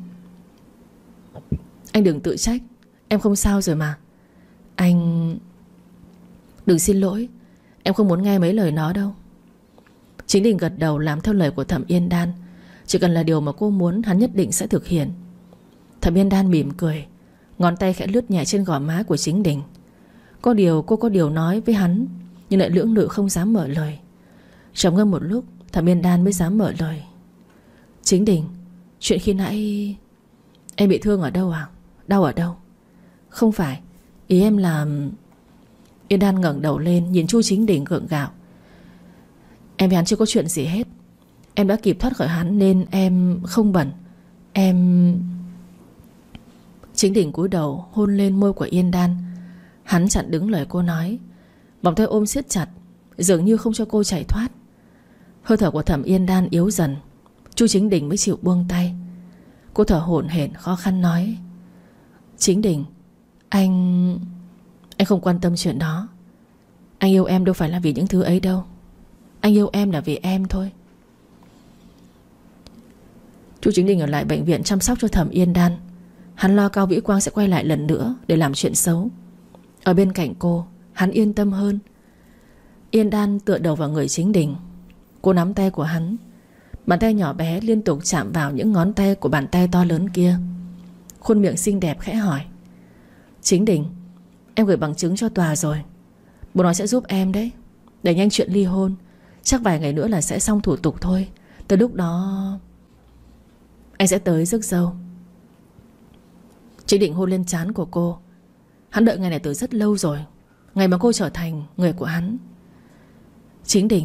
Anh đừng tự trách, em không sao rồi mà. Anh... Đừng xin lỗi, em không muốn nghe mấy lời nó đâu. Chính Đình gật đầu làm theo lời của Thẩm Yên Đan. Chỉ cần là điều mà cô muốn, hắn nhất định sẽ thực hiện. Thẩm Yên Đan mỉm cười, ngón tay khẽ lướt nhẹ trên gò má của Chính Đình. Cô có điều nói với hắn, nhưng lại lưỡng lự không dám mở lời. Trầm ngâm một lúc, Thẩm Yên Đan mới dám mở lời. Chính Đình, chuyện khi nãy em bị thương ở đâu à? Đau ở đâu? Không phải, ý em là... Yên Đan ngẩng đầu lên nhìn Chu Chính Đình gượng gạo. Em với hắn chưa có chuyện gì hết. Em đã kịp thoát khỏi hắn nên em không bận. Em... Chính Đình cúi đầu hôn lên môi của Yên Đan. Hắn chặn đứng lời cô nói, vòng tay ôm siết chặt, dường như không cho cô chạy thoát. Hơi thở của Thẩm Yên Đan yếu dần, Chu Chính Đình mới chịu buông tay. Cô thở hổn hển khó khăn nói, Chính Đình, anh không quan tâm chuyện đó. Anh yêu em đâu phải là vì những thứ ấy đâu. Anh yêu em là vì em thôi. Chu Chính Đình ở lại bệnh viện chăm sóc cho Thẩm Yên Đan. Hắn lo Cao Vĩ Quang sẽ quay lại lần nữa để làm chuyện xấu. Ở bên cạnh cô, hắn yên tâm hơn. Yên Đan tựa đầu vào người Chính Đình. Cô nắm tay của hắn. Bàn tay nhỏ bé liên tục chạm vào những ngón tay của bàn tay to lớn kia. Khuôn miệng xinh đẹp khẽ hỏi, Chính Đình, em gửi bằng chứng cho tòa rồi. Bố nói sẽ giúp em đấy. Để nhanh chuyện ly hôn. Chắc vài ngày nữa là sẽ xong thủ tục thôi. Tới lúc đó anh sẽ tới rước dâu. Chính Định hôn lên trán của cô. Hắn đợi ngày này từ rất lâu rồi, ngày mà cô trở thành người của hắn. Chính Đình,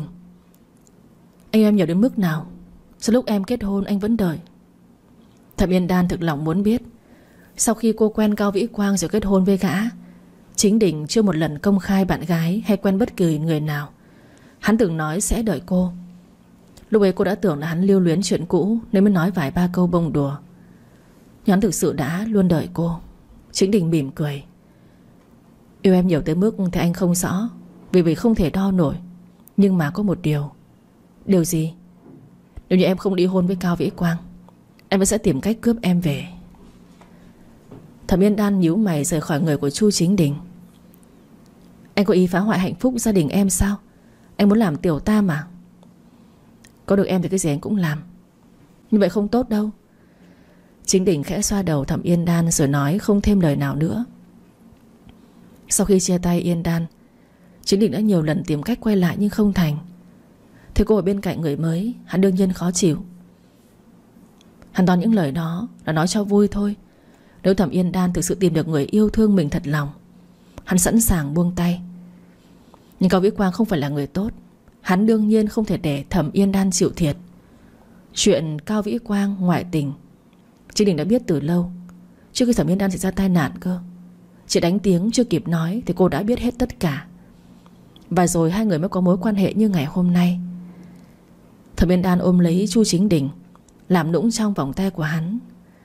anh yêu em nhiều đến mức nào? Sau lúc em kết hôn anh vẫn đợi. Thẩm Yên Đan thực lòng muốn biết, sau khi cô quen Cao Vĩ Quang rồi kết hôn với gã, Chính Đình chưa một lần công khai bạn gái hay quen bất kỳ người nào. Hắn từng nói sẽ đợi cô. Lúc ấy cô đã tưởng là hắn lưu luyến chuyện cũ nên mới nói vài ba câu bông đùa. Nhưng hắn thực sự đã luôn đợi cô. Chính Đình mỉm cười. Yêu em nhiều tới mức thì anh không rõ, vì không thể đo nổi. Nhưng mà có một điều. Điều gì? Nếu như em không ly hôn với Cao Vĩ Quang, em vẫn sẽ tìm cách cướp em về. Thẩm Yên Đan nhíu mày rời khỏi người của Chu Chính Đình. Anh có ý phá hoại hạnh phúc gia đình em sao? Anh muốn làm tiểu tam à? Có được em thì cái gì anh cũng làm. Như vậy không tốt đâu. Chính Đình khẽ xoa đầu Thẩm Yên Đan rồi nói không thêm lời nào nữa. Sau khi chia tay Yên Đan, Chính Đình đã nhiều lần tìm cách quay lại nhưng không thành. Thế cô ở bên cạnh người mới, hắn đương nhiên khó chịu. Hắn toàn những lời đó là nói cho vui thôi. Nếu Thẩm Yên Đan thực sự tìm được người yêu thương mình thật lòng, hắn sẵn sàng buông tay. Nhưng Cao Vĩ Quang không phải là người tốt. Hắn đương nhiên không thể để Thẩm Yên Đan chịu thiệt. Chuyện Cao Vĩ Quang ngoại tình Chính Đình đã biết từ lâu, trước khi Thẩm Yên Đan xảy ra tai nạn cơ. Chỉ đánh tiếng chưa kịp nói thì cô đã biết hết tất cả. Và rồi hai người mới có mối quan hệ như ngày hôm nay. Thẩm Yên Đan ôm lấy Chu Chính Đình, làm nũng trong vòng tay của hắn.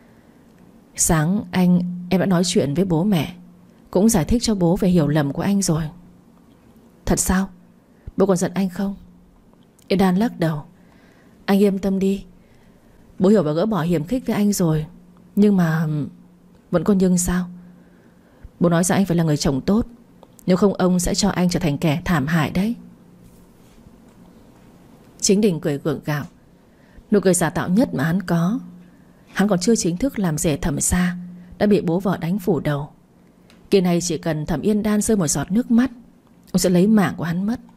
Sáng em đã nói chuyện với bố mẹ, cũng giải thích cho bố về hiểu lầm của anh rồi. Thật sao? Bố còn giận anh không? Yên Đan lắc đầu. Anh yên tâm đi, bố hiểu và gỡ bỏ hiềm khích với anh rồi. Nhưng mà vẫn còn nhưng sao? Bố nói rằng anh phải là người chồng tốt, nếu không ông sẽ cho anh trở thành kẻ thảm hại đấy. Chính Đình cười gượng gạo, nụ cười giả tạo nhất mà hắn có. Hắn còn chưa chính thức làm rể Thẩm gia đã bị bố vợ đánh phủ đầu. Kỳ này chỉ cần Thẩm Yên Đan rơi một giọt nước mắt, ông sẽ lấy mạng của hắn mất.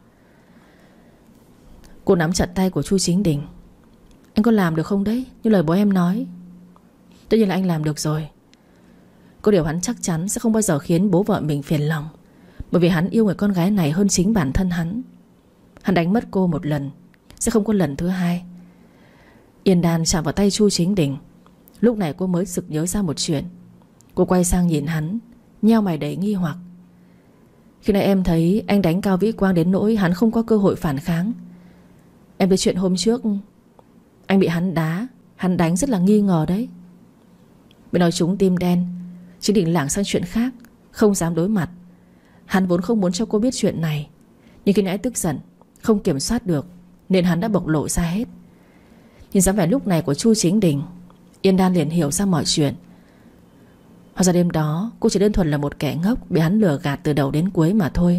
Cô nắm chặt tay của Chu Chính Đình. Anh có làm được không đấy, như lời bố em nói? Tất nhiên là anh làm được rồi. Có điều hắn chắc chắn sẽ không bao giờ khiến bố vợ mình phiền lòng, bởi vì hắn yêu người con gái này hơn chính bản thân hắn. Hắn đánh mất cô một lần, sẽ không có lần thứ hai. Yên Đan chạm vào tay Chu Chính Đình. Lúc này cô mới sực nhớ ra một chuyện. Cô quay sang nhìn hắn, nheo mày đầy nghi hoặc. Khi nãy em thấy anh đánh Cao Vĩ Quang đến nỗi hắn không có cơ hội phản kháng. Em thấy chuyện hôm trước anh bị hắn đá, hắn đánh rất là nghi ngờ đấy. Bị nói trúng tim đen, Chính Đình lảng sang chuyện khác, không dám đối mặt. Hắn vốn không muốn cho cô biết chuyện này, nhưng khi nãy tức giận không kiểm soát được nên hắn đã bộc lộ ra hết. Nhìn dáng vẻ lúc này của Chu Chính Đình, Yên Đan liền hiểu ra mọi chuyện. Hóa ra đêm đó cô chỉ đơn thuần là một kẻ ngốc bị hắn lừa gạt từ đầu đến cuối mà thôi.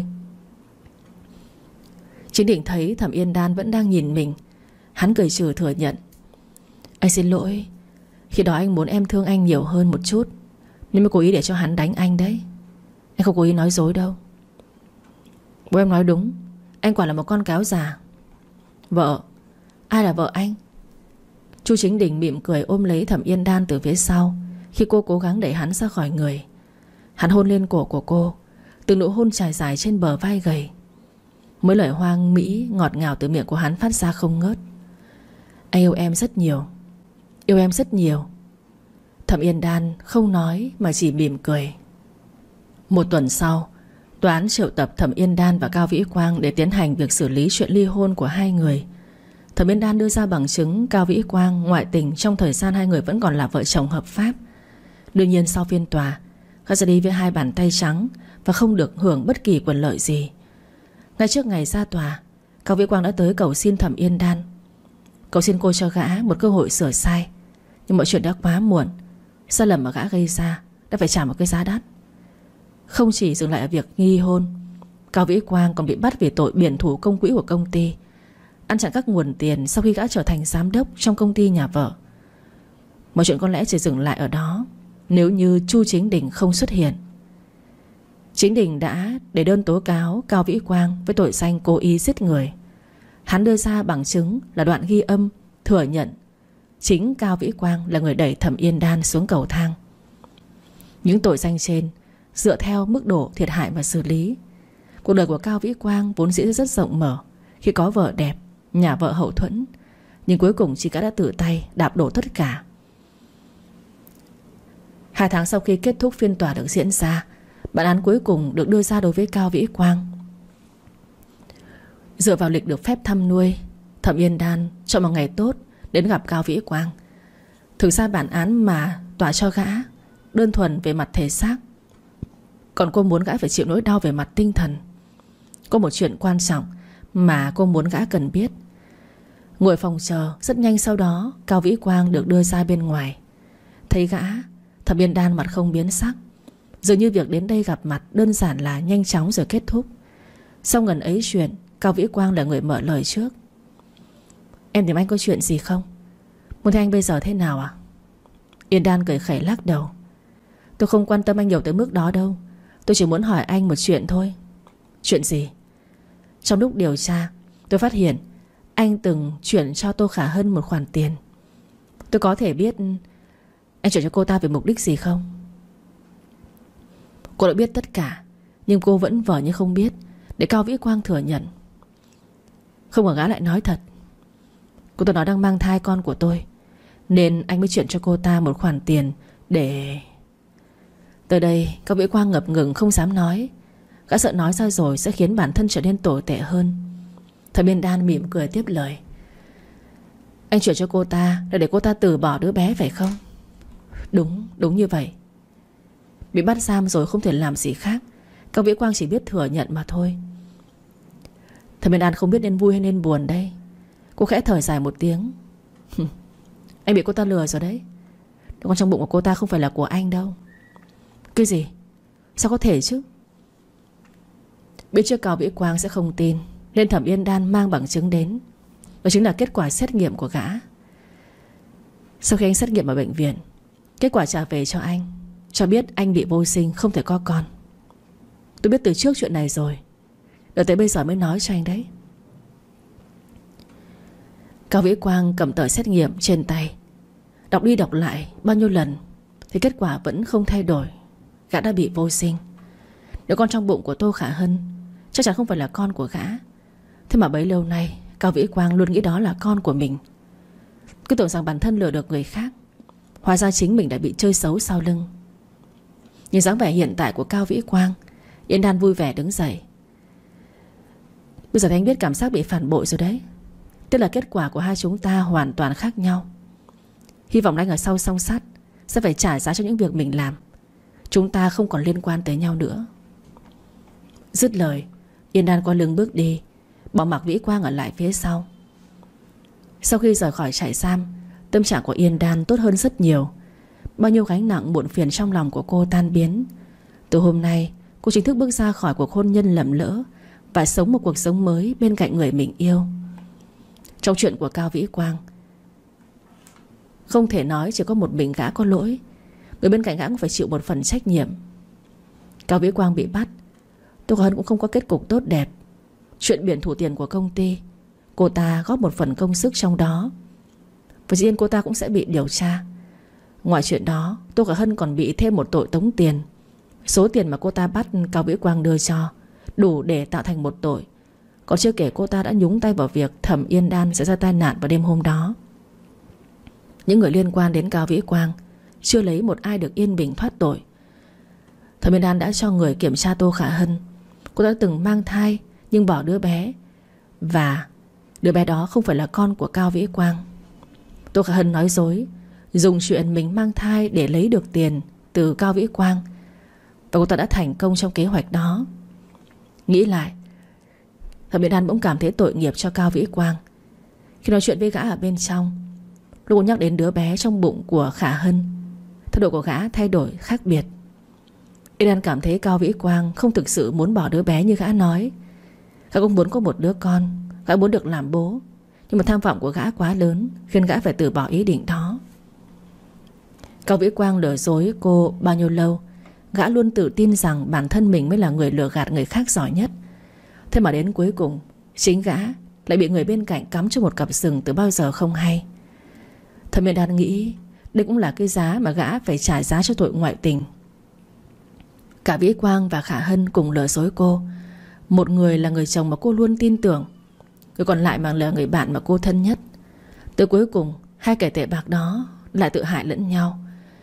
Chính Đình thấy Thẩm Yên Đan vẫn đang nhìn mình, hắn cười trừ thừa nhận: Anh xin lỗi, khi đó anh muốn em thương anh nhiều hơn một chút nên mới cố ý để cho hắn đánh anh đấy. Anh không cố ý nói dối đâu. Bố em nói đúng, anh quả là một con cáo già. Vợ? Ai là vợ anh? Chu Chính Đình mỉm cười ôm lấy Thẩm Yên Đan từ phía sau khi cô cố gắng đẩy hắn ra khỏi người. Hắn hôn lên cổ của cô, từng nụ hôn trải dài trên bờ vai gầy. Mấy lời hoang mỹ ngọt ngào từ miệng của hắn phát ra không ngớt. Anh yêu em rất nhiều, yêu em rất nhiều. Thẩm Yên Đan không nói mà chỉ mỉm cười. Một tuần sau, tòa án triệu tập Thẩm Yên Đan và Cao Vĩ Quang để tiến hành việc xử lý chuyện ly hôn của hai người. Thẩm Yên Đan đưa ra bằng chứng Cao Vĩ Quang ngoại tình trong thời gian hai người vẫn còn là vợ chồng hợp pháp. Đương nhiên sau phiên tòa, gã ra đi với hai bàn tay trắng và không được hưởng bất kỳ quyền lợi gì. Ngay trước ngày ra tòa, Cao Vĩ Quang đã tới cầu xin Thẩm Yên Đan, cầu xin cô cho gã một cơ hội sửa sai. Nhưng mọi chuyện đã quá muộn. Sai lầm mà gã gây ra đã phải trả một cái giá đắt. Không chỉ dừng lại ở việc nghi hôn, Cao Vĩ Quang còn bị bắt vì tội biển thủ công quỹ của công ty, ăn chặn các nguồn tiền sau khi gã trở thành giám đốc trong công ty nhà vợ. Mọi chuyện có lẽ chỉ dừng lại ở đó nếu như Chu Chính Đình không xuất hiện. Chính Đình đã để đơn tố cáo Cao Vĩ Quang với tội danh cố ý giết người. Hắn đưa ra bằng chứng là đoạn ghi âm thừa nhận chính Cao Vĩ Quang là người đẩy Thẩm Yên Đan xuống cầu thang. Những tội danh trên dựa theo mức độ thiệt hại mà xử lý. Cuộc đời của Cao Vĩ Quang vốn dĩ rất rộng mở khi có vợ đẹp, nhà vợ hậu thuẫn, nhưng cuối cùng chị gã đã tự tay đạp đổ tất cả. 2 tháng sau khi kết thúc phiên tòa được diễn ra, bản án cuối cùng được đưa ra đối với Cao Vĩ Quang. Dựa vào lịch được phép thăm nuôi, Thẩm Yên Đan chọn một ngày tốt đến gặp Cao Vĩ Quang. Thực ra bản án mà tòa cho gã đơn thuần về mặt thể xác, còn cô muốn gã phải chịu nỗi đau về mặt tinh thần. Có một chuyện quan trọng mà cô muốn gã cần biết. Ngồi phòng chờ, rất nhanh sau đó Cao Vĩ Quang được đưa ra bên ngoài. Thấy gã, Thẩm Yên Đan mặt không biến sắc, dường như việc đến đây gặp mặt đơn giản là nhanh chóng rồi kết thúc. Sau ngần ấy chuyện, Cao Vĩ Quang là người mở lời trước. Em tìm anh có chuyện gì không? Muốn thấy anh bây giờ thế nào à? Yên Đan cười khẩy lắc đầu. Tôi không quan tâm anh nhiều tới mức đó đâu. Tôi chỉ muốn hỏi anh một chuyện thôi. Chuyện gì? Trong lúc điều tra, tôi phát hiện anh từng chuyển cho Tô Khả Hân một khoản tiền. Tôi có thể biết anh chuyển cho cô ta vì mục đích gì không? Cô đã biết tất cả, nhưng cô vẫn vờ như không biết, để Cao Vĩ Quang thừa nhận. Không ngờ gã lại nói thật. Cô ta nói đang mang thai con của tôi, nên anh mới chuyển cho cô ta một khoản tiền để... Tới đây Cao Vĩ Quang ngập ngừng không dám nói. Gã sợ nói ra rồi sẽ khiến bản thân trở nên tồi tệ hơn. Thẩm Yên Đan mỉm cười tiếp lời. Anh chuyển cho cô ta là để cô ta từ bỏ đứa bé phải không? Đúng như vậy. Bị bắt giam rồi không thể làm gì khác, Cao Vĩ Quang chỉ biết thừa nhận mà thôi. Thẩm Yên Đan không biết nên vui hay nên buồn đây. Cô khẽ thở dài một tiếng. Anh bị cô ta lừa rồi đấy. Đứa con trong bụng của cô ta không phải là của anh đâu. Cái gì? Sao có thể chứ? Biết trước Cao Vĩ Quang sẽ không tin, nên Thẩm Yên Đan mang bằng chứng đến. Đó chính là kết quả xét nghiệm của gã. Sau khi anh xét nghiệm ở bệnh viện, kết quả trả về cho anh, cho biết anh bị vô sinh, không thể có con. Tôi biết từ trước chuyện này rồi, đợi tới bây giờ mới nói cho anh đấy. Cao Vĩ Quang cầm tờ xét nghiệm trên tay, đọc đi đọc lại bao nhiêu lần thì kết quả vẫn không thay đổi. Gã đã bị vô sinh. Đứa con trong bụng của Tô Khả Hân chắc chắn không phải là con của gã. Thế mà bấy lâu nay Cao Vĩ Quang luôn nghĩ đó là con của mình. Cứ tưởng rằng bản thân lừa được người khác, hóa ra chính mình đã bị chơi xấu sau lưng. Nhìn dáng vẻ hiện tại của Cao Vĩ Quang, Yên Đan vui vẻ đứng dậy. Bây giờ thì anh biết cảm giác bị phản bội rồi đấy. Tức là kết quả của hai chúng ta hoàn toàn khác nhau. Hy vọng anh ở sau song sắt sẽ phải trả giá cho những việc mình làm. Chúng ta không còn liên quan tới nhau nữa. Dứt lời, Yên Đan qua lưng bước đi, bỏ mặc Vĩ Quang ở lại phía sau. Sau khi rời khỏi trại giam, tâm trạng của Yên Đan tốt hơn rất nhiều. Bao nhiêu gánh nặng muộn phiền trong lòng của cô tan biến. Từ hôm nay, cô chính thức bước ra khỏi cuộc hôn nhân lầm lỡ và sống một cuộc sống mới bên cạnh người mình yêu. Trong chuyện của Cao Vĩ Quang, không thể nói chỉ có một mình gã có lỗi. Người bên cạnh gã cũng phải chịu một phần trách nhiệm. Cao Vĩ Quang bị bắt, Tô Khả Hân cũng không có kết cục tốt đẹp. Chuyện biển thủ tiền của công ty, cô ta góp một phần công sức trong đó, và dĩ nhiên cô ta cũng sẽ bị điều tra. Ngoài chuyện đó, Tô Khả Hân còn bị thêm một tội tống tiền. Số tiền mà cô ta bắt Cao Vĩ Quang đưa cho đủ để tạo thành một tội. Còn chưa kể cô ta đã nhúng tay vào việc Thẩm Yên Đan sẽ ra tai nạn vào đêm hôm đó. Những người liên quan đến Cao Vĩ Quang chưa lấy một ai được yên bình thoát tội. Thẩm Yên Đan đã cho người kiểm tra Tô Khả Hân. Cô đã từng mang thai nhưng bỏ đứa bé, và đứa bé đó không phải là con của Cao Vĩ Quang. Tô Khả Hân nói dối, dùng chuyện mình mang thai để lấy được tiền từ Cao Vĩ Quang, và cô ta đã thành công trong kế hoạch đó. Nghĩ lại, Thẩm Yên Đan bỗng cảm thấy tội nghiệp cho Cao Vĩ Quang. Khi nói chuyện với gã ở bên trong, lúc nhắc đến đứa bé trong bụng của Khả Hân, thái độ của gã thay đổi khác biệt. Yên Đan cảm thấy Cao Vĩ Quang không thực sự muốn bỏ đứa bé như gã nói. Gã cũng muốn có một đứa con, gã muốn được làm bố, nhưng mà tham vọng của gã quá lớn khiến gã phải từ bỏ ý định đó. Cao Vĩ Quang lừa dối cô bao nhiêu lâu, gã luôn tự tin rằng bản thân mình mới là người lừa gạt người khác giỏi nhất. Thế mà đến cuối cùng, chính gã lại bị người bên cạnh cắm cho một cặp sừng từ bao giờ không hay. Thẩm Yên Đan nghĩ đây cũng là cái giá mà gã phải trả giá cho tội ngoại tình. Cả Vĩ Quang và Khả Hân cùng lừa dối cô. Một người là người chồng mà cô luôn tin tưởng, người còn lại mà là người bạn mà cô thân nhất. Tới cuối cùng, hai kẻ tệ bạc đó lại tự hại lẫn nhau.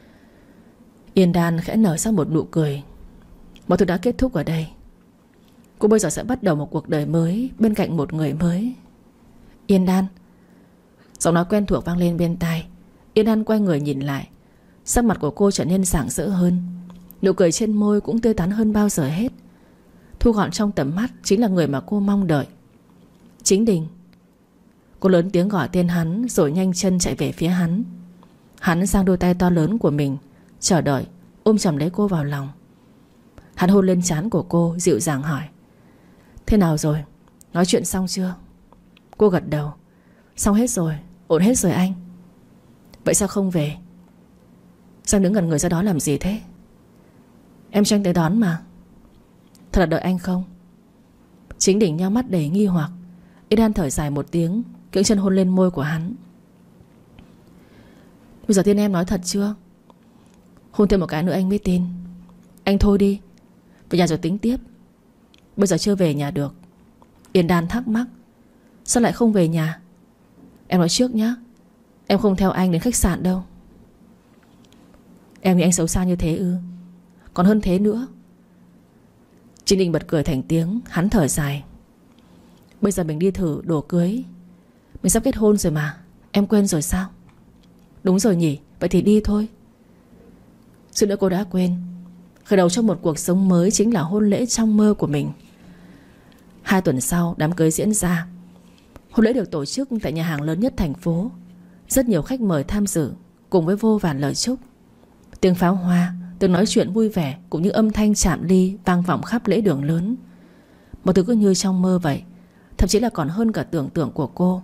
Yên Đan khẽ nở ra một nụ cười. Mọi thứ đã kết thúc ở đây. Cô bây giờ sẽ bắt đầu một cuộc đời mới bên cạnh một người mới. Yên Đan. Giọng nói quen thuộc vang lên bên tai. Yên Đan quay người nhìn lại. Sắc mặt của cô trở nên rạng rỡ hơn, nụ cười trên môi cũng tươi tắn hơn bao giờ hết. Thu gọn trong tầm mắt chính là người mà cô mong đợi, Chính Đình. Cô lớn tiếng gọi tên hắn, rồi nhanh chân chạy về phía hắn. Hắn giang đôi tay to lớn của mình, chờ đợi, ôm chầm lấy cô vào lòng. Hắn hôn lên trán của cô, dịu dàng hỏi: thế nào rồi? Nói chuyện xong chưa? Cô gật đầu: xong hết rồi, ổn hết rồi anh. Vậy sao không về? Sao đứng gần người ra đó làm gì thế? Em cho anh tới đón mà. Thật là đợi anh không? Chính Đình nheo mắt đầy nghi hoặc. Yên Đan thở dài một tiếng, cưỡng chân hôn lên môi của hắn. Bây giờ tin em nói thật chưa? Hôn thêm một cái nữa anh mới tin. Anh thôi đi, về nhà rồi tính tiếp. Bây giờ chưa về nhà được. Yên Đan thắc mắc: sao lại không về nhà? Em nói trước nhá, em không theo anh đến khách sạn đâu. Em nghĩ anh xấu xa như thế ư? Còn hơn thế nữa. Trinh Đình bật cười thành tiếng. Hắn thở dài: bây giờ mình đi thử đồ cưới. Mình sắp kết hôn rồi mà, em quên rồi sao? Đúng rồi nhỉ, vậy thì đi thôi. Suýt nữa cô đã quên. Khởi đầu cho một cuộc sống mới chính là hôn lễ trong mơ của mình. 2 tuần sau đám cưới diễn ra. Hôn lễ được tổ chức tại nhà hàng lớn nhất thành phố. Rất nhiều khách mời tham dự, cùng với vô vàn lời chúc. Tiếng pháo hoa, tiếng nói chuyện vui vẻ, cũng như âm thanh chạm ly vang vọng khắp lễ đường lớn. Một thứ cứ như trong mơ vậy, thậm chí là còn hơn cả tưởng tượng của cô.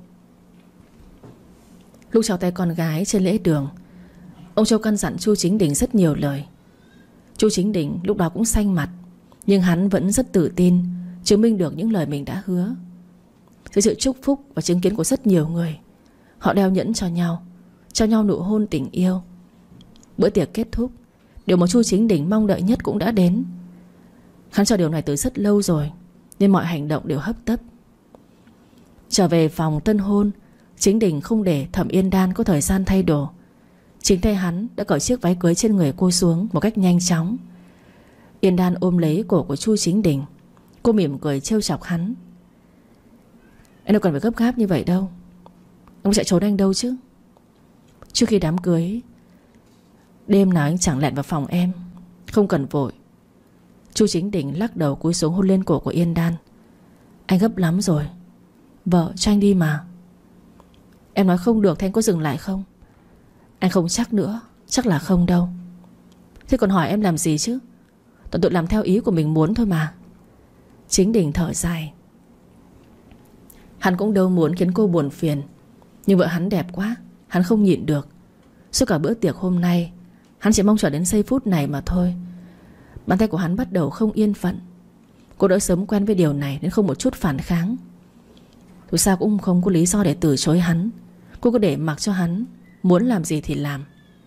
Lúc trao tay con gái trên lễ đường, ông Châu căn dặn Chu Chính Đình rất nhiều lời. Chu Chính Đình lúc đó cũng xanh mặt, nhưng hắn vẫn rất tự tin, chứng minh được những lời mình đã hứa. Dưới sự chúc phúc và chứng kiến của rất nhiều người, họ đeo nhẫn cho nhau nụ hôn tình yêu. Bữa tiệc kết thúc, điều mà Chu Chính Đình mong đợi nhất cũng đã đến. Hắn chờ điều này từ rất lâu rồi, nên mọi hành động đều hấp tấp. Trở về phòng tân hôn, Chính Đình không để Thẩm Yên Đan có thời gian thay đồ. Chính tay hắn đã cởi chiếc váy cưới trên người cô xuống một cách nhanh chóng. Yên Đan ôm lấy cổ của Chu Chính Đình. Cô mỉm cười trêu chọc hắn: em đâu cần phải gấp gáp như vậy đâu. Ông sẽ trốn anh đâu chứ? Trước khi đám cưới, đêm nào anh chẳng lẹn vào phòng em, Không cần vội. Chu Chính Đình lắc đầu cúi xuống hôn lên cổ của Yên Đan. Anh gấp lắm rồi. Vợ cho anh đi mà. Em nói không được thì anh có dừng lại không? Anh không chắc nữa. Chắc là không đâu. Thế còn hỏi em làm gì chứ? Toàn tự làm theo ý của mình muốn thôi mà. Chính Đình thở dài. Hắn cũng đâu muốn khiến cô buồn phiền, nhưng vợ hắn đẹp quá, hắn không nhịn được. Suốt cả bữa tiệc hôm nay, hắn chỉ mong chờ đến giây phút này mà thôi. Bàn tay của hắn bắt đầu không yên phận. Cô đã sớm quen với điều này nên không một chút phản kháng. Dù sao cũng không có lý do để từ chối hắn. Cô cứ để mặc cho hắn muốn làm gì thì làm.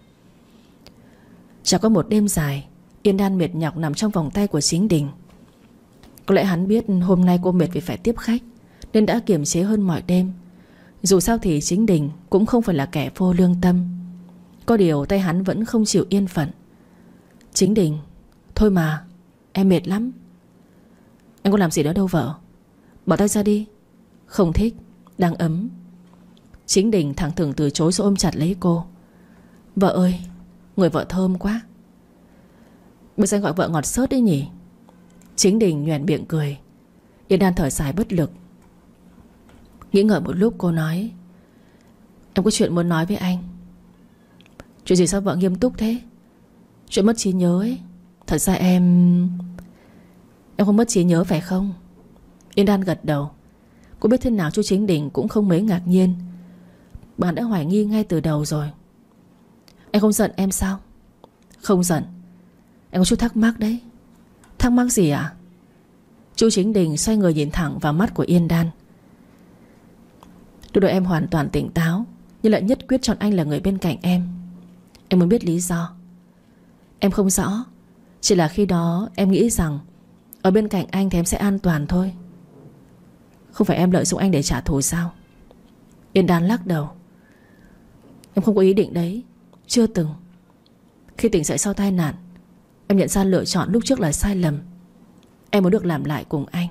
Chả có một đêm dài, Yên Đan mệt nhọc nằm trong vòng tay của Chính Đình. Có lẽ hắn biết hôm nay cô mệt vì phải tiếp khách nên đã kiềm chế hơn mọi đêm. Dù sao thì Chính Đình cũng không phải là kẻ vô lương tâm. Có điều tay hắn vẫn không chịu yên phận. Chính Đình, thôi mà, em mệt lắm. Anh có làm gì đó đâu vợ. Bỏ tay ra đi. Không thích, đang ấm. Chính Đình thẳng thừng từ chối rồi ôm chặt lấy cô. Vợ ơi, người vợ thơm quá. Bây giờ anh gọi vợ ngọt xớt đấy nhỉ? Chính Đình nhoẻn miệng cười. Yên Đan thở dài bất lực. Nghĩ ngợi một lúc cô nói: Em có chuyện muốn nói với anh. Chuyện gì sao vợ nghiêm túc thế? Chuyện mất trí nhớ ấy. Thật ra em không mất trí nhớ phải không? Yên Đan gật đầu. Cô biết thế nào chú Chính Đình cũng không mấy ngạc nhiên. Bạn đã hoài nghi ngay từ đầu rồi. Anh không giận em sao? Không giận. Em có chút thắc mắc đấy. Thắc mắc gì ạ? Chú Chính Đình xoay người nhìn thẳng vào mắt của Yên Đan. Lúc đó em hoàn toàn tỉnh táo, nhưng lại nhất quyết chọn anh là người bên cạnh em. Em muốn biết lý do. Em không rõ. Chỉ là khi đó em nghĩ rằng ở bên cạnh anh thì em sẽ an toàn thôi. Không phải em lợi dụng anh để trả thù sao? Yên Đan lắc đầu. Em không có ý định đấy. Chưa từng. Khi tỉnh dậy sau tai nạn, em nhận ra lựa chọn lúc trước là sai lầm. Em muốn được làm lại cùng anh.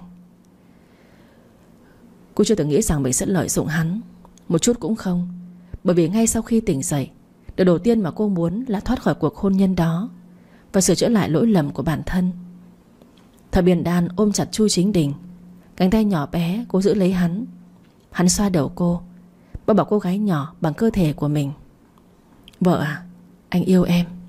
Cô chưa từng nghĩ rằng mình sẽ lợi dụng hắn. Một chút cũng không. Bởi vì ngay sau khi tỉnh dậy, điều đầu tiên mà cô muốn là thoát khỏi cuộc hôn nhân đó và sửa chữa lại lỗi lầm của bản thân. Thời Yên Đan ôm chặt Chu Chính Đình. Cánh tay nhỏ bé cố giữ lấy hắn. Hắn xoa đầu cô, bao bọc cô gái nhỏ bằng cơ thể của mình. Vợ à, anh yêu em.